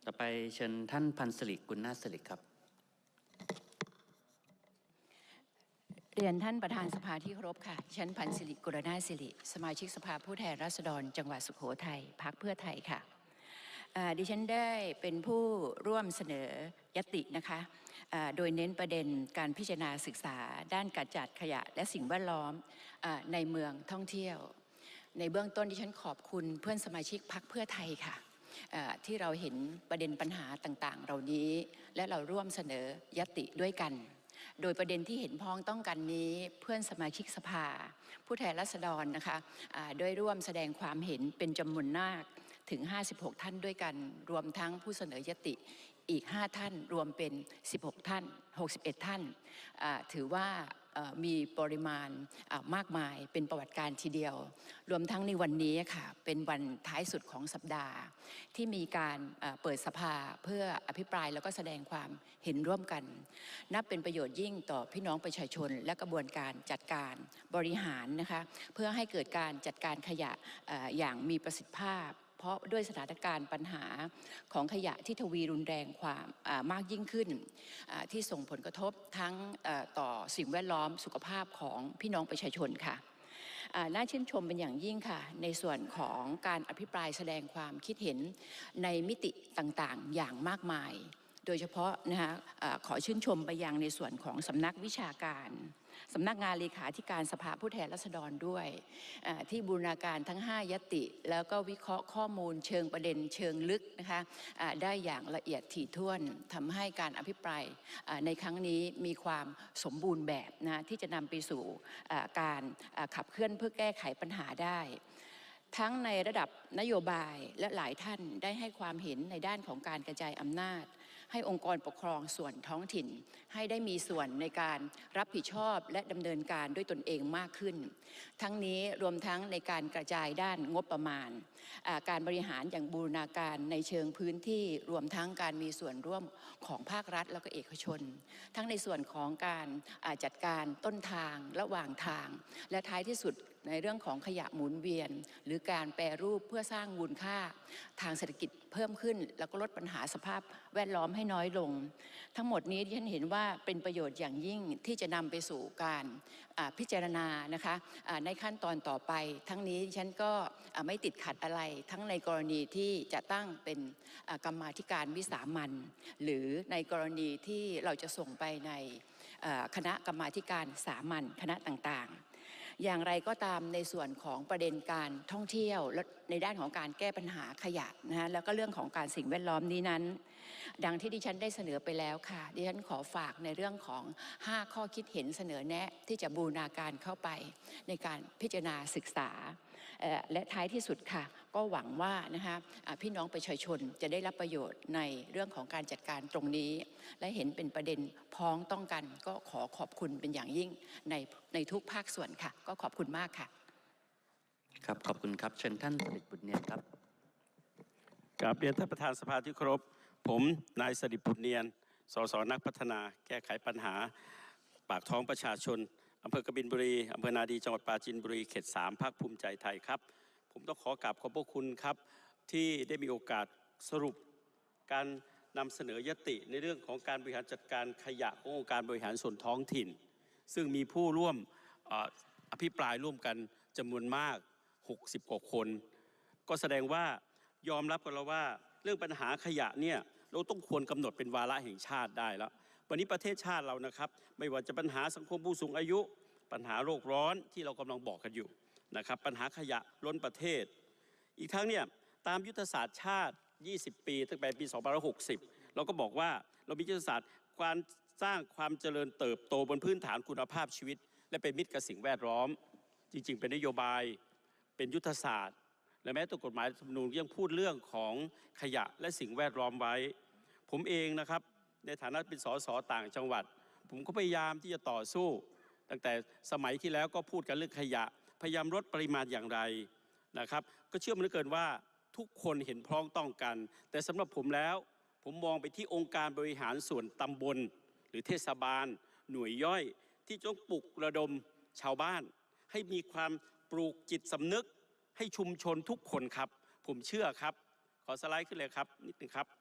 [SPEAKER 3] ต่อไปเชิญท่านพันศิริกุลนาถศิริครับ
[SPEAKER 15] เรียนท่านประธานสภาที่เคารพค่ะดิฉันพันศิริกุลนาถศิริสมาชิกสภาผู้แทนราษฎรจังหวัดสุโขทัยพรรคเพื่อไทยค่ะดิฉันได้เป็นผู้ร่วมเสนอยตินะคะโดยเน้นประเด็นการพิจารณาศึกษาด้านการจัดขยะและสิ่งแวดล้อมในเมืองท่องเที่ยวในเบื้องต้นดิฉันขอบคุณเพื่อนสมาชิกพรรคเพื่อไทยค่ะที่เราเห็นประเด็นปัญหาต่างๆเหล่านี้และเราร่วมเสนอยติด้วยกันโดยประเด็นที่เห็นพ้องต้องกันนี้เพื่อนสมาชิกสภาผู้แทนราษฎรนะคะได้ร่วมแสดงความเห็นเป็นจำนวนมากถึงห้าสิบหกท่านด้วยกันรวมทั้งผู้เสนอยติอีกห้าท่านรวมเป็นสิบหกท่านหกสิบเอ็ดท่านถือว่ามีปริมาณมากมายเป็นประวัติการทีเดียวรวมทั้งในวันนี้ค่ะเป็นวันท้ายสุดของสัปดาห์ที่มีการเปิดสภาเพื่ออภิปรายแล้วก็แสดงความเห็นร่วมกันนับเป็นประโยชน์ยิ่งต่อพี่น้องประชาชนและกระบวนการจัดการบริหารนะคะเพื่อให้เกิดการจัดการขยะอย่างมีประสิทธิภาพเพราะด้วยสถานการณ์ปัญหาของขยะที่ทวีรุนแรงความมากยิ่งขึ้นที่ส่งผลกระทบทั้งต่อสิ่งแวดล้อมสุขภาพของพี่น้องประชาชนค่ะน่าชื่นชมเป็นอย่างยิ่งค่ะในส่วนของการอภิปรายแสดงความคิดเห็นในมิติต่างๆอย่างมากมายโดยเฉพาะนะคะขอชื่นชมไปยังในส่วนของสำนักวิชาการสำนักงานเลขาธิการสภาผู้แทนราษฎรด้วยที่บูรณาการทั้งห้ายติแล้วก็วิเคราะห์ข้อมูลเชิงประเด็นเชิงลึกนะคะได้อย่างละเอียดถี่ถ้วนทำให้การอภิปรายในครั้งนี้มีความสมบูรณ์แบบนะที่จะนำไปสู่การขับเคลื่อนเพื่อแก้ไขปัญหาได้ทั้งในระดับนโยบายและหลายท่านได้ให้ความเห็นในด้านของการกระจายอำนาจให้องค์กรปกครองส่วนท้องถิ่นให้ได้มีส่วนในการรับผิดชอบและดำเนินการด้วยตนเองมากขึ้นทั้งนี้รวมทั้งในการกระจายด้านงบประมาณการบริหารอย่างบูรณาการในเชิงพื้นที่รวมทั้งการมีส่วนร่วมของภาครัฐแล้วก็เอกชนทั้งในส่วนของการจัดการต้นทางระหว่างทางและท้ายที่สุดในเรื่องของขยะหมุนเวียนหรือการแปรรูปเพื่อสร้างมูลค่าทางเศรษฐกิจเพิ่มขึ้นแล้วก็ลดปัญหาสภาพแวดล้อมให้น้อยลงทั้งหมดนี้ที่ฉันเห็นว่าเป็นประโยชน์อย่างยิ่งที่จะนำไปสู่การพิจารณานะคะในขั้นตอนต่อไปทั้งนี้ฉันก็ไม่ติดขัดอะไรทั้งในกรณีที่จะตั้งเป็นกรรมาธิการวิสามัญหรือในกรณีที่เราจะส่งไปในคณะกรรมาธิการสามัญคณะต่างๆอย่างไรก็ตามในส่วนของประเด็นการท่องเที่ยวและในด้านของการแก้ปัญหาขยะนะฮะแล้วก็เรื่องของการสิ่งแวดล้อมนี้นั้นดังที่ดิฉันได้เสนอไปแล้วค่ะดิฉันขอฝากในเรื่องของห้าข้อคิดเห็นเสนอแนะที่จะบูรณาการเข้าไปในการพิจารณาศึกษาและท้ายที่สุดค่ะก็หวังว่านะคะพี่น้องประชาชนจะได้รับประโยชน์ในเรื่องของการจัดการตรงนี้และเห็นเป็นประเด็นพ้องต้องกันก็ขอขอบคุณเป็นอย่างยิ่งในในทุกภาคส่วนค่ะก็ขอบคุณมากค่ะ
[SPEAKER 3] ครับขอบคุณครับเชิญท่านสฤษดิ์บุญเนียนครับ
[SPEAKER 16] กราบเรียนท่านประธานสภาที่เคารพผมนายสฤษดิ์บุญเนียนสสนักพัฒนาแก้ไขปัญหาปากท้องประชาชนอำเภอกบินบุรีอำเภอนาดีจังหวัดปราจีนบุรีเขตสามพรรคภูมิใจไทยครับผมต้องขอกราบขอบพระคุณครับที่ได้มีโอกาสสรุปการนำเสนอยติในเรื่องของการบริหารจัดการขยะขององค์การบริหารส่วนท้องถิ่นซึ่งมีผู้ร่วมอภิปรายร่วมกันจำนวนมากหกสิบกว่าคนก็แสดงว่ายอมรับกันแล้วว่าเรื่องปัญหาขยะเนี่ยเราต้องควรกำหนดเป็นวาระแห่งชาติได้แล้ววันนี้ประเทศชาติเรานะครับไม่ว่าจะปัญหาสังคมผู้สูงอายุปัญหาโลกร้อนที่เรากำลังบอกกันอยู่นะครับปัญหาขยะล้นประเทศอีกทั้งเนี่ยตามยุทธศาสตร์ชาติยี่สิบปีตั้งแต่ปีสองพันห้าร้อยหกสิบเราก็บอกว่าเรามียุทธศาสตร์การสร้างความเจริญเติบโตบนพื้นฐานคุณภาพชีวิตและเป็นมิตรกับสิ่งแวดล้อมจริงๆเป็นนโยบายเป็นยุทธศาสตร์และแม้แต่กฎหมายรัฐธรรมนูญยังพูดเรื่องของขยะและสิ่งแวดล้อมไว้ผมเองนะครับในฐานะเป็นสสต่างจังหวัดผมก็พยายามที่จะต่อสู้ตั้งแต่สมัยที่แล้วก็พูดกันเรื่องขยะพยายามลดปริมาณอย่างไรนะครับก็เชื่อมันเหลือเกินว่าทุกคนเห็นพ้องต้องกันแต่สำหรับผมแล้วผมมองไปที่องค์การบริหารส่วนตำบลหรือเทศบาลหน่วยย่อยที่ต้องปลุกระดมชาวบ้านให้มีความปลูกจิตสำนึกให้ชุมชนทุกคนครับผมเชื่อครับขอสไลด์ขึ้นเลยครับนิดนึงครับ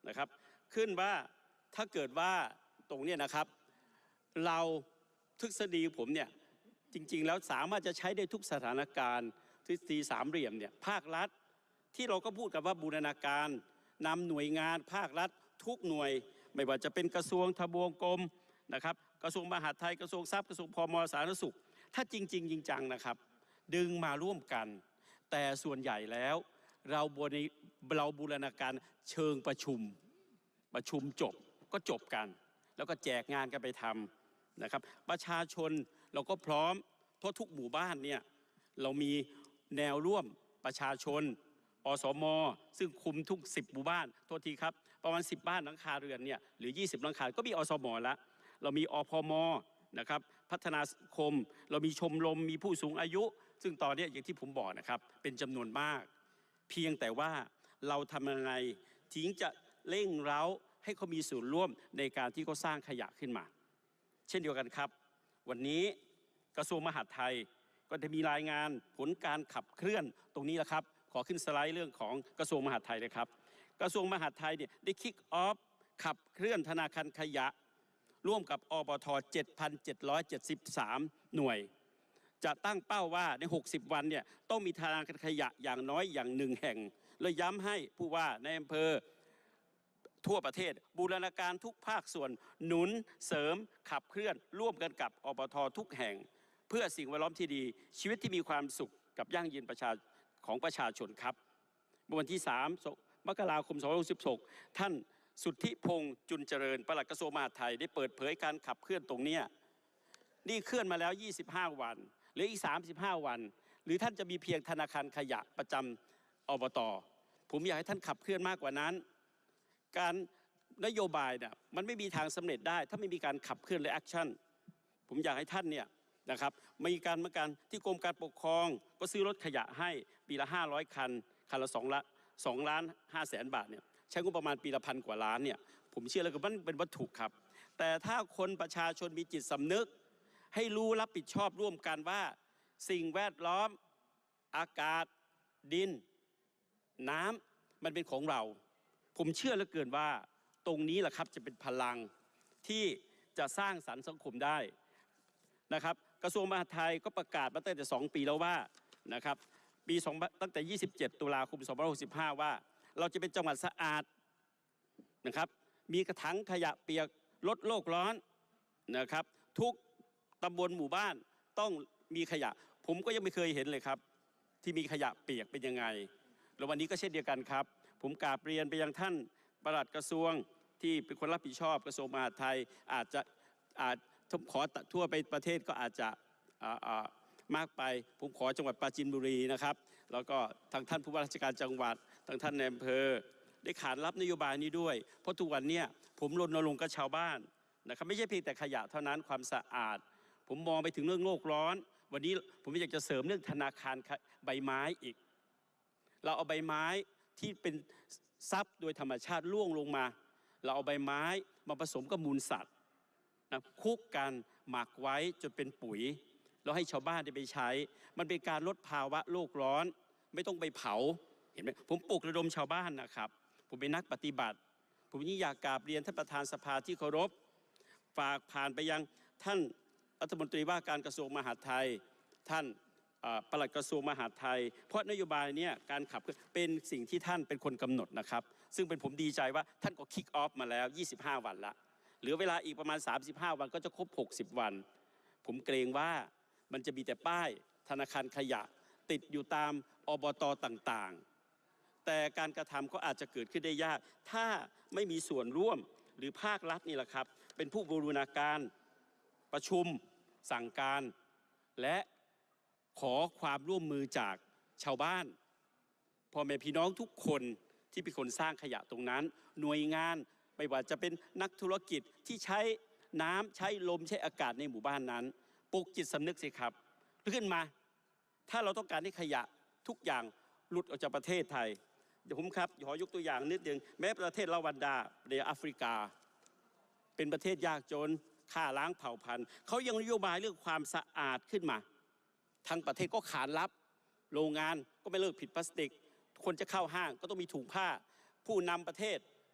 [SPEAKER 16] นะครับขึ้นว่าถ้าเกิดว่าตรงเนี้ยนะครับเราทฤษฎีผมเนี่ยจริงๆแล้วสามารถจะใช้ได้ทุกสถานการณ์ทฤษฎีสามเหลี่ยมเนี่ยภาครัฐที่เราก็พูดกันว่าบูรณาการนำหน่วยงานภาครัฐทุกหน่วยไม่ว่าจะเป็นกระทรวงทบวงกรมนะครับกระทรวงมหาดไทยกระทรวงทรัพย์กระทรวงพมสาธารณสุขถ้าจริงๆจริงจังนะครับดึงมาร่วมกันแต่ส่วนใหญ่แล้วเราบนเราบูรณาการเชิงประชุมประชุมจบก็จบกันแล้วก็แจกงานกันไปทำนะครับประชาชนเราก็พร้อมเพราะทุกหมู่บ้านเนี่ยเรามีแนวร่วมประชาชนอสม.ซึ่งคุมทุกสิบหมู่บ้านโทษทีครับประมาณสิบบ้านหลังคาเรือนเนี่ยหรือยี่สิบหลังคาก็มีอสม.แล้วเรามีอพม.นะครับพัฒนาสังคมเรามีชมรมมีผู้สูงอายุซึ่งตอนนี้อย่างที่ผมบอกนะครับเป็นจำนวนมากเพียงแต่ว่าเราทำยังไงถึงจะเร่งเร้าให้เขามีส่วนร่วมในการที่เขาสร้างขยะขึ้นมาเช่นเดียวกันครับวันนี้กระทรวงมหาดไทยก็จะมีรายงานผลการขับเคลื่อนตรงนี้แหละครับขอขึ้นสไลด์เรื่องของกระทรวงมหาดไทยเลยครับกระทรวงมหาดไทยเนี่ยได้คิกออฟขับเคลื่อนธนาคารขยะร่วมกับอบท เจ็ดพันเจ็ดร้อยเจ็ดสิบสาม หน่วยจะตั้งเป้าว่าในหกสิบวันเนี่ยต้องมีธนาคารขยะอย่างน้อยอย่างหนึ่งแห่งเลยย้ำให้ผู้ว่าในอำเภอทั่วประเทศบูรณาการทุกภาคส่วนหนุนเสริมขับเคลื่อนร่วมกันกับอบททุกแห่งเพื่อสิ่งแวดล้อมที่ดีชีวิตที่มีความสุขกับยั่งยืนประชาของประชาชนครับเมื่อวันที่สามมกราคมสองพันห้าร้อยหกสิบหกท่านสุทธิพงษ์จุลเจริญปลัดกระทรวงมหาดไทยได้เปิดเผยการขับเคลื่อนตรงนี้นี่เคลื่อนมาแล้วยี่สิบห้าวันหรืออีกสามสิบห้าวันหรือท่านจะมีเพียงธนาคารขยะประจำอบต.ผมอยากให้ท่านขับเคลื่อนมากกว่านั้นการนโยบายเนี่ยมันไม่มีทางสำเร็จได้ถ้าไม่มีการขับเคลื่อนและแอคชั่นผมอยากให้ท่านเนี่ยนะครับมีการเหมือนกันที่กรมการปกครองก็ซื้อรถขยะให้ปีละห้าร้อยคันคันละสองละสองล้านห้าแสนบาทเนี่ยใช้งบประมาณปีละพันกว่าล้านเนี่ยผมเชื่อเลยว่ามันเป็นวัตถุครับแต่ถ้าคนประชาชนมีจิตสำนึกให้รู้รับผิดชอบร่วมกันว่าสิ่งแวดล้อมอากาศดินน้ำมันเป็นของเราผมเชื่อเหลือเกินว่าตรงนี้แหละครับจะเป็นพลังที่จะสร้างสรรค์สังคมได้นะครับกระทรวงมหาดไทยก็ประกาศมาตั้งแต่สองปีแล้วว่านะครับปีสองตั้งแต่ยี่สิบเจ็ดตุลาคมสองพันห้าร้อยหกสิบห้าว่าเราจะเป็นจังหวัดสะอาดนะครับมีกระถางขยะเปียกลดโลกร้อนนะครับทุกตำบลหมู่บ้านต้องมีขยะผมก็ยังไม่เคยเห็นเลยครับที่มีขยะเปียกเป็นยังไงแล้ววันนี้ก็เช่นเดียวกันครับผมกราบเรียนไปยังท่านปลัดกระทรวงที่เป็นคนรับผิดชอบกระทรวงมหาดไทยอาจจะอาจขอทั่วไปประเทศก็อาจจะมากไปผมขอจังหวัดปราจีนบุรีนะครับแล้วก็ทางท่านผู้ว่าราชการจังหวัดทางท่านในอำเภอได้ขานรับนโยบายนี้ด้วยเพราะทุกวันนี้ผมรณรงค์กับชาวบ้านนะครับไม่ใช่เพียงแต่ขยะเท่านั้นความสะอาดผมมองไปถึงเรื่องโลกร้อนวันนี้ผมอยากจะเสริมเรื่องธนาคารใบไม้อีกเราเอาใบไม้ที่เป็นทรัพย์โดยธรรมชาติล่วงลงมาเราเอาใบไม้มาผสมกับมูลสัตว์นะคุกกันหมักไว้จนเป็นปุ๋ยแล้วให้ชาวบ้านได้ไปใช้มันเป็นการลดภาวะโลกร้อนไม่ต้องไปเผาเห็นไหมผมปลุกระดมชาวบ้านนะครับผมเป็นนักปฏิบัติผมนี่อยากกราบเรียนท่านประธานสภาที่เคารพฝากผ่านไปยังท่านรัฐมนตรีว่าการกระทรวงมหาดไทยท่านปลัดกระทรวงมหาดไทยเพราะนโยบายนี้การขับเป็นสิ่งที่ท่านเป็นคนกำหนดนะครับซึ่งเป็นผมดีใจว่าท่านก็คิกออฟมาแล้วยี่สิบห้าวันละเหลือเวลาอีกประมาณสามสิบห้าวันก็จะครบหกสิบวันผมเกรงว่ามันจะมีแต่ป้ายธนาคารขยะติดอยู่ตามอบต.ต่างๆแต่การกระทำก็อาจจะเกิดขึ้นได้ยากถ้าไม่มีส่วนร่วมหรือภาครัฐนี่แหละครับเป็นผู้บูรณาการประชุมสั่งการและขอความร่วมมือจากชาวบ้านพ่อแม่พี่น้องทุกคนที่เป็นคนสร้างขยะตรงนั้นหน่วยงานไม่ว่าจะเป็นนักธุรกิจที่ใช้น้ำใช้ลมใช้อากาศในหมู่บ้านนั้นปลุกจิตสำนึกสิครับขึ้นมาถ้าเราต้องการให้ขยะทุกอย่างหลุดออกจากประเทศไทยเดี๋ยวผมครับขอยกตัวอย่างนิดนึงแม้ประเทศลาวันดาในแอฟริกาเป็นประเทศยากจนฆ่าล้างเผ่าพันธุ์เขายังนโยบายเรื่องความสะอาดขึ้นมาทั้งประเทศก็ขานรับโรงงานก็ไม่เลิกผิดพลาสติกคนจะเข้าห้างก็ต้องมีถุงผ้าผู้นำประเทศ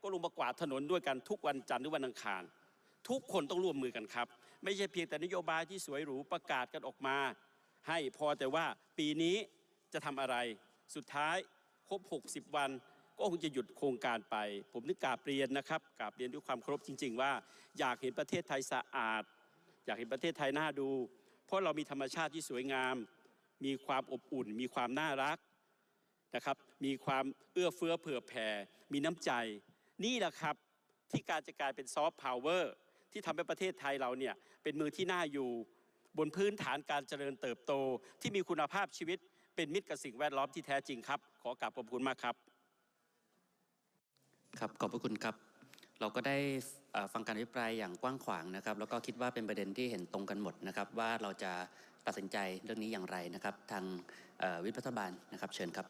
[SPEAKER 16] ก็ลงมากวาดถนนด้วยกันทุกวันจันทร์หรือวันอังคารทุกคนต้องร่วมมือกันครับไม่ใช่เพียงแต่นโยบายที่สวยหรูประกาศกันออกมาให้พอแต่ว่าปีนี้จะทำอะไรสุดท้ายครบหกสิบวันก็คงจะหยุดโครงการไปผมนึกกราบเรียนนะครับกราบเรียนด้วยความเคารพจริงๆว่าอยากเห็นประเทศไทยสะอาดอยากเห็นประเทศไทยน่าดูเพราะเรามีธรรมชาติที่สวยงามมีความอบอุ่นมีความน่ารักนะครับมีความเอื้อเฟื้อเผื่อแผ่มีน้ำใจนี่แหละครับที่การจะกลายเป็นซอฟต์พาวเวอร์ที่ทำให้ประเทศไทยเราเนี่ยเป็นเมืองที่น่าอยู่บนพื้นฐานการเจริญเติบโตที่มีคุณภาพชีวิตเป็นมิตรกับสิ่งแวดล้อมที่แท้จริงครับขอกราบขอบคุณมากครับ
[SPEAKER 3] ครับขอบพระคุณครับเราก็ได้ฟังการอภิปรายอย่างกว้างขวางนะครับแล้วก็คิดว่าเป็นประเด็นที่เห็นตรงกันหมดนะครับว่าเราจะตัดสินใจเรื่องนี้อย่างไรนะครับทางวิปรัฐบาลนะครับเชิญครับ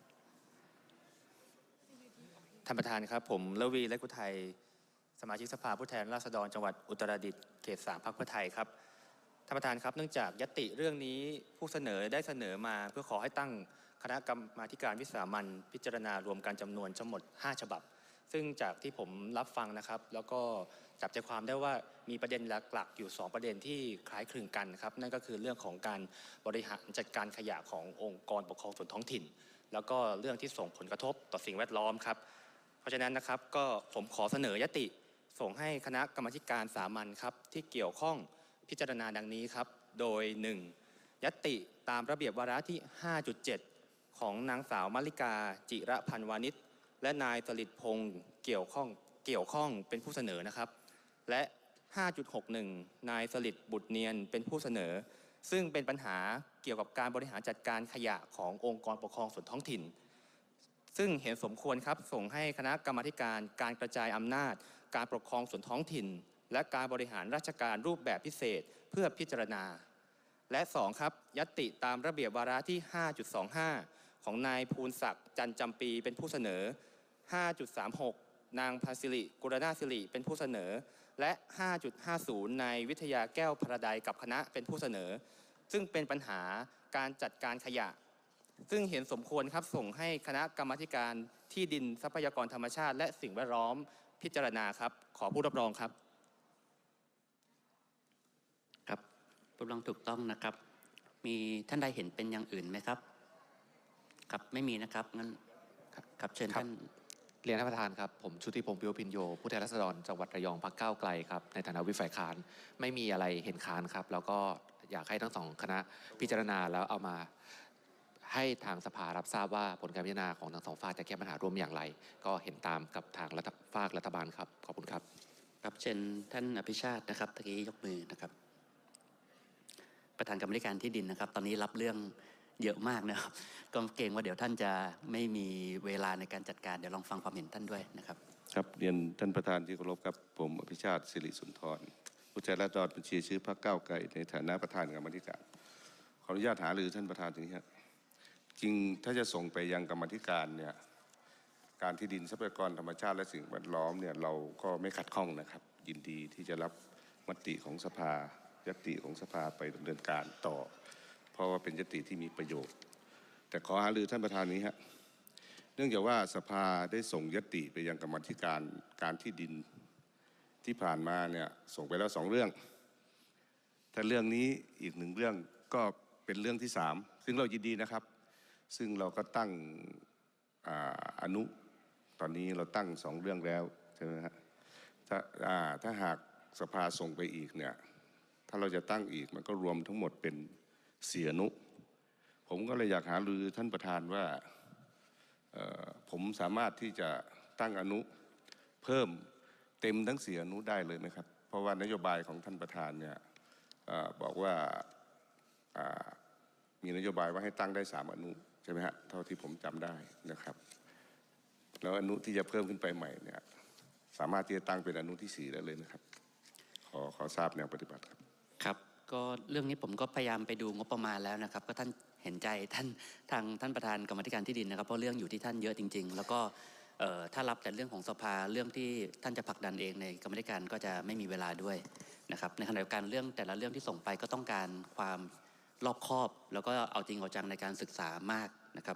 [SPEAKER 17] ท่านประธานครับผมเลวีเล็กอุทัยสมาชิกสภาผู้แทนราษฎรจังหวัดอุตรดิตถ์เขตสามพรรคเพื่อไทยครับท่านประธานครับเนื่องจากญัตติเรื่องนี้ผู้เสนอได้เสนอมาเพื่อขอให้ตั้งคณะกรรมาการวิสามัญพิจารณารวมกันจำนวนทั้งหมดห้าฉบับซึ่งจากที่ผมรับฟังนะครับแล้วก็จับใจความได้ว่ามีประเด็นหลักๆอยู่สองประเด็นที่คล้ายคลึงกันครับนั่นก็คือเรื่องของการบริหารจัดการขยะขององค์กรปกครองส่วนท้องถิ่นแล้วก็เรื่องที่ส่งผลกระทบต่อสิ่งแวดล้อมครับเพราะฉะนั้นนะครับก็ผมขอเสนอยติส่งให้คณะกรรมาการสามัญครับที่เกี่ยวข้องพิจารณาดังนี้ครับโดยหนึ่งญัตติตามระเบียบวาระที่ ห้าจุดเจ็ด ของนางสาวมลิกาจิระพันวานิชและนายสฤษดิ์พงศ์เกี่ยวข้องเกี่ยวข้องเป็นผู้เสนอนะครับและ ห้าจุดหกหนึ่ง นายสฤษดิ์บุตรเนียนเป็นผู้เสนอซึ่งเป็นปัญหาเกี่ยวกับการบริหารจัดการขยะขององค์กรปกครองส่วนท้องถิ่นซึ่งเห็นสมควรครับส่งให้คณะกรรมาการการกระจายอำนาจการปกครองส่วนท้องถิ่นและการบริหารราชการรูปแบบพิเศษเพื่อพิจารณาและสองครับญัตติตามระเบียบวาระที่ ห้าจุดสองห้า ของนายภูลศักดิ์จันจำปีเป็นผู้เสนอ ห้าจุดสามหก นางภาสิริกุลนาสิริเป็นผู้เสนอและ ห้าจุดห้าศูนย์ นายวิทยาแก้วพระใดกับคณะเป็นผู้เสนอซึ่งเป็นปัญหาการจัดการขยะซึ่งเห็นสมควรครับส่งให้คณะกรรมาการที่ดินทรัพยากรธรรมชาติและสิ่งแวดล้อมพิจารณาครับขอผู้รับรองครับ
[SPEAKER 3] ครับรับรองถูกต้องนะครับมีท่านใดเห็นเป็นอย่างอื่นไหมครับครับไม่มีนะครับงั้นครับเชิญท่าน
[SPEAKER 18] เรียนท่านประธานครับผมชุติพงศ์ปิโยพินโยผู้แทนราษฎรจังหวัดระยองพรรคก้าวไกลครับในฐานะวิฝ่ายค้านไม่มีอะไรเห็นค้านครับแล้วก็อยากให้ทั้งสองคณะพิจารณาแล้วเอามาให้ทางสภารับทราบว่าผลการพิจารณาของทั้งสองฝ่ายจะแก้ปัญหาร่วมอย่างไรก็เห็นตามกับทางรัฐฝากรัฐบาลครับขอบคุณครับ
[SPEAKER 3] ครับเชิญท่านอภิชาตินะครับตะกี้ยกมือนะครับประธานกรรมการที่ดินนะครับตอนนี้รับเรื่องเยอะมากนะครับก็เกรงว่าเดี๋ยวท่านจะไม่มีเวลาในการจัดการเดี๋ยวลองฟังความเห็นท่านด้วยนะครับ
[SPEAKER 1] ครับเรียนท่านประธานที่เคารพครับผมอภิชาติสิริสุนทรผู้แทนราษฎรบัญชีชื่อพรรคก้าวไกลในฐานะประธานกรรมการขออนุญาตหารือท่านประธานตรงนี้ครับจริงถ้าจะส่งไปยังกรรมการเนี่ยการที่ดินทรัพยากรธรรมชาติและสิ่งแวดล้อมเนี่ยเราก็ไม่ขัดข้องนะครับยินดีที่จะรับมติของสภาญัตติของสภาไปดำเนินการต่อเพราะว่าเป็นญัตติที่มีประโยชน์แต่ขอหารือท่านประธานนี้ฮะเนื่องจากว่าสภาได้ส่งญัตติไปยังกรรมการการที่ดินที่ผ่านมาเนี่ยส่งไปแล้วสองเรื่องแต่เรื่องนี้อีกหนึ่งเรื่องก็เป็นเรื่องที่สามซึ่งเรายินดีนะครับซึ่งเราก็ตั้งอนุตอนนี้เราตั้งสองเรื่องแล้วใช่ไหมฮะถ้าถ้าหากสภาส่งไปอีกเนี่ยถ้าเราจะตั้งอีกมันก็รวมทั้งหมดเป็นสี่อนุผมก็เลยอยากหารือท่านประธานว่าผมสามารถที่จะตั้งอนุเพิ่มเต็มทั้งสี่อนุได้เลยไหมครับเพราะว่านโยบายของท่านประธานเนี่ยบอกว่ามีนโยบายว่าให้ตั้งได้สามอนุใช่ไหมฮะเท่าที่ผมจำได้นะครับแล้วอนุที่จะเพิ่มขึ้นไปใหม่เนี่ยสามารถที่จะตั้งเป็นอนุที่สี่ได้เลยนะครับขอขอทราบแนวปฏิบัติครับ
[SPEAKER 3] ครับก็เรื่องนี้ผมก็พยายามไปดูงบประมาณแล้วนะครับก็ท่านเห็นใจท่านทางท่านประธานกรรมการที่ดินนะครับเพราะเรื่องอยู่ที่ท่านเยอะจริงๆแล้วก็ถ้ารับแต่เรื่องของสภาเรื่องที่ท่านจะผลักดันเองในกรรมการก็จะไม่มีเวลาด้วยนะครับในขณะเดียวกันเรื่องแต่ละเรื่องที่ส่งไปก็ต้องการความรอบคอบแล้วก็เอาจริงเอาจังในการศึกษามากนะครับ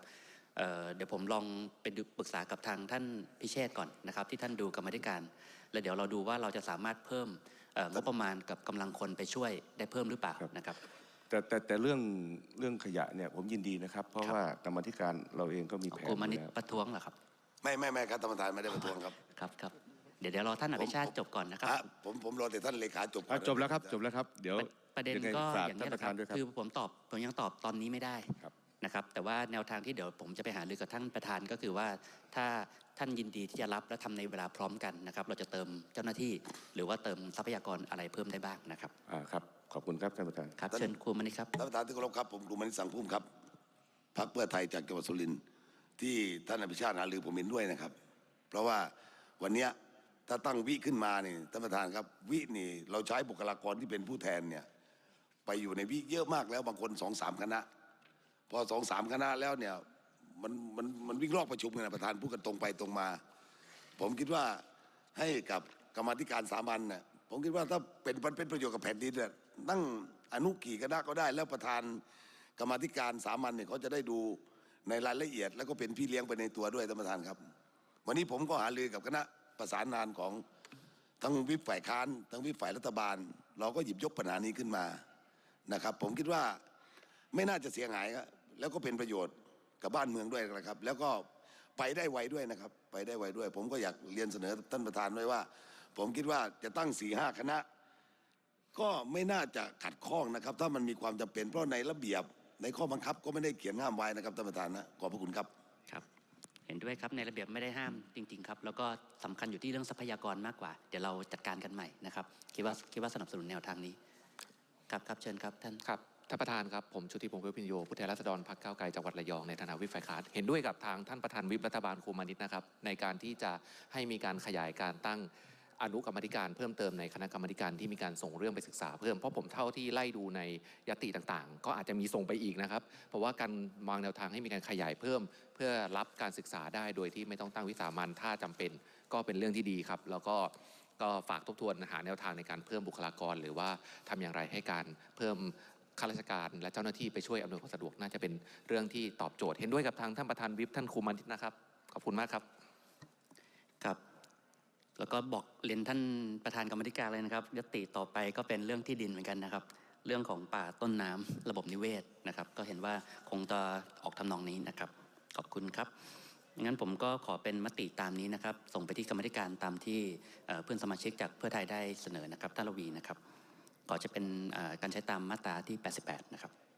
[SPEAKER 3] เอ่อเดี๋ยวผมลองไปดูปรึกษากับทางท่านพิเชษฐ์ก่อนนะครับที่ท่านดูกรรมาธิการแล้วเดี๋ยวเราดูว่าเราจะสามารถเพิ่มเอ่องบประมาณกับกำลังคนไปช่วยได้เพิ่มหรือเปล่านะครับ
[SPEAKER 1] แต่แต่แต่เรื่องเรื่องขยะเนี่ยผมยินดีนะครับ เพราะว่ากรรมาธิการเราเองก็มีแผน
[SPEAKER 3] คุณมณิต
[SPEAKER 1] อยู่แล้ว
[SPEAKER 3] ประท้วงเหรอครับ
[SPEAKER 19] ไม่ไม่ไม่ครับท่านประธานไม่ได้ประท้วงครับ
[SPEAKER 3] ครับครับเดี๋ยวเดี๋ยวรอท่านอภิชาติจบก่อนนะครับ
[SPEAKER 19] อ่ะผมผมรอแต่ท่านเลขาจบก่อน
[SPEAKER 1] อ่ะจบแล้วครับจบแล้วครับเดี๋ยว
[SPEAKER 3] ประเด็น
[SPEAKER 1] ยังไง
[SPEAKER 3] ก็
[SPEAKER 1] ฝาก
[SPEAKER 3] อย่าง
[SPEAKER 1] ท่า
[SPEAKER 3] นี้
[SPEAKER 1] น
[SPEAKER 3] ย
[SPEAKER 1] ประ
[SPEAKER 3] นะค
[SPEAKER 1] ธา
[SPEAKER 3] รั
[SPEAKER 1] น
[SPEAKER 3] บ
[SPEAKER 1] ด้วยครับ
[SPEAKER 3] คือผมตอบผมยังตอบตอนนี้ไม่ได้
[SPEAKER 1] ครับ
[SPEAKER 3] นะครับแต่ว่าแนวทางที่เดี๋ยวผมจะไปหารือกับท่านประธานก็คือว่าถ้าท่านยินดีที่จะรับและทำในเวลาพร้อมกันนะครับเราจะเติมเจ้าหน้าที่ หรือว่าเติมทรัพยากรอะไรเพิ่มได้บ้างนะครับ
[SPEAKER 1] อ่าครับขอบคุณครับท่านประธาน
[SPEAKER 3] ครับเชิญครูมณิตครับ
[SPEAKER 19] ท่านประธานที่เคารพครับผมกรุมณิตสังพุ่มครับพรรคเพื่อไทยจากจังหวัดสุรินทร์ที่ท่านอภิชาติหารือผมเห็นด้วยนะครับ เพราะว่าวันเนี้ยถ้าตั้งวิขึ้นมานี่ท่านประธานครับวินี่เราใช้บุคลากรที่เป็นผู้แทนเนี่ยไปอยู่ในวิเยอะมากแล้วบางคนสองสามคณะพอสองสามคณะแล้วเนี่ยมันมันมันวิ่งรอบประชุมกันนะประธานพูดกันตรงไปตรงมา ผมคิดว่าให้กับกรรมาธิการสามัญเนี่ยผมคิดว่าถ้าเป็นมันเป็นประโยชน์กับแผ่นดินเนี่ยนั่งอนุกี่คณะก็ได้แล้วประธานกรรมาธิการสามัญเนี่ยเขาจะได้ดูในรายละเอียด แล้วก็เป็นพี่เลี้ยงไปในตัวด้วยท่านประธานครับ วันนี้ผมก็หารือกับคณะประสานงานของทั้งวิปฝ่ายค้านทั้งวิปฝ่ายรัฐบาล เราก็หยิบยกปัญหานี้ขึ้นมานะครับ ผมคิดว่าไม่น่าจะเสียหายครับแล้วก็เป็นประโยชน์กับบ้านเมืองด้วยนะครับ แล้วก็ไปได้ไวด้วยนะครับ ไปได้ไวด้วย ผมก็อยากเรียนเสนอท่านประธานไว้ว่า ผมคิดว่าจะตั้งสี่ห้าคณะ ก็ไม่น่าจะขัดข้องนะครับ ถ้ามันมีความจำเป็นเพราะในระเบียบในข้อบังคับก็ไม่ได้เขียนห้ามไว้นะครับท่านประธานนะขอบพระคุณครับ
[SPEAKER 3] ครับเห็นด้วยครับในระเบียบไม่ได้ห้ามจริงๆครับแล้วก็สำคัญอยู่ที่เรื่องทรัพยากรมากกว่า เดี๋ยวเราจัดการกันใหม่นะครับคิดว่าคิดว่าสนับสนุนแนวทางนี้ครับครับเชิญครับท่าน
[SPEAKER 18] ครับท่านประธานครับผมชุติพงศ์เวชพินโยผู้แทนราษฎรพรรคก้าวไกลจังหวัดระยองในฐานะวิปฝ่ายค้านเห็นด้วยกับทางท่านประธานวิปรัฐบาลครูมานิตนะครับในการที่จะให้มีการขยายการตั้งอนุกรรมาธิการเพิ่มเติมในคณะกรรมาธิการที่มีการส่งเรื่องไปศึกษาเพิ่มเพราะผมเท่าที่ไล่ดูในยติต่างๆ ก็อาจจะมีส่งไปอีกนะครับเพราะว่าการวางแนวทางให้มีการขยายเพิ่ม เพื่อรับการศึกษาได้โดยที่ไม่ต้องตั้งวิสามัญถ้าจำเป็นก็เป็นเรื่องที่ดีครับแล้วก็ก็ฝากทบทวนหาแนวทางในการเพิ่มบุคลากร หรือว่าทำอย่างไรให้การเพิ่มข้าราชการและเจ้าหน้าที่ไปช่วยอำนวยความสะดวกน่าจะเป็นเรื่องที่ตอบโจทย์เห็นด้วยกับทางท่านประธานวิปท่านครูมานิตนะครับขอบคุณมากครับ
[SPEAKER 3] ครับแล้วก็บอกเรียนท่านประธานกรรมาธิการเลยนะครับยติต่อไปก็เป็นเรื่องที่ดินเหมือนกันนะครับ เรื่องของป่าต้นน้ำระบบนิเวศนะครับ ก็เห็นว่าคงจะออกทำนองนี้นะครับ ขอบคุณครับงั้นผมก็ขอเป็นมติตามนี้นะครับ ส่งไปที่กรรมาธิการตามที่เพื่อนสมาชิกจากเพื่อไทยได้เสนอนะครับท่านระวีนะครับก็จะเป็นการใช้ตามมาตราที่แปดสิบแปดนะครับ